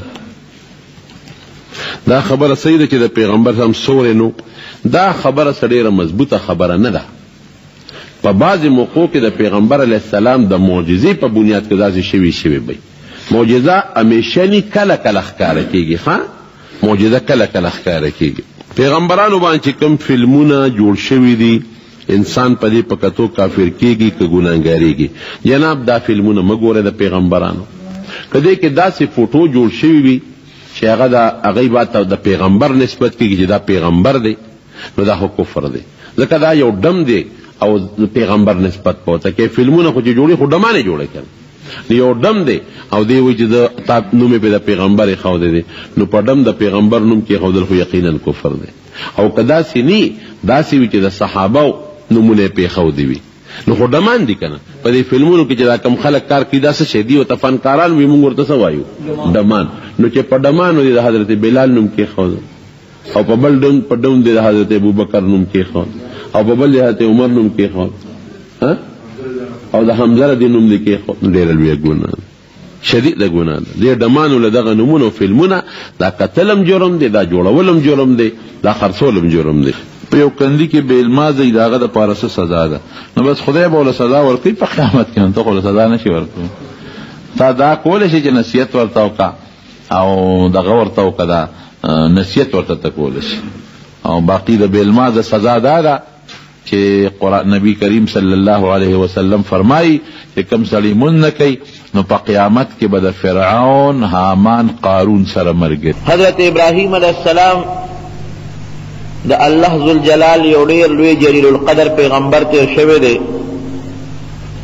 دا خبره صحیح ده چې د پیغمبر هم سوری نو، دا خبره ډېره مضبوطه خبره نه ده. په بعضې موقعو کې د پیغمبر علیه السلام د معجزې په بنیاد کې داسې شوي وي. معجزه همیشني کله کله ښکاره کېږي، ښه معجزه کله کله ښکاره کېږي. پیغمبرانو باندې چې کوم فلمونه جوړ شوي دي انسان په دې په کتو کافر کېږي که ګناهګارېږي. جناب دا فلمونه مه ګورئ د پیغمبرانو. که دې کې داسې فوټو جوړ شوي وي چې هغه د هغې باید د پیغمبر نسبت کېږي چې دا پیغمبر دی نو دا خو کفر دی، ځکه دا یو ډم دی او د پیغمبر نسبت پوته کې. فلمونه خو چې جوړي خو ډمانې جوړه کړي، یو ډم دی او دی وایي چې د تا نوم یې د پیغمبر ایښودی دی نو په ډم د پیغمبر نوم کې ایښودل خو یقینا کفر دی. او که داسې نه داسې وي چې د صحابه نمونه یې پېښودي وي نو خو ډمان دي که نه. په دې فلمونو کې چې دا کم خلک کار کوي دا څه شی دي ورته فنکاران وي، موږ ورته څه وایو؟ ډمان. نو چې په ډمانو دې د حضرت بلال نوم کېښود او په بل ډم په ډم دې د حضرت ابوبکر نوم کېښود او په بل د حضرت عمر نوم کېښود او د حمزه رضی نوم دې کېښود، ډېره لویه ګناه ده، شدیده ګناه ده. دې ډمانو له دغه نومونو فلمونه دا قتل هم جرم دی، دا جوړول هم جرم دی، دا خرڅول هم جرم دی. په یو کندي کې بې المازه د هغه دپاره څه سزا ده؟ نو بس خدای به ورله سزا ورکوي په قیامت کې. نو ته خو له سزا نه شي ورکوي. تا دا کولی شي چې نصیحت ورته وکړه او دغه ورته وکړه، دا نصیحت ورته ته کولی شي. او باقي د بې المازه سزا دا ده چې نبی کریم صلی الله علیه وسلم فرمایي چې کوم سړی مونځ نه کوي نو په قیامت کې به د فرعون، حامان، قارون سره مرګ. حضرت ابراهیم علیه السلام د الله ذوالجلال یو ډېر لوی جلیل القدر پیغمبر تیر شوی دی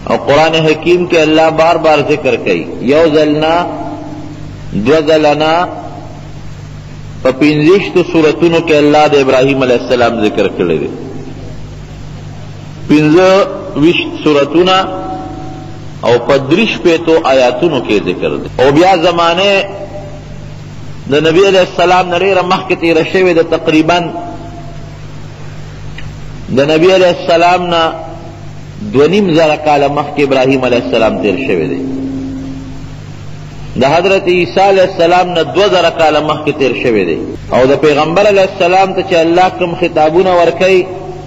اور قرآن حکیم کے اللہ بار بار ذکر کئی، یو ځلنا دو ځلنا په 15 سورتونو کې الله د ابراهیم علیه السلام ذکر کړی دی، 15 سورتونه او په 3 آیاتونو کې ذکر دی. او بیا زمانه د نبی علیہ السلام نه ډېره مخکې تېره شوې ده، تقریبا د نبی علیہ السلام نه 2.5 کاله مخکې ابراهیم علیہ السلام تیر شوی دی، د حضرت عیسی علیہ السلام نه 2000 کاله مخکې تیر شوی دی. او د پیغمبر علیہ السلام ته چې الله کوم خطابونه ورکوي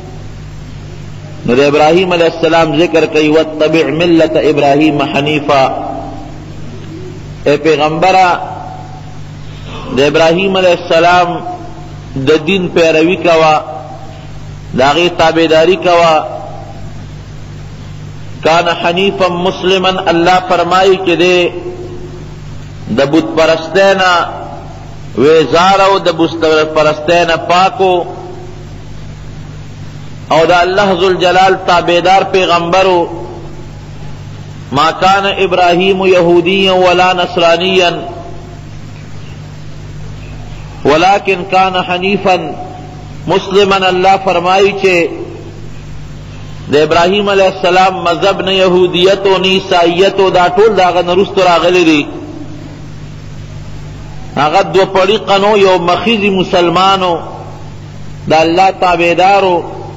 نو د ابراهیم علیہ السلام ذکر کوي، واتبع ملت ابراهیم حنیفا، اے پیغمبره د ابراهیم علیہ السلام د دین پیروي کوا، د هغې تابعداري کوا. کان حنیفا مسلما، اللہ فرمائی کہ دے دا بت پرستینا ویزارو، دا بت پرستینا پاکو، او دا اللہ ذوالجلال تابعدار پیغمبرو. ما کان ابراہیم یہودیا ولا نصرانیا ولیکن کان حنیفا مسلما، اللہ فرمائی چھے د ابراهیم علیہ السلام مذہب نه یهودیت او نه عیسائیت او دا ټول داغه نه وروسته راغلی دي. هغه دو پړیقه نو، یو مخیزي مسلمانو د الله تابعدارو.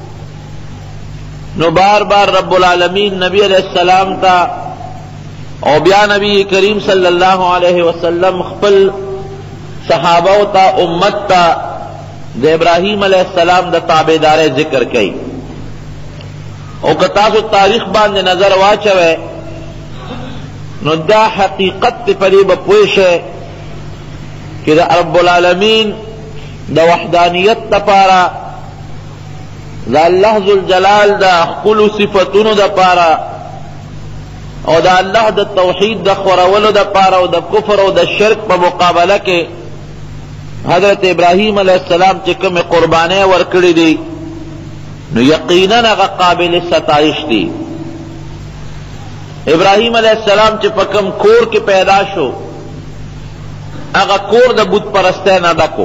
نو بار بار رب العالمین نبی علیہ السلام تا او بیا نبی کریم صلی اللہ علیہ وسلم خپل صحابه تا امت تا د ابراهیم علیہ السلام د تابعدارۍ ذکر کئی. او که تاسو تاریخ باندې نظر واچوئ نو دا حقیقت پدې به پوه شئ چې د رب العالمین د وحدانیت دپاره، د الله ذوالجلال د خپلو صفتونو دپاره، او د الله د توحید د خورولو دپاره او د کفر او د شرک په مقابله کې حضرت ابراهیم علیہ السلام چې کومې قربانۍ ورکړې دي نو یقیناً هغه قابل ستائش دی. ابراهیم علیہ السلام چې په کوم کور کې پیدا شو هغه کور د بت پرستی نه ډکو،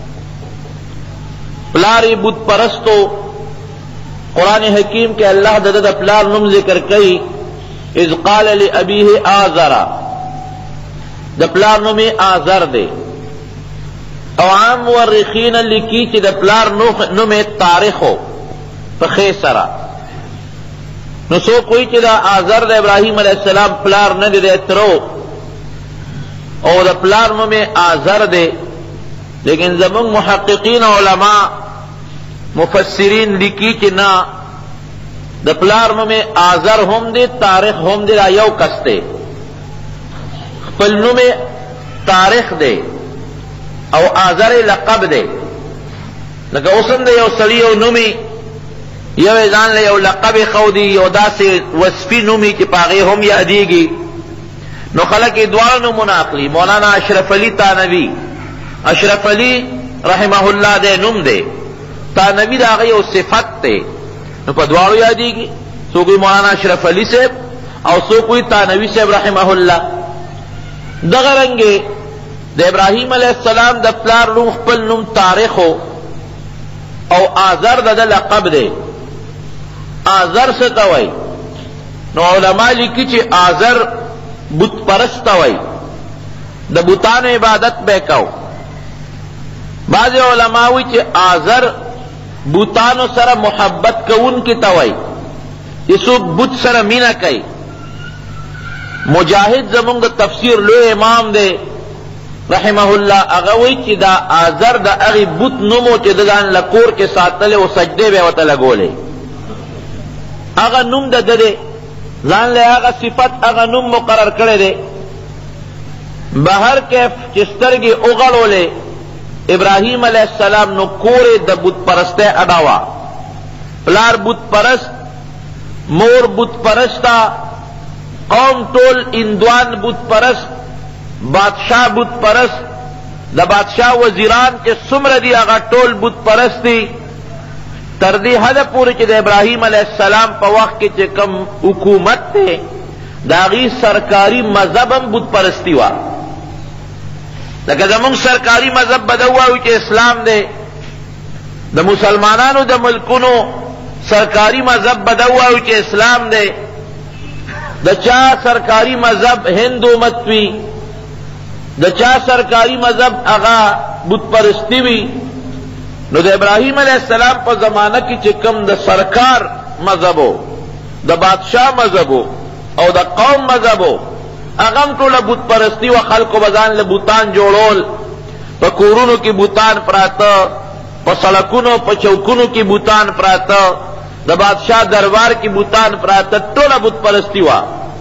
پلار یې بت پرستو. قرآن حکیم کې الله د پلار نوم ذکر کوي، اذ قال لابیه آزر، د پلار نوم یې آزر دی. او عام مورخین لیکي چې د پلار نوم یې طارخو پخې سره. نو څوک وایي چې دا آزر د ابراهیم علیہ السلام پلار نه دی، د ترو او د پلار نوم یې آزر دی. لیکن زمونږ محققین علما مفسرین لیکي چې نه، د پلار نوم یې آزر هم دی، تاریخ هم دی، دا یو کس دی. خپل نوم یې تاریخ دی او آزر لقب دی. لکه اوس هم د یو سړي یو نومي یو ځان له یو لقب خودي، یو داسې وصفي نومي چې په هغې هم یادېږي. نو خلک یې دواړه نومونه اخلي. مولانا اشرف علي تانوي، اشرف علي رحمه الله دی نوم دی، تانوي د هغه یو صفت دی، نو په دواړو یادېږي. څوک وایي مولانا اشرف علي صاحب او څوک وایي تانوي صاحب رحمه الله. دغه رنګې د ابراهیم علیہ السلام د پلار نوم خپل نوم تاریخو او آزر د لقب دی. آزر څه ته وایي؟ نو علما لیکي چې آزر بت پرست ته وایي، د بتانو عبادت به کو. بعض علما وایي چې آزر بتانو سره محبت کوونکي ته وایي، چې څوک بت سره مینه کوي. مجاهد زمونږ د تفسیر لوی امام دی رحمه الله، هغه وایي چې دا آزر د هغې بت نوم و چې د ځان له کور کې ساتلی او سجدې به یې ورته لګولې. هغه نوم د ده دی، ځان له هغه صفت هغه نوم مقرر کړی دی. بهر کیف چې سترګې وغړولې ابراهیم علیہ السلام نو کور د بت پرستی اډه وه. پلار بت پرست، مور بت پرسته، قوم ټول اندوان بت پرست، بادشاہ بت پرست، د بادشاہ وزیران چې څومره دي هغه ټول بت پرست دي. تر دې حد پورې چې د ابراهیم علیه السلام په وخت کې چې کوم حکومت دی د هغې سرکاري مذهب هم بت پرستی وه. لکه زمونږ سرکاري مذهب به ده ووایو چې اسلام دی، د مسلمانانو د ملکونو سرکاری مذہب بداؤ چې اسلام دے، د چا سرکاری مذہب ہندو مت وی، د چا سرکاری مذہب اغا بت پرستی وی. نو د ابراہیم علیہ السلام په زمانہ کی چکم د سرکار مذہبو، د بادشاہ مذہبو او د قوم مذہبو اغم ټوله بت پرستی و خلقو بزان له بوتان جوړول، په کورونو کې بوتان پراته، په سړکونو په چوکونو کې بوتان پراته، د بادشاہ دربار کې بوتان پراته، ټوله بت پرستی وا.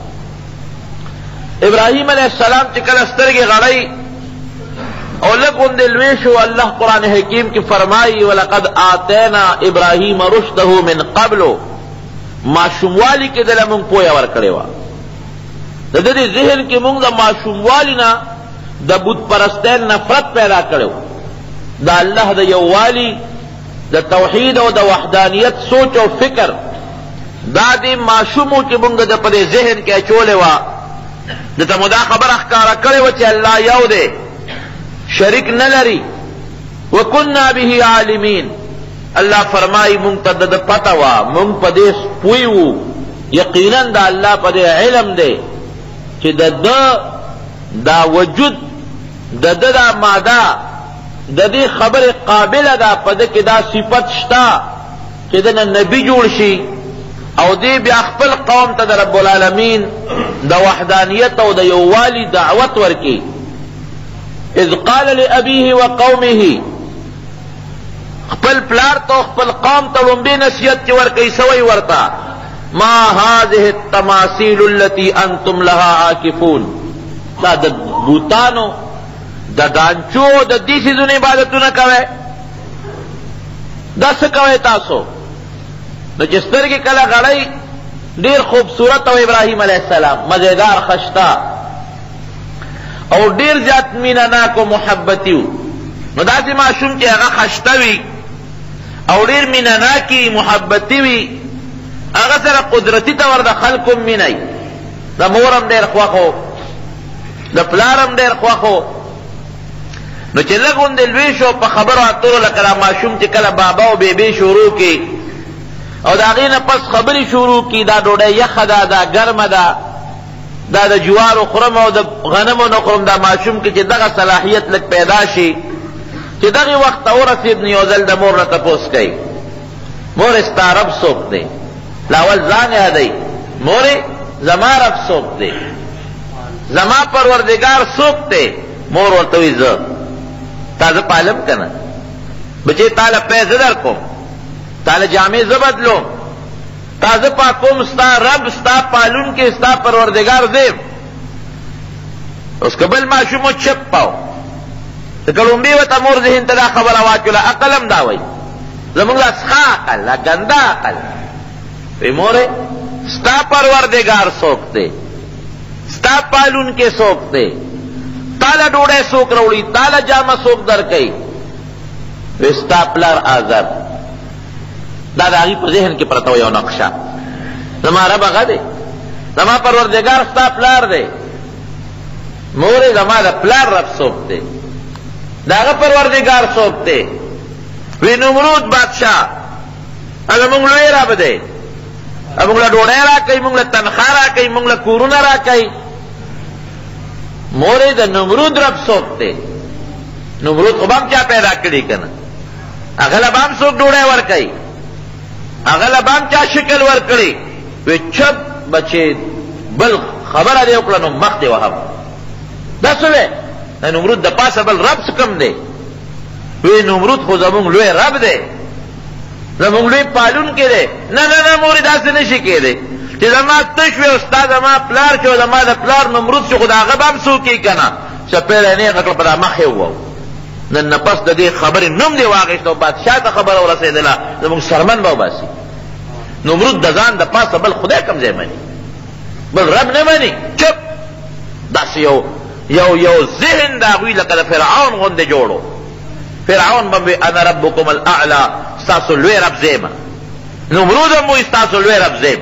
ابراہیم علیہ السلام چې کله سترګې غړی او لږ غوندې لوی شو، الله قرآن حکیم کې فرمایي ولقد آتینا ابراهیم رشده من قبل، ماشوموالی کې دله مونږ پوهه ورکړې وه. د دې ذهن کې مونږ د ماشوموالي نه د بت پرستۍ نفرت پیدا کړو، د الله د یووالي، د توحید او د وحدانیت سوچ او فکر دا دې ماشومو چې مونږ د په دې ذهن کې اچولې وه، دته مو دا خبره ښکاره کړې وه چې الله یو دی، شریک نه لري. وکنا به عالمین، الله فرمایي مونږ ته د پته وه، مونږ په دې پوی وو، یقینا د الله په دې علم دی چې د ده دا وجود، د ده دا ماده د دې خبرې قابله ده، په ده کې دا صفت شته چې دنه نبی جوړ شي او دې بیا خپل قوم ته د رب العالمین د وحدانیت او د یووالي دعوت ورکي. اذ قال لأبيه وقومه، خپل پلار ته خپل قوم ته لومبي نصیحت چې ورکوي سوی ورته، ما هذه التماثيل التي انتم لها عاکفون، دا د بوتانو د دانچو د دې څیزونو عبادتونه کوئ، دا څه کوئ تاسو؟ نو چې سترګې کله غړی ډېر خوبصورت او ابراهیم علیه السلام مزیدار خشتا او ډېر زیات مینه ناک و محبتي و. نو داسې ماشوم چې هغه خشته وي او ډېر مینه ناکي محبتي وي، هغه سره قدرتي طور د خلکو مینئ، د مور هم ډېر خوښ و، د پلار هم ډېر خوښ و. نو چې لږ غوندې لوی شو په خبرو اترو، لکه دا ماشوم چې کله بابا او بیبي شروع کړي او د هغې نه پس خبرې شروع کړي، دا ډوډۍ یخه ده، دا ګرمه ده، دا د جوارو خورم او د غنمو نه خورم، دا ماشوم کې چې دغه صلاحیت لږ پیدا شي، چې دغې وخت ته ورسېد نو یو ځل د مور نه تپوس کوي، مورې ستا رب څوک دی؟ لاول ځان یادوي، مورې زما رب څوک دی؟ زما پروردګار څوک دی؟ مور ورته وایي زه. تا زه پالم که نه؟ بچې تاله پیسې در کوم، تاله جامې زه بدلوم، تا زه پاکوم، ستا رب ستا پالونکی ستا پروردګار زیم. اوس که بل ماشوم و چپ پاو، د کړومبي ورته مور ذهن ته دا خبره واچوله، عقل هم دا وایي زمونږ لا څښه عقل، لا ګنده عقل. وی مورې ستا پروردګار څوک دی؟ ستا پالونکی څوک دی؟ تاله ډوډۍ څوک راوړي؟ تاله جامه څوک درکوي؟ وی ستا پلار آزر. دا د هغې په ذهن کې پرته و یو نقشه، زما رب هغه دی، زما پروردګار ستا پلار دی. مورې زما د پلار رب څوک دی؟ د هغه پروردګار څوک دی؟ وی نمرود بادشاه، هغه مونږ لوی رب دی، مونږ له ډوډۍ راکوي، مونږ له تنخوا راکوي، مونږ له کورونه راکوي. مورې د نمرود رب څوک دی؟ نمرود خو به هم چا پیدا کړي که نه، هغه له به هم څوک ډوډۍ ورکوي، هغه له به هم چا شکل ورکړي. وی چپ بچې بل خبره دې وکړه نو مخ دې وهم. دا څه وی؟ د نمرود د پاسه بل رب څه کم دی؟ وی نمرود خو زمونږ لوی رب دی، زمونږ لوی پالونکی دی. نه نه نه مورې داسې نه شي کېدی چې زما تش وی او ستا زما پلار چې زما د پلار نمرود شي، خو د هغه به هم څوک یې که نه. چپېړی یې نیغه کړه په دا مخ یې ووو. نن نه پس د دې خبرې نوم دې واخېست او بادشاه ته خبره ورسېدله، زمونږ سرمن به وباسي. نمرود د ځان د پاسه بل خدای کم ځای مني، بل رب نه مني. چپ داسې یو ذهن د هغوی لکه د فرعون غوندې جوړو. فرعون به وي انا ربکم الاعلی، ستاسو لوی رب زیمه، نمرود هم وی ستاسو لوی رب زیم.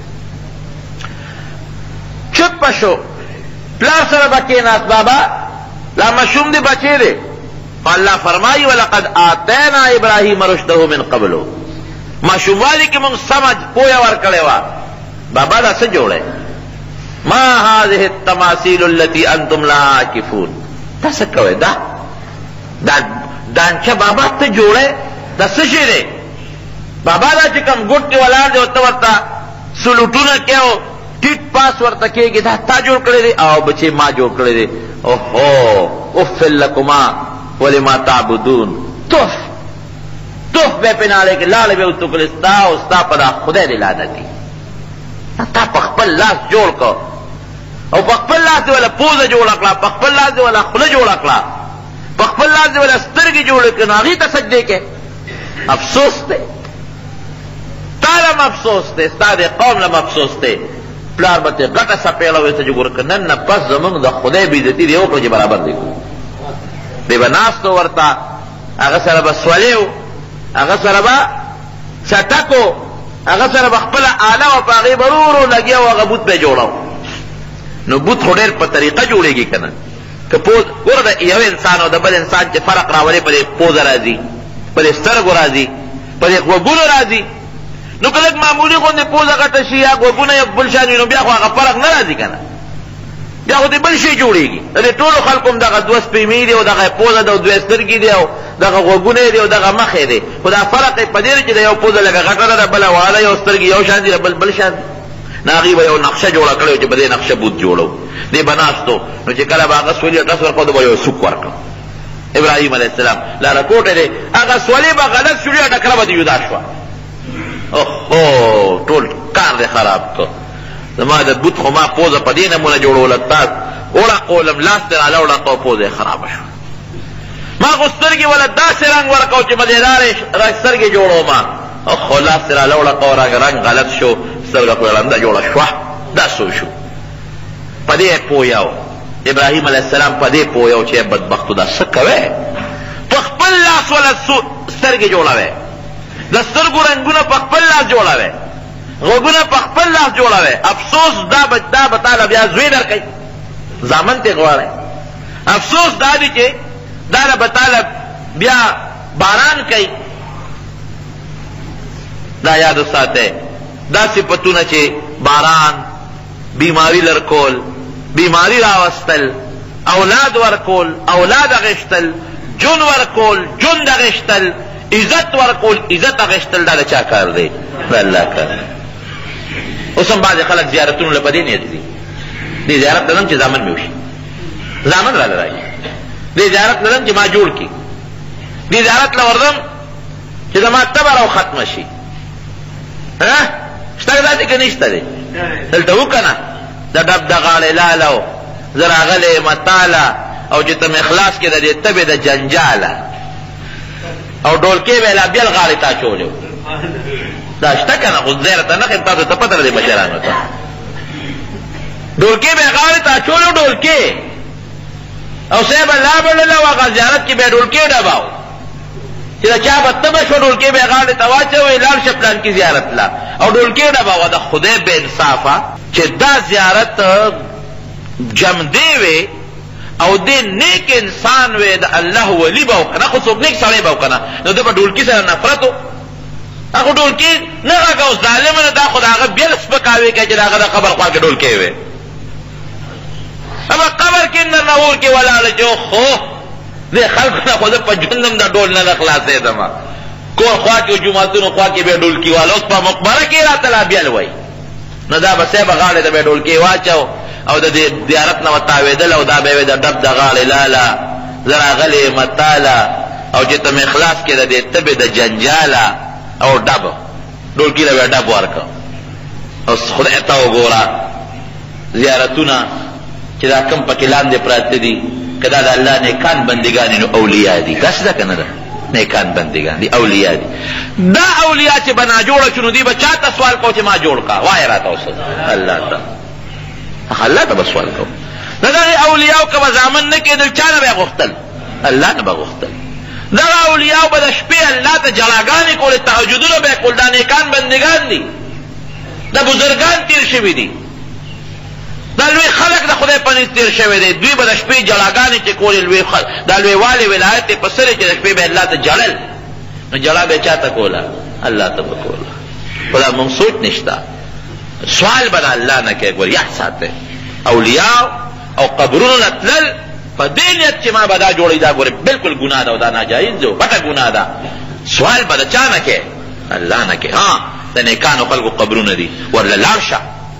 چپ پشو پلار سره بکی ناس بابا لا مشوم دی بچی دی. اللہ فرمائی وَلَقَدْ آتَيْنَا إِبْرَاهِيمَ رُشْدَهُ مِنْ قَبْلُ، مشوم والی کی منگ سمجھ پویا ورکڑے وا. بابا دا سے جوڑے ما هذه التماثيل التي انتم لا عاكفون، دا سکوے دا دانچہ بابا تے جوڑے دا سشی دے. بابا دا چکم گھٹ کے ولار دے ہوتا ورطا سلوٹونا کیاو ٹیٹ پاس ورطا کیے گی دا تا جوڑ کرے دے آو بچے ما جوڑ کرے دے. اوہو افل لکما ولما تعبدون، توف بے پنالے کے لال بے اتو کلستا استا پدا خدای دے لانا دی. تا پخپل لاس جوڑ کو او پخپل لاس دے والا پوزا جوڑ اکلا، پخپل لاس دے والا خلا جوڑ اکلا، پخپل لاس دے والا سترگی جوڑ کے ناغی تا سجدے کے. افسوس دے تالم افسوس دے، ستا دے قوم لم افسوس دے. پلار بتے غٹا سا پیلا ہوئے سجو گرکنن نا پس زمان دا خدای بیزتی دے اوکل جی برابر دے کو دے با ناس تو ورطا اغا سر با سولیو، اغا سر با سٹکو، اغا سر با خپل آلا و پاغی برورو لگیا و اغا بوت بے جوڑاو. نو بوت خودیر پا طریقہ جوڑے گی کنن کہ پوز گور دا ایو انسان و دا بل انسان چے فرق راولے پا دے پوز رازی، پا دے سترگو رازی، پا دے وگونو رازی. نو کلک معمولی خوندے پوز اگا تشی یا وگونو یا بلشانی نو بیا خو اگا فرق نرازی کنن، بیا خو دے بل شی جوڑے گی. دے طولو خلقم دا دوست پیمی دے و دا پوز دا دو استرگی دے و دا وگونے دے و دا مخی دے. خدا فرق پدیر چی دا یو پوز لگا غٹر دا بلا والا یو استرگی یو شان دی دا بل شان دی. ناغی با یو نقشہ جوڑا کرو چی بدے نقشہ بود جوڑو دے بناستو. نو چی کلا با آغا سولی اٹس ورکو دا با یو سک ورکو. ابراہیم علیہ السلام لارا کوٹے دے آغا سولی با غلط سولی اٹکرا با دیو دا شوا. اوہو ٹول کار دے خراب کو. زمان دا بود خو ما پوزا پا دین مونا جوڑو لتاس اوڑا قولم لاستر علا اوڑا قو پوزے خراب شو. ما غسترگی والا دا سے رنگ ورکو چی مدیدار رسترگی جوڑو ما. اوہو لاستر علا اوڑا قو رنگ غلط شو سرگا کوئی لندہ جوڑا شوا دا سو شو. پدے پویاو ابراہیم علیہ السلام پدے پویاو چی بدبختو دا سکوے پخپل لاس والا سرگی جوڑا وے، دا سرگو رنگونا پخپل لاس جوڑا وے، غوگونا پخپل لاس جوڑا وے. افسوس دا بتالا بیا زوی در کئی زامن تے غوارے. افسوس دا دی چے دا بتالا بیا باران کئی. دا یاد ساتے دا صفتونا چے باران، بیماری لرکول، بیماری راوستل، اولاد ورکول، اولاد اغشتل، جن ورکول، جن اغشتل، عزت ورکول، عزت اغشتل. دا چا کار دے؟ دا اللہ کار. اسم بعض خلق زیارتون لپدے نیت دی. دی زیارت لرم چی زامن میوشی، زامن را لرائی. دی زیارت لرم چی ما جوڑ کی. دی زیارت لوردم چی زمان تبر او ختم شی. شتاک دا دی کنیشتا دی دلتاو کنا دا دب دا غال لالاو زراغل مطالا او چی تم اخلاص کی دا دی تب دا جنجالا او ڈولکی بیلا بیل غالی تا چولیو. دا شتا کنا خود زیرتا نخیم تا تا پتر دی مشرانو تا ڈولکی بے غالی تا چولیو. ڈولکی او سیب اللہ بللہ واقع زیارت کی بے ڈولکی ڈباو چی دا چا بتبا شو ڈولکی بے غالی تا واچوی لال شپلان کی زیارت لا او ڈولکی ڈباو. دا خدای بے انصافا چی دا زیارت جم دیوے او دے نیک انسان وے دا اللہ ولی باو کنا خود سوک نیک سڑے باو کنا نو دا پا ڈولکی سے نفرتو اخو ڈولکی نگا گا اس ظالمن دا خود آگا بیل سپکاوے کہ جدا آگا دا قبر خواه کے ڈولکی وے. اما قبر کی اندر نور کی والا جو خو دے خلق نا خود پا جندم دا ڈول نا خلاصے دما کور خواہ کی جماعتون خواہ کی بے ڈولکی والا اس پا مقبرہ کی رات لا بیل وی نو دا بسے بغاڑے دا بے ڈولکی واچاو او دا دیارت نا وطاوی دل او دا بے دا دب دا غاڑی لالا ذرا غلی مطالا او جتم اخلاص کی دا دی تب دا جنجالا او ڈب ڈولکی دا بے ڈب ورکا او خود اعتاو گورا زیارتونا چی دا کم پکلان دے پرات دی کدا دا اللہ نیکان بندگانی نو اولیاء دی کس دا کنا دا نیکان بندگان دی اولیاء دی. دا اولیاء چی بنا جوڑا چنو دی بچا تا سوال کو چی ما جوڑ کا وائی راتا اسد اللہ تا اللہ تا بسوال کو ندا اولیاء کا بزامن نکی دل چانا بے غختل اللہ نبا غختل دغه اولیاء به د شپې الله ته جلاګانې کولې، تهجدونه به یې کول. دا نیکان بندګان دي، د بزرګان تیر شوي دي، دا لوی خلق د خدای په نزد تیر شوی دی. دوی به د شپې جلاګانې چې کولې، دا لویوالې ولایت یې په سر چې د شپې به الله ته جړل، نو جړا به چا ته کوله؟ الله ته به کوله. خو دا مونږ سوچ نشته. سوال به د الله نه کوې. ګور یاد ساتئ، اولیاء او قبرونو نه تلل په دې نیت چې ما به دا جوړوي، دا ګورې بالکل ګناه ده او دا ناجایز ده او پټه ګناه ده. سوال به د چا نه کوې؟ الله نه کوې. د نیکانو خلکو قبرونه دي، ورله لاړ شه.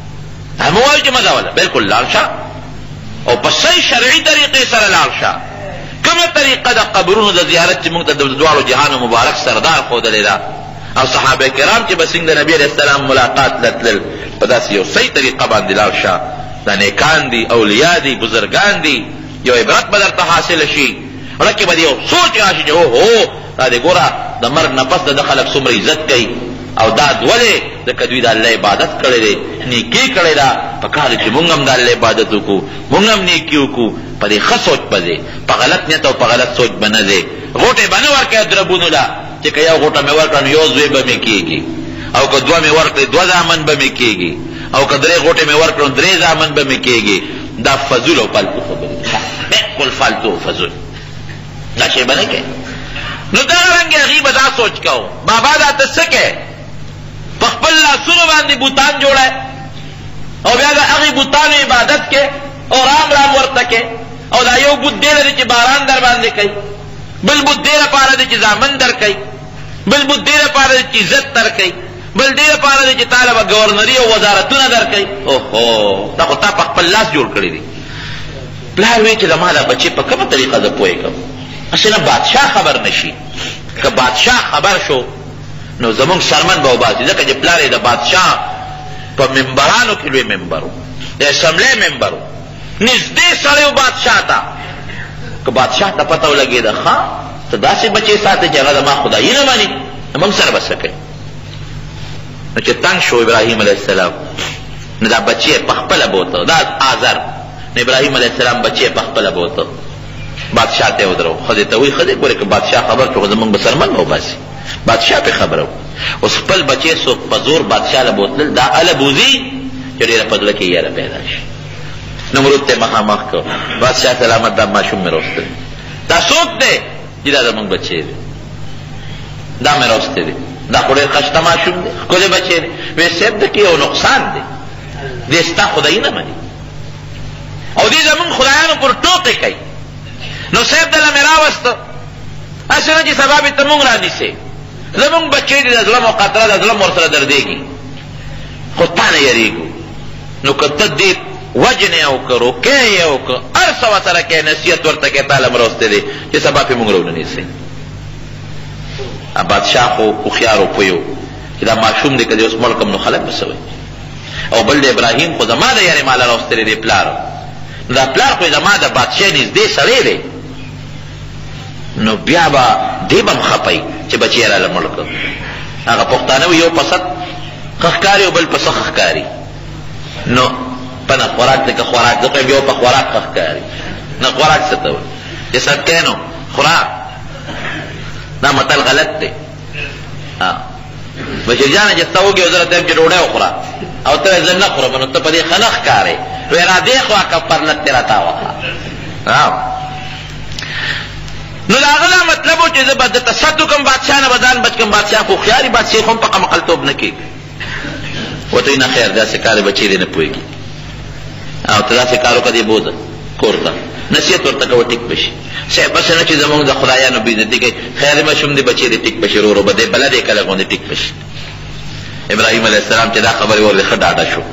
هم وایو چې مزه وله، بالکل لاړ شه او په صحیح شرعي طریقې سره لاړ شه. کومه طریقه د قبرونو د زیارت چې موږ ته د دواړو جهانو مبارک سردار ښودلې ده، او صحابه کرام چې به څنګه د نبي علیه السلام ملاقات لتلل، په داسې یو صحیح طریقه باندې لاړ شه. دا نیکان دي، اولیاء دي، بزرګان دي، یو عبرت به درته حاصل شي. ورکې به دې یو سوچ راشي چې اوهو دا دې ګوره د مرګ نه پس د خلک څومره عزت کوي، او دا ولې ځکه دوی د الله عبادت کړی دی، نیکي کړی ده. په کار چې مونږ هم د الله عبادت وکړو، مونږ هم نیکي وکړو. په دې ښه سوچ به ځې، په غلط نیت او په غلط سوچ به نه ځې. غوټې به نه ورکوې دربونو له چې که یو غوټه مې ورکړه نو یو زوی به مې کېږي، او که دوه مې ورکړې دوه زامن به مې کېږي، او که درې غوټې مې ورکړه نو درې زامن به مې کېږي. دا فضول او فالتو خبرې، بالکل فالتو او فضول. دا شی به نه کوې. نو دغه رنګې هغوی به دا سوچ کوو، بابا دا ته څه کوې؟ په خپل لاسونو باندې بوتان جوړه او بیا د هغې بوتانو عبادت کې او رام رام ورته کې. او دا یو بوت دی لري چې باران در باندې کوي، بل بوت دی لپاره دی چې زامن در کوي، بل بوت دی لپاره دی چې عزت در کوي، بل دی لپاره دی چې تاله به ګورنري او وزارتونه در کوي. اوهو دا خو تا په خپل لاس جوړ کړي دي. پلار وایي چې زما دا بچې په کومه طریقه زه پوهېږم، هسې نه بادشاه خبر نشي. که بادشاه خبر شو نو زمونږ سرمن به وباسي، ځکه چې پلار یې د بادشاه په ممبرانو کې لوی ممبر و، د اسمبلۍ ممبر و، نږدې سړی و بادشاه ته. که بادشاه ته پته ولګېده ښه ته داسې بچې ساتې چې هغه زما خدایي نه مني، نو موږ سره به څه کوي؟ نو چې تنګ شو ابراهیم علیه السلام، نو دا بچې په خپله بوته، دا آزر. نو ابراهیم علیه السلام بچې په خپله بوته، بادشاه ته یې ودرو. ښځې ته وایي ښځې ګورې که بادشاه خبر شو خو زمونږ به سرمن به وباسي. بادشاه پې خبره و. اوس خپل بچې څوک په زور بادشاه له بوتلل، دا اله بوځي چې ډېره په زړه کې یاره پیدا شي. نمرود ته مخامخ کړ، بادشاه سلامت دا ماشوم مې راوستی. دا څوک دی؟ چې دا زمونږ بچې دی، دا مې راوستی دی. دا خو ډېر خشته ماشوم دی، ښکلی بچې دی. وایي صاحب د کې یو نقصان دی، دی ستا خدایي نه مني او دی زمونږ خدایانو پر ټوکې کوي. نو صاحب دله مې راوسته، هسې نه چې سبا بې ته مونږ رانیسې. زمونږ بچې دي، د زړه مقدره د زړه م ورسره دردېږي، خو تا نه یېرېږو. نو که ته دې وجنې او که روکې یې او که هر څه ورسره کوې، نصیحت ورته کوې، تا له م راوستی دی چې سبا پې مونږ راونه نیسئ. بادشاه خو هوښیار و پوه و چې دا ماشوم دی که دې اوس مړ کړم نو خلک به څه وایي. او بل د ابراهیم خو زما د یارې ماله راوستلی دی پلار. نو دا پلار خو زما د بادشاه نږدې سړی دی، نو بیا به دې به م خپئ چې بچی یې راله مړ کړ. هغه پښتانه وي یو پسد ښه ښکاري او بل پسه ښه ښکاري. نو په نه خوراک دی که خوراک، زه خو یم یو په خوراک ښه ښکاري. نه خوراک څه ته وایي چې صدقې نو خوراک، دا متل غلط دی. بشیر جانه چې ته وږې او زه راته یم چې ډوډۍ وخوره او ته زه نه خورم، نو ته په دې ښه نه ښکارې. وایي رادې خوا که پرلت دې راته وخوره. نو د هغه دا مطلب و چې زه به دته ست وکړم، بادشاه نه به ځان بچ کړم. بادشاه خو هوښیاري، بادشاه خو هم په قمقلتوب نه کېږي. ورته وایي نه خیر داسې کار بچې دې نه پوهېږي، او ته داسې کار وکړه دې بوځه کور ته، نصیحت ورته کوه ټیک به شي. صحیح بس نه چې زمونږ د خدایانو بېعزتي کوي. خیر ماشوم دې بچې دې ټیک به شي، ورو ورو به دې بله دې کله غوندې ټیک به شي. ابراهیم علیه السلام چې دا خبرې ورلې ښه ډاډه شو.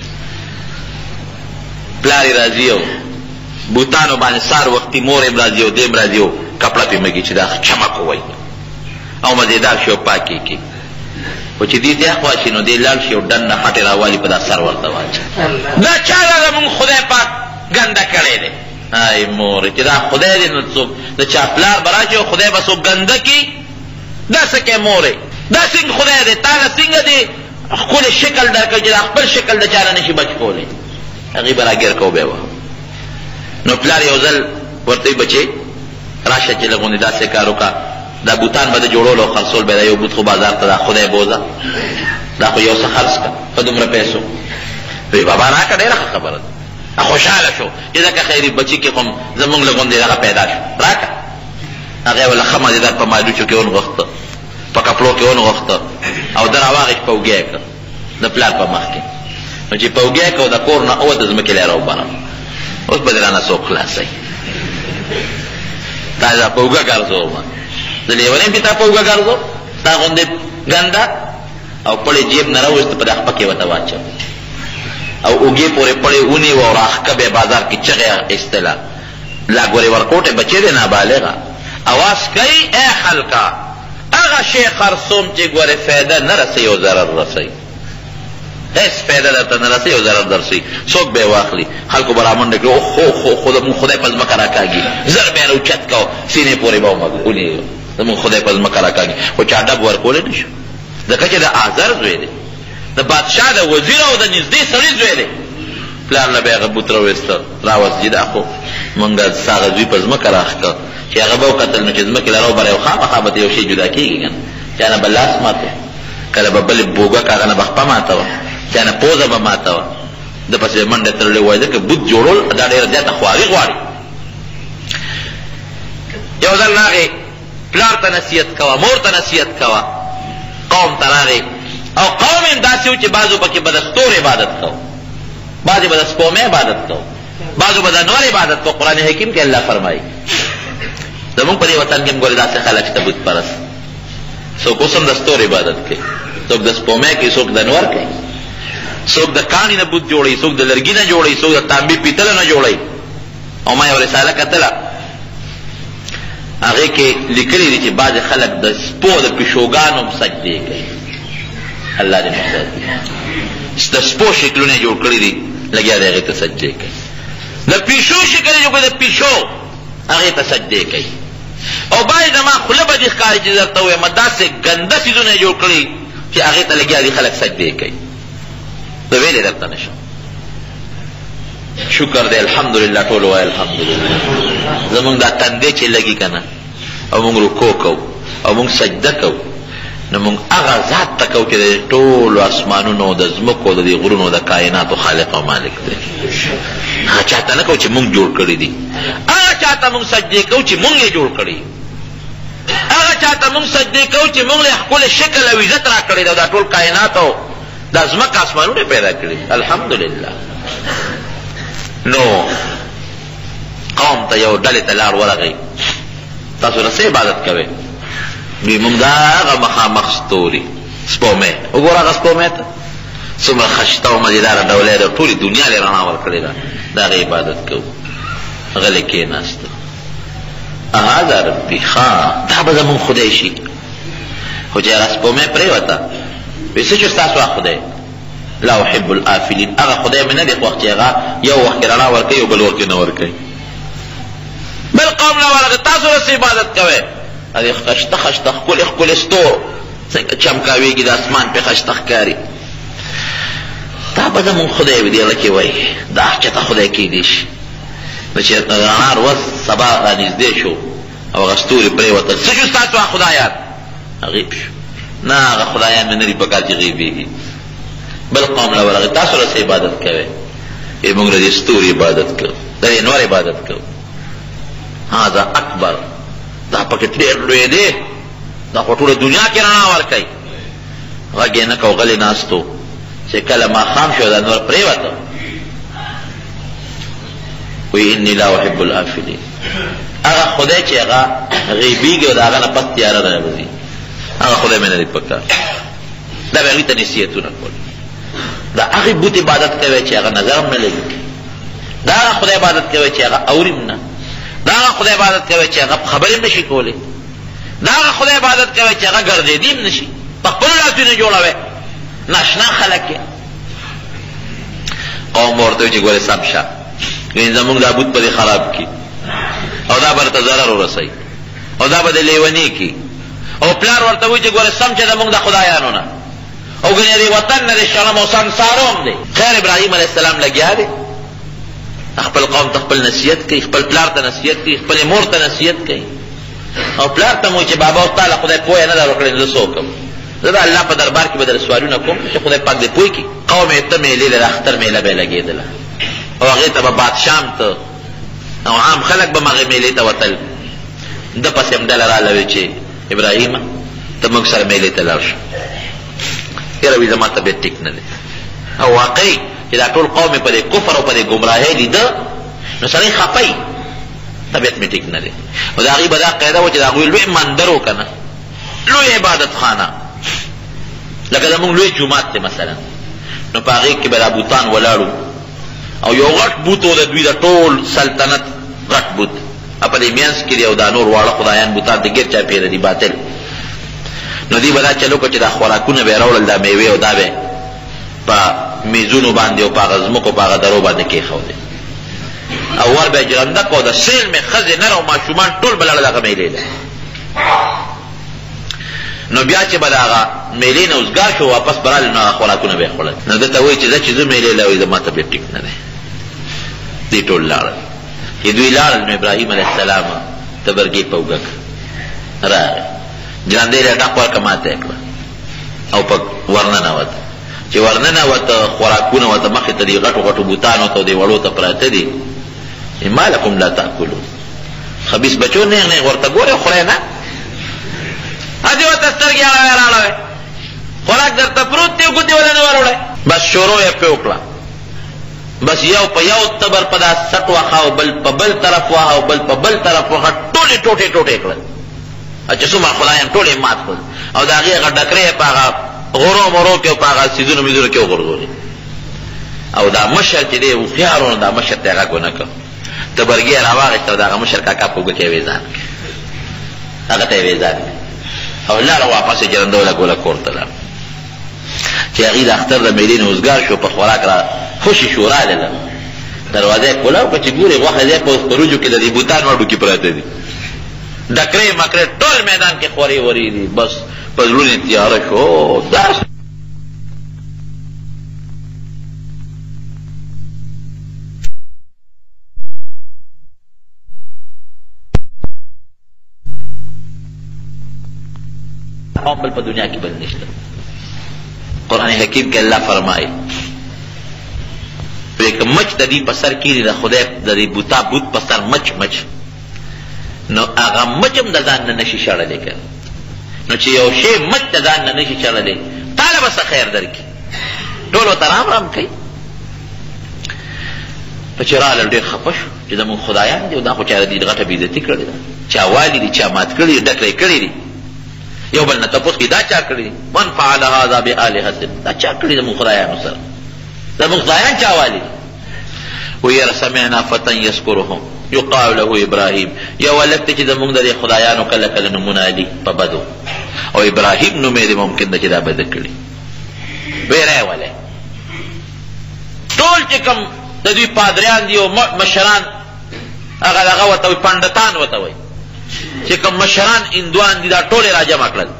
پلار یې راځي او بوتانو باندې سار وختي مور یې راځي او دیم راځي او کپړه پې مږي چې دا چمک ووایي او مزېدار شي او پاکې کړي. خو چې دې ته خوا شي نو دې لاړ شي او ډنډه خټې راوالي په دا سر ورته واچي. دا چا دا زمونږ خدای پاک ګنده کړی دی. ای مورې چې دا خدای دی نو څوک د چا پلار به راشي او خدای به څوک ګنده کړي. دا څه کوې مورې؟ دا څنګه خدای دی؟ تا له څنګه دې ښکلی شکل درکړی چې دا خپل شکل د چا نه نشي بچ کولی. هغې به راګیر کو بیا وه. نو پلار یو ځل ورته وایي بچې راشه چې لغونې داسې کار وکړه دا بوتان به د جوړولو او خرڅول به دا یو بوت خو بازار ته دا خدای بوزه دا خو یو څه خرڅ کړه په دومره پیسو وی بابا راکړه ډېره ښه خبره ده خوشحاله شو چې ځکه خیري بچي کې خو زمونږ له غوندې دغه پیدا شو راکړه هغه یې وله ښه مزېدار په مالوچو کې ونغوښته په کپړو کې ونغوښته او ده راواغېش پوګی یې کړ د پلار په مخ کې نو چې پوګی یې کړ د کور نه اوه د ځمکې لی راوباره اوس به دې رانه څوک خلاصوي تا دا پوګه ګرځوم د لیونۍ پې تا پوګه ګرځو تا غوندې ګنده او پړې جیب نه راوایسته په دغه پکې ورته واچو او اوږې پورې پړې ونیو او راښکه به بازار کې چغې ایستله لا ګورې ورکوټې بچې دی نابالغه اواز کوي ای خلکه هغه شی خرڅوم چې ګورې فایده نه رسوي او ضرر رسوي هیڅ فایده درته نه رسوي او ضرر درسوي څوک به یې واخلي خلکو به رامنډه کړي خو زمونږ خدای په ځمکه راکاږي زر به یې راوچت کو سینې پورې به ونیو زمونږ خدای په ځمکه راکاږي خو چا ډب ورکولی نه شو ځکه چې د آزر زوی دی د بادشاه د وزیر او د نږدې سړي زوی دی پلار له به یې هغه بوت راویسته راوسجي دا خو مونږ ستا هغه زوی په ځمکه راښکه چې هغه به وکتل نو چې ځمکې له راوبره یو خامخا به ته یو شی جدا کېږي که نه چا نه به لاس ماته کله به بلې بوګک هغه نه به خپه ماته وه چا نه پوزه به ماته وه ده پسې به منډې تړلې وایي ځکه بوت جوړول دا ډېره زیاته خواري غواړي یو ځل راغې پلار ته نصیحت کوه مور ته نصیحت کوه قوم ته راغې او قوم هم داسې و چې بعضو پکې به د ستور عبادت کو بعضې به د سپومې عبادت کو بعضو به د انور عبادت کو قرآن حکیم کې الله فرمایي زمونږ په دې وطن کې هم ګورې داسې خلک شته بت پرست څوک اوس هم د ستور عبادت کوي څوک د سپومې کوي څوک د انور کوي څوک د کاڼي نه بت جوړوي څوک د لرګي نه جوړوي څوک د تانبې پیتله نه جوړوي او ما یو رساله کتله هغې کې لیکلي دي چې بعضې خلک د سپو د پیشوګانو هم سجدې کوي الله دې مقصد د سپو شکلونه یې جوړ کړي دي لګیا دی هغې ته سجدې کوي د پیشو شکل یې جوړ کړي د پیشو هغې ته سجدې کوي او باید زما خوله به دې ښکاري چې درته ووایم داسې ګنده څیزونه یې جوړ کړي چې هغې ته لګیا دي خلک سجدې کوي زه ویلې درته نه شم شکر دی الحمدلله ټول وایي الحمدلله زمونږ دا تندې چې لګي که نه او مونږ رکوع کوو او مونږ سجده کوو نو مونږ هغه ذات ته کوو چې د ټولو اسمانونو د ځمکو د دې غرونو د کائناتو خالق او مالک دی هغه چاته نه کوو چې مونږ جوړ کړي دي هغه چاته مونږ سجدې کوو چې مونږ یې جوړ کړي هغه چاته مونږ سجدې کوو چې مونږ له ښکلی شکل او عزت را کړی دی او دا ټول کائناتو دا ځمکه اسمانونه پیدا کړي الحمدلله نو قوم ته یو ډلې ته لار ورغی تاسو نه څه عبادت کوئ دوی مونږ دا هغه مخامخ ستوري سپومې وګوره هغه سپومې ته څومره خشته او مزېداره ډولۍ ده ټولې دنیا لې رڼا ورکړې ده د هغې عبادت کوو غلې کېناسته هذا ربي ښه دا به زمونږ خدای شي خو چې هغه سپومې پرېوته وایي څه چې ستاسو هغه خدای لا احب الآفلین هغه خدای مې نه دی خوښ چې هغه یو وخت کې رڼا ورکوي او بل وخت کې نه ورکوي بل قوم نه ورغی تاسو رس عبادت کوئ هغې خشته خشته ښکلې ښکلې ستور څنګه چمکاوېږي د اسمان پې خشته ښکاري دا به زمونږ خدای وي دې هغه کې وایي دا چېته خدای کېدی شي نو چې رڼا ورځ سبا رانږدې شو او هغه ستوري پرېوتل څه شو ستاسو هغه خدایان غیب شو نه هغه خدایان مې نه دي په کار چې غیبېږي بل قوم له ورغی تاسو رس عبادت کوئ ای مونږ د دې ستوري عبادت کوو د دې انور عبادت کوو هذا اکبر دا پکې ډېر لوی دی دا خو ټوله دنیا کې رڼا ورکوي غږ یې نه کو غلې ناستو چې کله ماښام شو د انور پرېوته وایي انی لا احب الآفلین هغه خدای چې هغه غیبېږي او د هغه نه پس تیاره راوځي هغه خدای مې نه دی په کار دا به هغې ته نصیحتونه کول دا هغې بوت عبادت کوي چې هغه نظر هم نه لګي دا هغه خدای عبادت کوي چې هغه اوري هم نه دا هغه خدای عبادت کوي چې هغه خبرې هم نشي کولی دا هغه خدای عبادت کوي چې هغه ګرځېدي هم نشي په خپلو لاسونه جوړوي ناشنا خلک یې قوم ورته وایي چې ګورې سم شه ګینې زمونږ دا بوت به دې خراب کړي او دا به درته ضرر ورسوي او دا به دې لیوني کړي او پلار ورته وایي چې ګورې سم چې زمونږ د خدایانو نه او ګنې دې وطن نه دې شرم او سنسارو هم دی خیر ابراهیم علیه السلام لګیا دی خپل قوم ته خپل نصیحت کوي خپل پلار ته نصیحت کوي خپلې مور ته نصیحت کوي او پلار ته مو چې بابا او تعالی خدای پوهه نه درکړي زه څه وکړم زه د الله په دربار کې به در سوالونه کوم چې خدای پاک دې پوه کړي قوم یې ته میلې د اختر میله به لګېدله او هغې ته به بادشام ته او عام خلک به هغې میلې ته وتل ده پسې هم ډله راله وې چې ابراهیمه ته موږ سره میلې ته لاړ شه یاره وي زما طبیعت ټیک نه دی او واقعي چې دا ټول قوم یې په دې کفر او په دې ګمراهۍ لیده نو سړی خفه طبیعت مې ټیک نه دی او د هغې به دا قاعده وه چې د هغوی لوی مندر و که نه لوی عبادت خانه لکه زمونږ لوی جومات دی مثلا نو په هغې کې به دا بوتان ولاړو او یو غټ بوت و د دوی د ټول سلطنت غټ بوت په دې منځ کې دی او دا نور واړه خدایان بوتان د ګیر چاپېره دي باطل نو دوی به دا چلو که چې دا خوراکونه به یې راوړل دا میوې او دا به په میزونو باندې او په هغه ځمکو په هغه درو باندې کېښودې او ور به یې جرندک او د سیل مې ښځې نر او ماشومان ټول به لاړل هغه میلې ده نو بیا چې به د هغه میلې نه اوزګار شو واپس به رالې نو هغه خوراکونه به یې خوړل نو ده ته وایي چې زه چې زه میلې له وایي زما طبیعت ټیک نه دی دوی ټول لاړل چې دوی لاړل نو ابراهیم علیه السلام تبرګې په اوږه کړه راغی جرندې له ډک ورکه ماته یې کړه او په ورننوت چې ورننوته خوراکونه ورته مخې ته دي غټو غټو بوتانو ته او دې وړو ته پراته دي ما لکم لا تاکلون خبیث بچو نیغ نیغ ورته ګورې خورئ نه هسې ورته سترګې اړوئ راړوئ خوراک درته پروت دی ګوتې وله نه وروړئ بس شروع یې پې وکړه بس یو په یو تبر په دا سټ واخه او بل په بل طرف واخه او بل په بل طرف واخه ټولې ټوټې ټوټې کړل چې څومره خدایان ټول یې مات کړل او د هغې هغه ډکرې یې په هغه غرو مرو کې او په هغه څیزونو میزونو کې وغورځولې او دا مشر چې دی هوښیار و نو دا مشر ته یې غږ ونه کړ تبرګي یې راواخېسته او د هغه مشر کاکا په اوږه کې یې ویزان کړ هغه ته یې ویزان کړ او لاړه واپس یې جرنده ولګوله کور ته لاړ چې هغې د اختر د میلې نه اوزګار شو په خوراک را خوشي شو رالله دروازه یې کوله او که چې ګورې غوښه دی په پروجو کې د دې بوتان وډو کې پراته دي ډکرې مکرې ټول میدان کې خورې ورې دي بس په زړونې تیاره شو داسې بل په دنیا کې بل نشته قرآن حکیم کې الله فرمایي که مچ د دې په سر کېږي د خدای د دې بوتا بوت په سر مچ نو هغه مچ هم د ځان نه نشي شړلی که نو چې یو شی مچ د ځان نه نشي شړلی تاله به څه خیر درکړي ټول ورته رام رام کوي په چې راغلل ډېر خفه شو چې زمونږ خدایان دي او دا خو چا د دې غټه بېعزتي کړې ده چا والي دي چا مات کړي دي ډکرې کړي دي یو بل نه تپوس کوي دا چا کړي دي من فعل هذا بآلهتنا دا چا کړي زمونږ خدایانو سره زمونږ خدایان چا والي دي ویره سمعنا فتى یذکرهم یقال له ابراهیم یو هلک دی چې زمونږ د دې خدایانو کله کله نومونه دي په بدو او ابراهیم نوم یې ممکن ده چې دا بده کړي ویره یې ولې ټول چې کوم د دوی پادریان دي او مشران هغه دغه ورته وایي پنډتان ورته وایي چې کوم مشران هندوان دي دا ټول یې راجمع کړل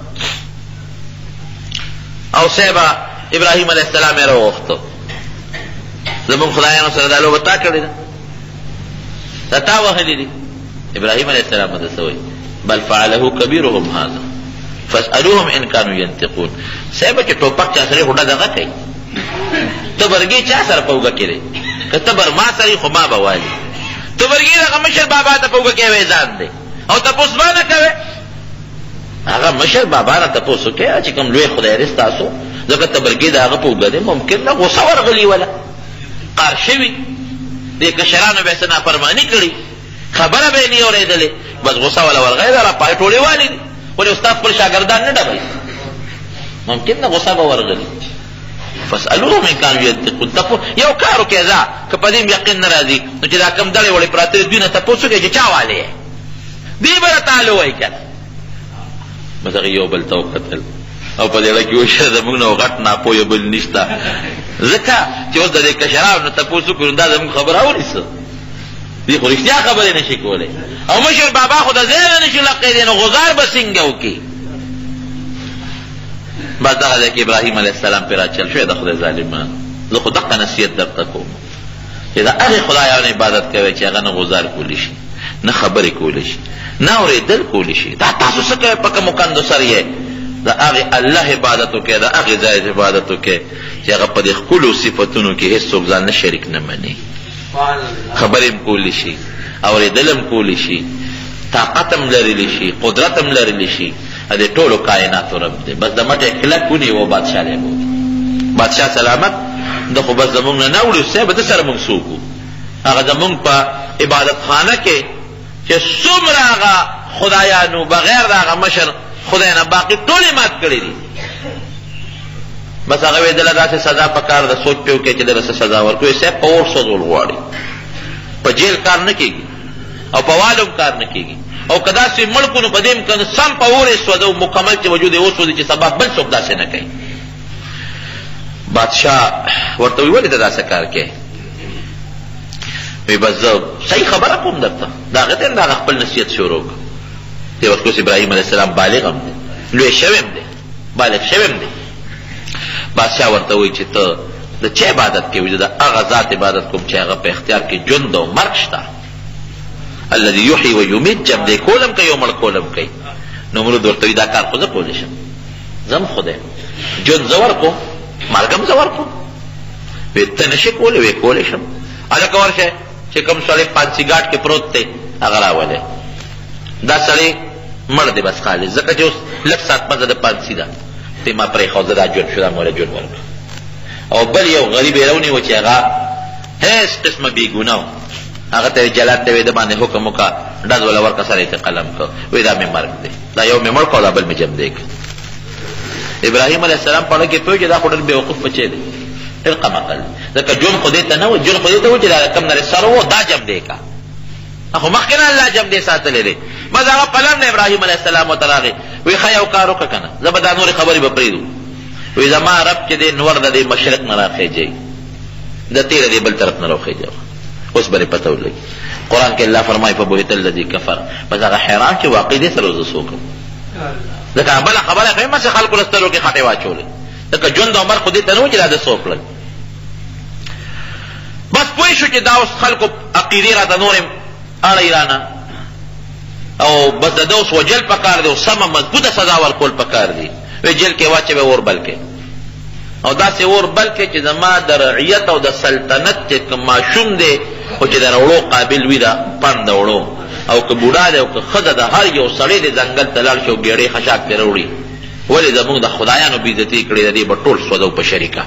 او صاحبه ابراهیم علیه السلام یې راوغوښته زمونږ خدایانو سره دا لوبه تا کړې ده دا تا وهلي دي ابراهیم علیه السلام ورته څه وایي بل فعله کبیرهم هذا فاسألوهم ان كانوا ينطقون صاحبه چې ټوپک چا سره هوډه دغه کوي تبرګي چا سره په اوږه کې دی که تبر ما سره خو ما به والي تبرګي دغه مشر بابا ته په اوږه کې ویزان دی او تپوس به نه کوې هغه مشر بابا نه تپوس وکړې چې کوم لوی خدای دی ستاسو ځکه تبرګي د هغه په اوږه دی ممکن نه غوسه ورغلي وله قار شوي دې کشرانو به یې څه نافرماني کړي خبره به یې نه اورېدلې بس غوسه وله ورغلی ده راپای ټولې والي دي ولې استاد خپل شاګردان نه ډبوي ممکن نه غوسه به ورغلي فاسألوهم ان كانوا ينطقون یو کار وکړې ځه که په دې یقین نه راځي نو چې دا کوم ډلې وړې پراته دي دوی نه تپوس وکړې چې چا والې یې دې به راته حال ووایي که نه بس هغې یو بل ته وکتل او په دې اړه کې وشوه زمونږ نه غټ ناپویه بل نشته ځکه چې اوس د دې کشرانو نه تپوس وکړو دا زمونږ خبره اوري څه دې خو رښتیا خبرې نشي کولی او مشر بابا خو د ځای نه نشي لقېدی نو غزار به څنګه وکړي بس دغه ځای کې ابراهیم علیه السلام پرې راچل شوی د خدای ظالمان زه خو دقه نصیحت درته کوم چې د هغې خدایانو عبادت کوئ چې هغه نه غزار کولی شي نه خبرې کولی شي نه اورېدل کولی شي. دا تاسو څه کوئ په کومو کندو سر یې؟ د هغې الله عبادت وکړئ، د هغې ځای عبادت وکړئ چې هغه په دې ښکلو صفتونو کې هېڅوک ځان نه شریک نه مني. خبرې هم کولی شي، اورېدل هم کولی شي، طاقت هم لرلی شي، قدرت هم لرلی شي. د ټولو کائناتو رب دی. بس د مټې کلک ونیو بادشاه دی بولي. بادشاه سلامت ده خو بس زمونږ نه نه وړي صاحب، ده سره مونږ څوک وو؟ هغه زمونږ په عبادت خانه کې چې څومره هغه خدایانو بغیر د هغه مشر خدای نه باقي ټولې مات کړي دي. بس هغه وی دله داسې سزا پکار ده، سوچ پې وکړئ چې دله څه سزا ورکوي. صاحب په اور سوځول غواړي، په جیل کار نه کېږي او په والم کار نه کېږي. او که داسې مړ کړو نو په دې امکان سم په اور یې سوځو مکمل چې وجود یې وسوځي چې سبا بل څوک داسې نه کوي. بادشاه ورته وی ولې ته داسې کار کوې؟ وی بس زه صحیح خبره کوم درته. د هغه ته د هغه خپل نصیحت شروع کړ. دې وخت اوس ابراهیم علیه السلام بالغ هم دی، لوی شوی هم دی، بالغ شوی هم دی. بادشاه ورته وایي چې ته د چا عبادت کوې؟ د هغه ذات عبادت کوم چې هغه په اختیار کې ژوند او مرګ شته. الذي یحیی و یمیت، جب دی کولم کوي او مړ کولم کوي. نمرود ورته وایي دا کار خو زه کولی شم، زه هم خدای ژوند زه ورکوم، مرګ هم زه ورکوم. وی ته نشې کولی؟ وی کولی شم. هلکه ورشه چې کوم سړی پانسي ګاټ کې پروت دی هغه راولې. دا سړی مړ دی بس خالص، ځکه چې اوس لږ ساعت مزه د پانسي ده، ته ما پرېښوده دا ژوند شو، دا موله ژوند ورکړه. او بل یو غریب یې راونیوه چې هغه هېڅ قسمه بېګناه و، هغه ته یې جلاد ته یې د باندې حکم وکړه ډز وله ورکړه، سر یې قلم کړ. وایي دا مې مرګ دی، دا یو مې مړ کړ، دا بل مې جم دی کړ. ابراهیم علیه السلام په اړه کې پوه چې دا خو ډېر بېوقوف بچی دی، ډېر قمقل دی. ځکه ژوند خو دې ته نه و، ژوند خو دې ته و چې دا کم نرې سر و دا جم دی که خو مخکې نه الله جم دی ساتلی دی. بس هغه پلن نه ابراهیم علیه السلام ورته راغی. وایي ښه یو کار وکړه که نه، زه به دا نورې خبرې به پرېږدو. وایي زما رب چې دی نور د دې مشرق نه راخېجوي، د تېره دې بل طرف نه راخېجوه. اوس به یې پته ولګي. قرآن کې الله فرمایي فبهت الذي کفر. بس هغه حیران چې واقع دې سره زه څه وکړم؟ ځکه بله خبره کوي ما چې خلکو له سترګو کې خټې واچولې، ځکه ژوند او مرګ خو دې ته نه و چې دا ده څه وکړل. بس پوه شو چې دا اوس خلکو عقیدې راته نورې اړی رانه، او بس د ده اوس وجل پکار دی او سمه مضبوطه سزا ورکول پکار دی. وی جیل کې واچوې اور بل کې، او داسې اور بل کې چې زما د رعیت او د سلطنت چې کوم ماشوم دی خو چې د راوړو قابل وي د پند د وړو، او که بوډا دی او که ښځه د هر یو سړی دی ځنګل ته لاړ شي او ګېډۍ خشاک پرې راوړي. ولې زموږ د خدایانو بېعزتي کړې د دې به ټول سوځو په شریکه.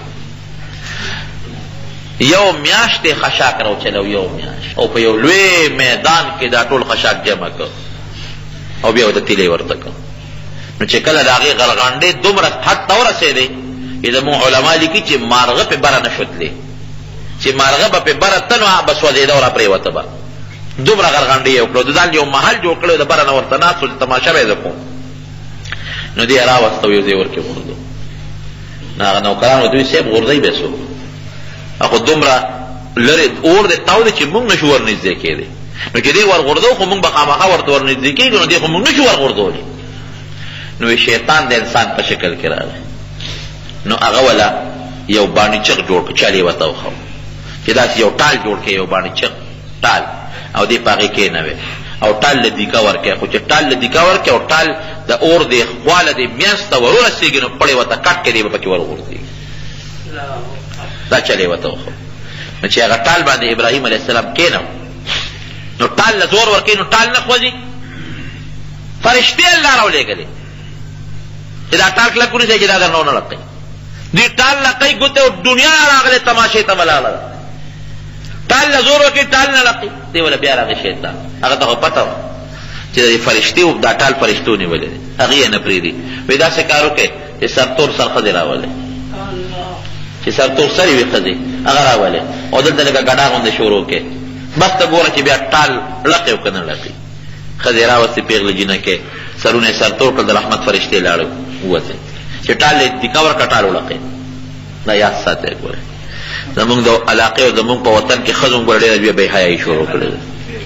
یو میاشت یې خشاک راوچلو، یو میاشت، او په یو لوی میدان کې دا ټول خشاک جمع کړ او بیا ورته تیلی ورته کړ. نو چې کله د هغې غرغنډې دومره حد ته ورسېدې، زموږ علما لیکي چې مارغه پې بره نه شوتلې، چې مارغه به پې بره ته نو به سوځېده او را پرېوته به. دومره غرغنډې یې وکړو. د ځان یو محل جوړ کړی د بره نه ورته ناست و چې تماشه به یې زه کوم. نو دې یې راوسته او یو ځای ورکې غورځو. نو هغه نوکران ورته وایي صاحب غورځئ بیا څوک؟ خو دومره لرې اور دی تاو دی چې مونږ نشو ورنږدې کېدی. نو چې دې ورغورځو خو مونږ به خامخا ورته ورنږدې کېږو، نو دې خو مونږ نشو ورغورځولی. نو شیطان د انسان په شکل کې راغی. نو هغه وله یو باڼچغ جوړ کړ، چل یې ورته وښو چې داسې یو ټال جوړ کړې، یو باڼچغ ټال، او دې په هغې کېنوې او ټال له دیکه ورکړې. خو چې ټال له دیکه ورکړې او ټال د اور دې خواله دې میانځ ته ورورسېږي نو پړې ورته کټ کې دې به پکې ورغورځېږي. دا چل یې ورته وښو. نو چې هغه ټال باندې ابراهیم علیه السلام کېنو، نو ټال له زور ورکوي نو ټال نه خوځي. فرشتې الله راولېږلې چې دا ټال کلک ونیسئ چې دا درنه ونه لقوي. دې ټال لقوي ګوتې او دنیا راغلې تماشې ته ولاړه. ټال له زور ورکوي ټال نه لقوي. دې وله بیا راغی شیطان. هغه ته خو پته وه چې د فرشتې دا ټال فرشتو نیولی دی، هغې یې نه پرېږدي. وایي داسې کار وکړئ چې سرتور سر ښځې راولئ، چې سرتور سر یې وي ښځې هغه راولئ او دلته لکه ګډا غوندې شروع کړئ. بس ته ګوره چې بیا ټال لقي او که نه لقي. ښځې راوستې پېغلې جینه کې سرونه یې سرتور کړل، د رحمت فرشتې لاړې ووتې چې ټال یې دیکه ورکړه ټال ولقئ. دا یاد ساتئ. ګورئ زمونږ د علاقې او زمونږ په وطن کې ښځو ګوره ډېره بیا بې حیایي شروع کړې ده.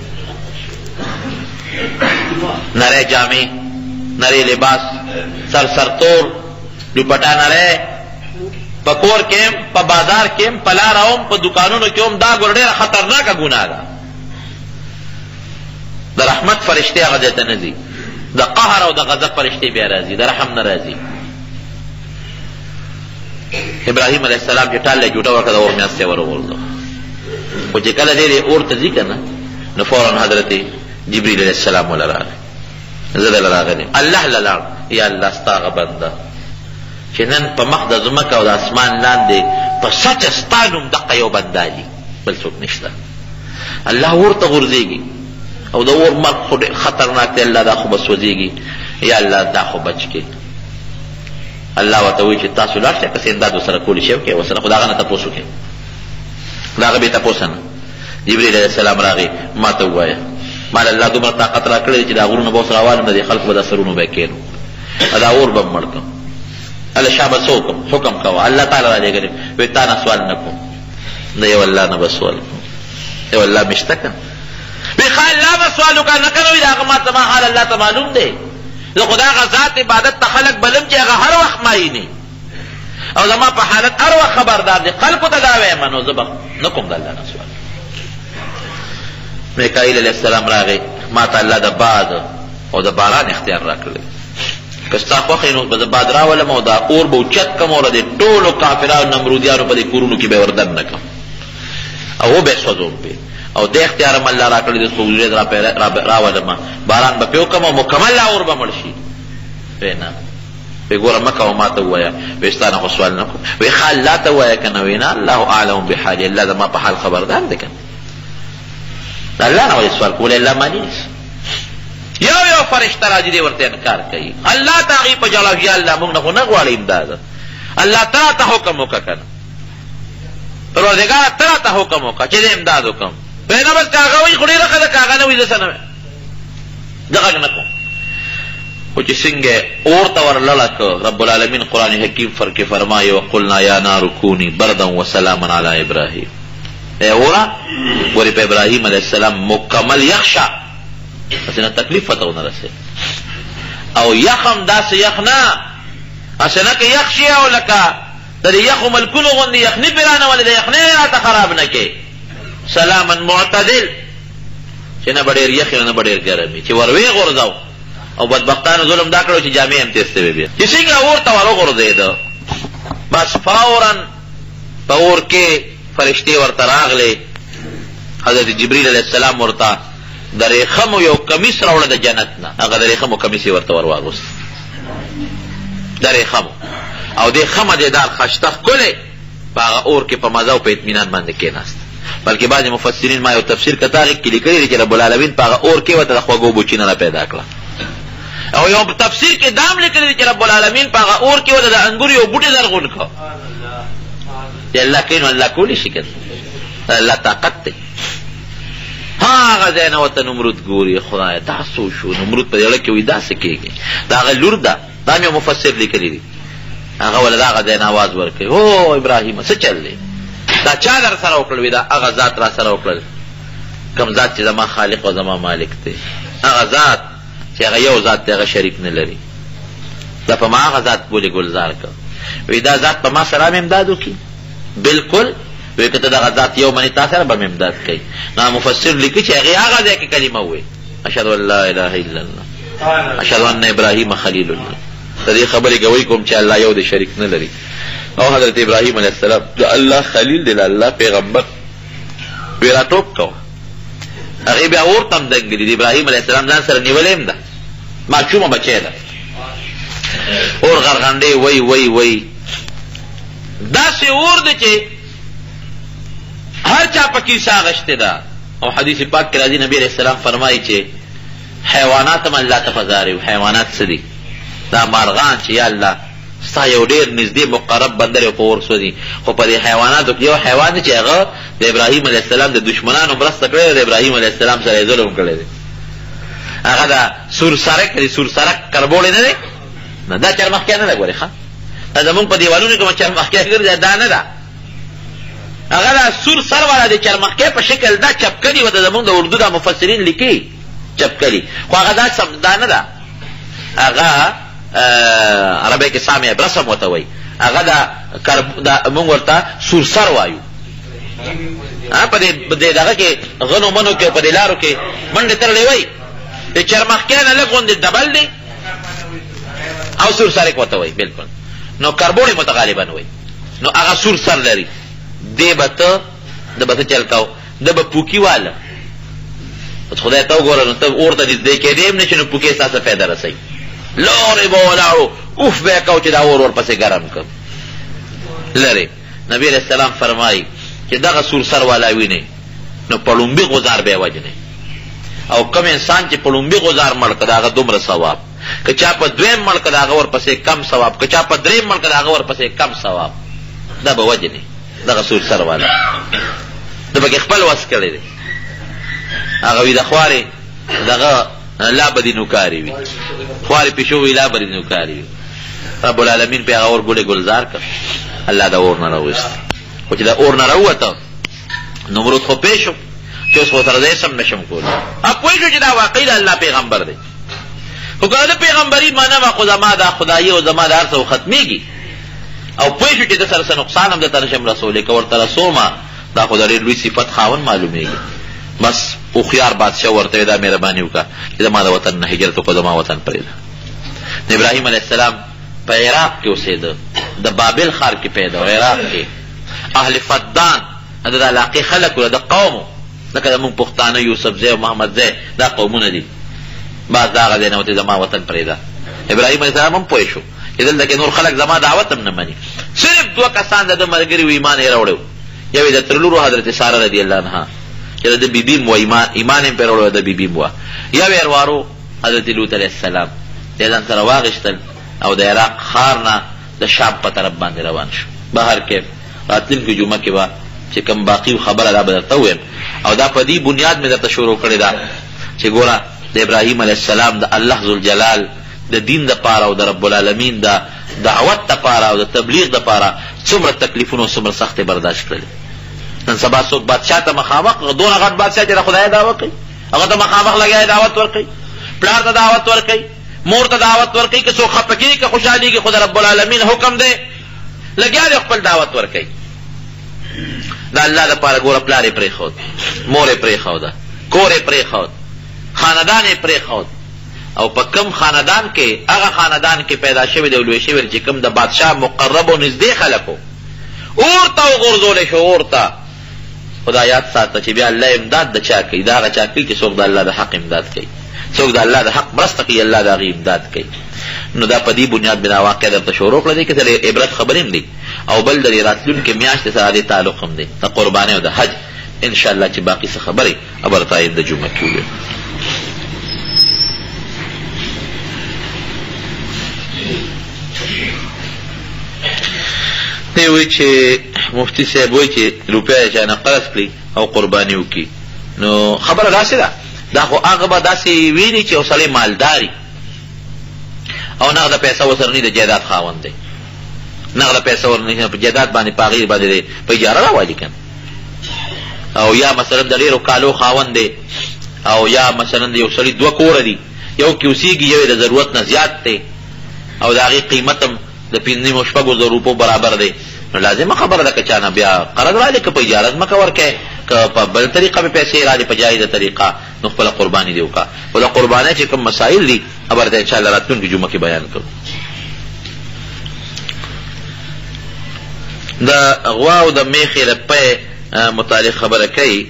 نری جامې، نری لباس، سرتور دوپټه نری، په کور کې هم په بازار کې هم په لاره هم په دکانونو کې هم دا ګوره ډېره خطرناکه ګناه ده. د رحمت فرشتې هغه ځای ته نه ځي، د قهر او د غضب فرشتې بیا راځي، د رحم نه راځي. ابراهیم علیه السلام چې ټال له جوټه ورکړه د اور میاستې ورغورځو، خو چې کله دی اور ته ځي که نه نو فورا حضرت جبریل علیه السلام وله راغی، زه دله راغلی الله له لاړ، یا الله ستا هغه بنده چې نن په مخ د ځمکه او د اسمان لاندې په سچه ستا نوم دقه یو بنده دي، بل څوک نشته. الله اور ته غورځېږي او د اور مرګ خو ډېر خطرناک دی، الله دا خو به سوځېږي، یا الله دا خو بچ کې. الله ورته وایي چې تاسو لاړ شئ، که امداد ورسره کولی شئ وکړئ، ورسره خو د هغه نه تپوس وکړئ، د هغه بې تپوسه نه. جبریل علیه السلام راغی، ما ته ووایه ما له الله دومره طاقت را کړی چې دا غرونه به ورسره اوالم، د دې خلکو به دا سرونو به یې کښېنو، دا اور به مړ کړم. هله شا به څه وکړم؟ حکم کوه. الله تعالی را لېږلی، وایي تا نه سوال نه کوم، د یو الله نه به سوال کوم، یو الله مې شته که وی خوا الله به سوال وکړه نه که نه وي د هغه ما ته ما حال الله ته معلوم دی، زه خو د هغه ذات عبادت ته خلک بلم چې هغه هر وخت مایني او زما په حالت هر وخت خبردار دی، خلکو ته دا وایم نو زه به نه کوم د الله نه سوال. میکائیل علیه السلام راغی، ما ته الله د باد او د باران اختیار را کړی، که ستا خوښ نو به زه باد راولم او دا اور به اوچت کړم او د ټولو کافرانو نمرودیانو په دې کورونو کې به یې وردن نه کړم او وبه یې سوځوم پې، او د اختیار هم الله را کړی د سوځېد راولم، باران به پې وکړم او مکمل اور به مړ شي. وی نه، وی ګوره مه کوه، ما ته ووایه، وی ستا نه خو سوال نه کوم. وی ښه الله ته ووایه که نه، وی نه الله اعلم بحالي، الله زما په حال خبردار دی که نه، د الله نه ولې سوال کولی، الله معنی نیسي. یو فرشته راځي دی ورته انکار کوي، الله ته هغې په جواب یا الله موږ نه خو نه غواړو امداد، الله ته راته حکم وکړه که نه، پروردګاره ته راته حکم وکړه چې زه امداد وکړم. وی نه بس که هغه وایي خو ډېره ښه ده، که هغه نه وایي زه څه نه وایم، زه غږ نه کوم. خو چې څنګه اور ته ورلړه که رب العالمین قرآن حکیم کې فرمایي وقلنا یا نار کوني بردا وسلاما علی ابراهیم، ای اوره ګورې په ابراهیم علیه السلام مکمل یخ شه، هسې نه تکلیف ورته ونه رسېد، او یخ هم داسې یخ نه، هسې نه که یخ شي او لکه د دې یخو ملکونو غوندې یخني پرې رانولې، د یخنۍ راته خراب نه کې، سلاما معتدل، چې نه به ډېر یخ نه به ډېر ګرم وي، چې ور ویې غورځو. او بدبختانو ظلم دا کړو چې جامې هم تېستې وې بیا، چې څنګه اور ته ور وغورځېده بس فورا په اور کې فرشتې ورته راغلې، حضرت جبریل علیه السلام ورته د ریخمو یو کمیس راوړه د جنت نه، هغه د ریخمو کمیس یې ورته ور واغوست، د ریخمو، او دې ښه مزېدار خشته ښکلې په هغه اور کې په مزه او په اطمینان باندې کېناست. بلکې بعضې مفسرین ما یو تفسیر کته هغې کې لیکلي دي چې رب العالمین په هغه اور کې ورته د خوږو بوچینه را پیدا کړه، او یو تفسیر کې دام لیکلی دی چې رب العالمین په هغه اور کې ورته د انګور یو بوټی زرغون کړه. چې الله کوي نو الله کولی شي که الله طاقت دی. هغه ځای نه ورته نمرود ګوري، خدایه دا څه وشو، نمرود په دې اړه کې وایي داسې کېږي، د هغه لور ده، دا مې یو مفسر لیکلی دی، هغه ولې د هغه ځای نه اواز ورکوي، هو ابراهیمه څه چل دی، دا چا در سره وکړل؟ وي دا هغه ذات را سره وکړل، کوم ذات چې زما خالق او زما مالک دی، هغه ذات چې هغه یو ذات دی، هغه شریک نه لري، دا په ما هغه ذات بولې ګلزار کړ. وی دا ذات په ما سره هم امداد وکړي، بلکل وی که ته دغه ذات یو منې تا سره به م امداد کوي. نو مفسر لیکي چې هغې هغه ځای کې کلمه ووایي اشهد ان لا اله الا الله اشهد ان ابراهیم خلیل الله، د دې خبرې ګوی کوم چې الله یو دی، شریک نه لري، او حضرت ابراهیم علیه السلام د الله خلیل دی، د الله پیغمبر وی را ټوپ کوه. هغې بیا اور ته هم دنګلي، د ابراهیم علیه السلام ځان سره نیولې هم ده، ماشومه بچی ده، اور غرغنډې وی وی وی، داسې اور دی چې هر چا پکې ساه اخیستې ده. او حدیث پاک کې راځي نبی علیه السلام فرمایي چې حیوانات هم الله ته فضاري، حیوانات څه دي؟ دا مارغان چې یا الله ستا یو ډېر نږدې مقرب بنده دی په اور سوځي، خو په دې حیواناتو کې یو حیوان دی چې هغه د ابراهیم علیه السلام د دشمنانو مرسته کړې ده، د ابراهیم علیه السلام سره یې ظلم کړی دی، هغه د سور سرک دی، سور سرک کربوړی نه دی، نه دا چرمخکیا نه ده، ګورې ښه دا زمونږ په دیوالونو کې چرمخکیا ګرځي، دا نه ده، هغه د سور سر والا د چرمخکۍ په شکل دا چپ کړي و، د زمونږ د اردو دا مفسرین لیکي چپ کړي، خو هغه دا نه ده، هغه عربی کې سامع برسم ورته وایي، هغه دا مونږ ورته سور سر وایو. په دې دغه کې غنو منو کې په دې لارو کې منډې تړلې وایي، د چرمخکۍ نه لږ غوندې ډبل دی او سور سرک ورته وایي بلکل نو کربوړی متغالبا وایي نو هغه سور سر لري دی به ته د به ته چل کوو د به پوکي واله اوس خدای ته وګوره نو ته اور ته نږدې کېدی هم نه چې نو پوکې ستا څه فایده رسوي لورې به ولاړو اوف به یې کوو چې دا اور ورپسې ګرم کړ لرې نبی علیه السلام فرمایي چې دغه سور سر والا وینئ نو په لومبي غزار به یې وجنئ او کم انسان چې په لومبي غزار مړ که د هغه دومره ثواب که چا په دویم مړ که د هغه ورپسې کم ثواب که چا په دریم مړ که د هغه ورپسې کم ثواب دا به وجنئ دغه سور سر والا د پکې خپل وس کړی دی هغه وي د خوارې دغه لا به دې نوکارې وي خوارې پیشو وي لا به دې نوکارې وي رب العالمین پې هغه اور ګلې ګلزار کړ الله د اور نه راوست خو چې د اور نه راووته نمرود خو پې شو چې اوس خو سره د اسم نشم کولی پوه شو چې دا واقعي د الله پیغمبر دی خو که د پیغمبري معنا به خو زما دا خدایي او زما د هر څه ختمېږي او پوه شو چې د سره څه نقصان هم درته نشم رسولی که ورته رسومه دا خو د ډېر لوی صفت خاوند معلومېږي بس هوښیار بادشاه ورته دا مهرباني وکړه چې زما د وطن نه هجرت وکړه زما وطن پرېږده ابراهیم علیه السلام په عراق کې اوسېده د بابل ښار کې پیدا و عراق کې اهل فدان د علاقې خلک وو د قومو لکه زمونږ پښتانه یوسف ځای او محمد ځای دا قومونه دي بعض د هغه ځای نه وتې زما وطن پرېږده ابراهیم علیه السلام هم پوه شو چې دلته کې نور خلک زما دعوت هم نه مني صرف دوه کسان د ده ملګري و ایمان یې راوړی یو یې د ترلورو حضرت ساره رضی الله عنها چې د بیبیم و ایمان یې پرې راوړی د بیبیم وه یو یې ورو حضرت لوط علیه السلام د ځان سره واغېشتل او د عراق ښار نه د شام په طرف باندې روان شو بهر کې راتلونکې جمعه کې به چې کوم باقي خبره دا به درته ووایم او دا په دې بنیاد مې درته شروع کړې ده چې ګوره د ابراهیم علیه السلام د الله ذوالجلال د دین دپاره او د رب العالمین د دعوت دپاره او د تبلیغ دپاره څومره تکلیفونه او څومره سختې برداشت کړلې نن سبا څوک بادشاه ته مخامخ دونه غټ بادشاه چې د خدای دعوت کوي هغه ته مخامخ لګیا دعوت ورکوي پلار ته دعوت ورکوي مور ته دعوت ورکوي که څوک خفه کېږي که خوشحالېږي خو د رب العالمین حکم دی لګیا دی خپل دعوت ورکوي د الله دپاره ګوره پلار یې پرېښود مور یې پرېښوده کور یې پرېښود خاندان یې پرېښود او په کم خاندان کې هغه خاندان کې پیدا شوی دی او لوی شوی چې کوم د بادشاه مقرب او نږدې خلکو اور ته وغورځولی شو اور ته خدا یاد ساته چې بیا الله امداد د چا کوي دا هغه چا کوي چې څوک د الله د حق امداد کوي څوک د الله د حق مرسته کوي الله د هغې امداد کوي نو دا په دې بنیاد مې دا واقع درته شروع کړه دی که د عبرت خبرې هم دي او بل د دې راتلونکې میاشتې سره دې تعلق هم دی د قربانۍ او د حج انشاءالله چې باقي څه خبرې به درته آینده جمعه کې وویم دی وایي چې مفتي صاحب وایي چې روپۍ چا نه قرض کړي او قرباني وکړي نو خبره داسې ده دا خو هغه به داسې ویني چې یو سړی مالداري او نغده پیسه ورسره نه د جایداد خاوند دی نغده پیسه ورنه په جایداد باندې په هغې باندې په اجاره راوالي که او یا مثلا د ډېرو کالو خاوند دی او یا مثلا د یو سړي دوه کوره دي یو کې اوسېږي یو یې د ضرورت نه زیات دی او د هغې قیمت هم د 5,000 روپو برابر دی نو لازمه خبره ده که چا نه بیا قرض رالی که په اجاره ځمکه ورکوې که په بل طریقه به پیسې رالی په جایزه طریقه نو خپله قرباني دې وکړه خو د قربانۍ چې کوم مسایل دي هغه به درته انشاءالله راتلونکي جمعه کې بیان کړو د غوا او د میخې د پی متعلق خبره کوي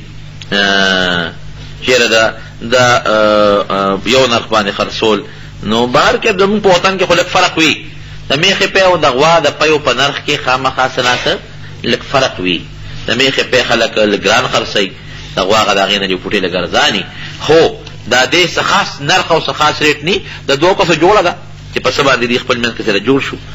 چېرې د یو نرخ باندې خرڅول نو بهر کې زمونږ په وطن کې خو لږ فرق وي د میخې پی او د غوا د پیو په نرخ کې خامخا څه نه څه لږ فرق وي د میخې پی خلک لږ ګران خرڅوي د غوا هغه د هغې نه ډېوپوټې لږ ارزاني خو دا دې څه خاص نرخ او څه خاص ریټ ني د دوو کسو جوړه ده چې په څه باندې دې خپل منځ کې سره جوړ شو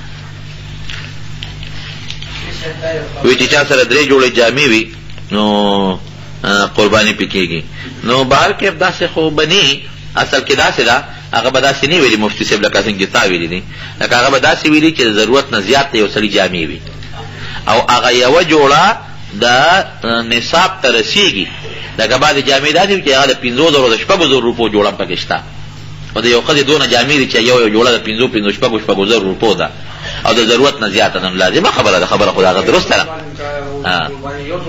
وی چې چا سره 3 جوړې جامې وي نو قرباني پې کېږي نو بهر کې داسې خو بني اصل کې داسې ده هغه به داسې نه ویلي مفتي صاحب لکه څنګه تا ویلي دي لکه هغه به داسې ویلي چې د ضرورت نه زیات یو سړي جامې وي او هغه یوه جوړه د نصاب ته رسېږي لکه بعضې جامې داسې وي چې هغه د 5,000 د 6,000 روپو جوړه هم پکې شته او د یو ښځې دونه جامې دي چې یو جوړه د 5,000 روپو ده او د ضرورت نه زیاته ده لازمه خبره ده خبره خو د هغه درسته ده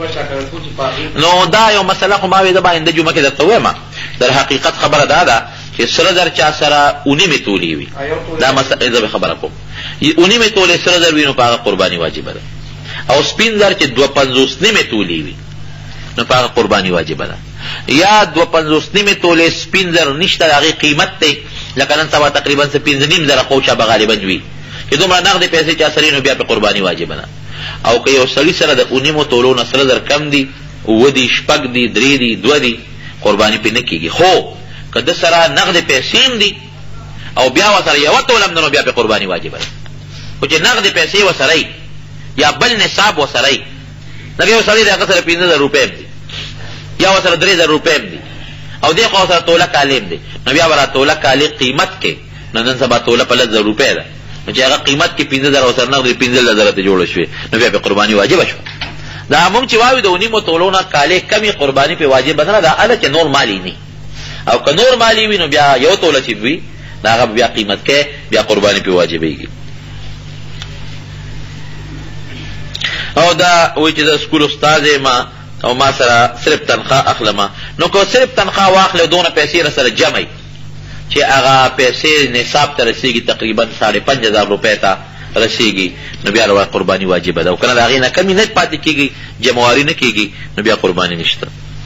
نو دا یو مسله خو ما وې ده به آینده جمعه کې درته ووایم در حقیقت خبره دا ده چې سره زر چا سره اونی می تولی وي دا مسله زه خبره کوم اونی می تولی سره زر وي نو په هغه قرباني واجبه ده او سپین زر چې 250 نیمه تولی وي نو په هغه قرباني واجبه ده یا 250 نیمه تولی سپین زر نشته هغه قیمت دی لکه نن سبا تقریبا 15 زره قوچا به غالبا وي چې دومره نقد پیسې چا سره نو بیا په قرباني واجبه ده او که یو سړي سره د اونی مو تولو نه سره زر کم دي و دي شپږ دي درې دي دوه دي قرباني پې نه کېږي خو که د سره نقد پیسې دي او بیا ورسره یوه تولم نو بیا په قرباني واجبه ده خو چې نقد پیسې ورسره یا بل نصاب ورسره لکه یو سړي د هغه سره 15,000 روپۍ دي یا ورسره 3,000 روپۍ دي او دې خو ورسره توله کالي دي نو بیا ورته توله کالي قیمت کې نن سبا توله په 1,000 روپۍ ده نو چې هغه قیمت کې 15,000 ورسره نقد 15,000 ته جوړه شوې نو بیا په قرباني واجبه شوه دا موږ چې وایو د اونیمو تولونه کالي کمی قرباني په واجب نه ده اله چې نور مالی نه او که نور مالی وي نو بیا یو توله چې وي دا هغه بیا قیمت کې بیا قرباني په واجبېږي او دا وایي چې د سکول استاد ما او ما سره صرف تنخواه اخلم نو که صرف تنخواه واخلې دونه پیسې سره جمع چې هغه پیسې نصاب ته رسیږي تقریبا 5,500 روپۍ ته رسیږي نو بیا له قرباني واجبه ده او کنه د هغې نه کمې نه پاتې کېږي جمعواري نه کېږي نو بیا قرباني نشته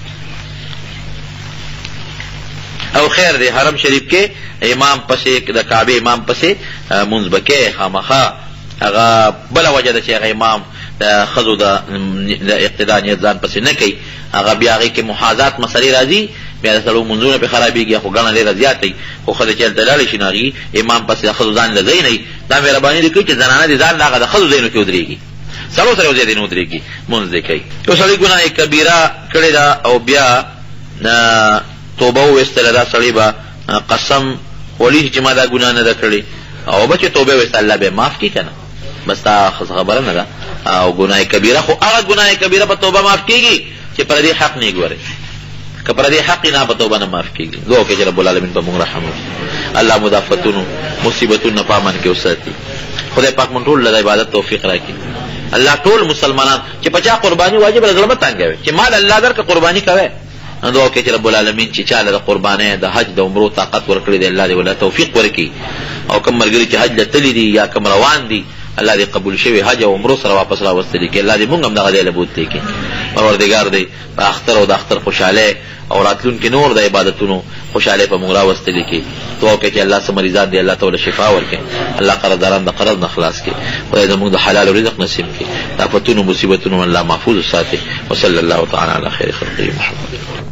او خیر دی حرم شریف کې امام پسې د کعبې امام پسې مونځ به کې خامخا هغه بله وجه ده چې هغه امام د ښځو د اقتدا نیت ځان پسې نه کوي هغه بیا هغې کې محاذات مسلې راځي بیا د سړو منځونه پې خرابېږي خو ګڼه ډېره زیاته وي خو ښځې چې هلته لاړې شي نو هغې امام پسې د ښځو ځان له ځای نه وي دا مهرباني دې کوي چې زنانه دې ځان د هغه د ښځو ځایونو کې ودرېږي سړو سره یو ځای دې نه ودرېږي مونځ دې کوي یو سړی ګناه کبیره کړې ده او بیا توبه وویستله دا سړی به قسم خوړي چې ما دا ګناه نه ده کړې او به چې توبه وویسته الله به معاف کړي که نه بس دا خبره نه ده او ګناه کبیره خو هغه ګناه کبیره په توبه معاف کېږي چې پر دې حق نه ګورې که پر دې حق نه په توبه نه معاف کېږي دعا وکړئ چې رب العالمین په موږ رحم وکړي الله مدافتونو مصیبتونو په امن کې وساتي خدای پاک مونږ ټول له عبادت توفیق راکړي الله ټول مسلمانان چې په چا قرباني واجب زړه مه تنګوي چې مال الله درکړه قرباني کوئ نو دعا وکړئ چې رب العالمین چې چاله د قربانۍ د حج د عمرو طاقت ورکړی دی الله دې ولا توفیق ورکړي او کوم ملګري چې حج له تللي دي یا کوم روان دي الله دې قبول شوی حج او عمرو سره واپس راوستلی کړي الله دې مونږ هم دغه ځای له بوتلی کړي پروردګار دی په اختر او د اختر خوشحالۍ او راتلونکي نور د عبادتونو خوشحالۍ په مونږ راوستلی کړي دعا وکړئ چې الله څه مریضان دي الله ته له شفا ورکړي الله قرضداران د قرض نه خلاص کړي خدای زموږ د حلال رزق نصیب کړي د آفتونو مصیبتونو الله محفوظ وساتي وصلی الله تعالی علی خیر خلقه محمد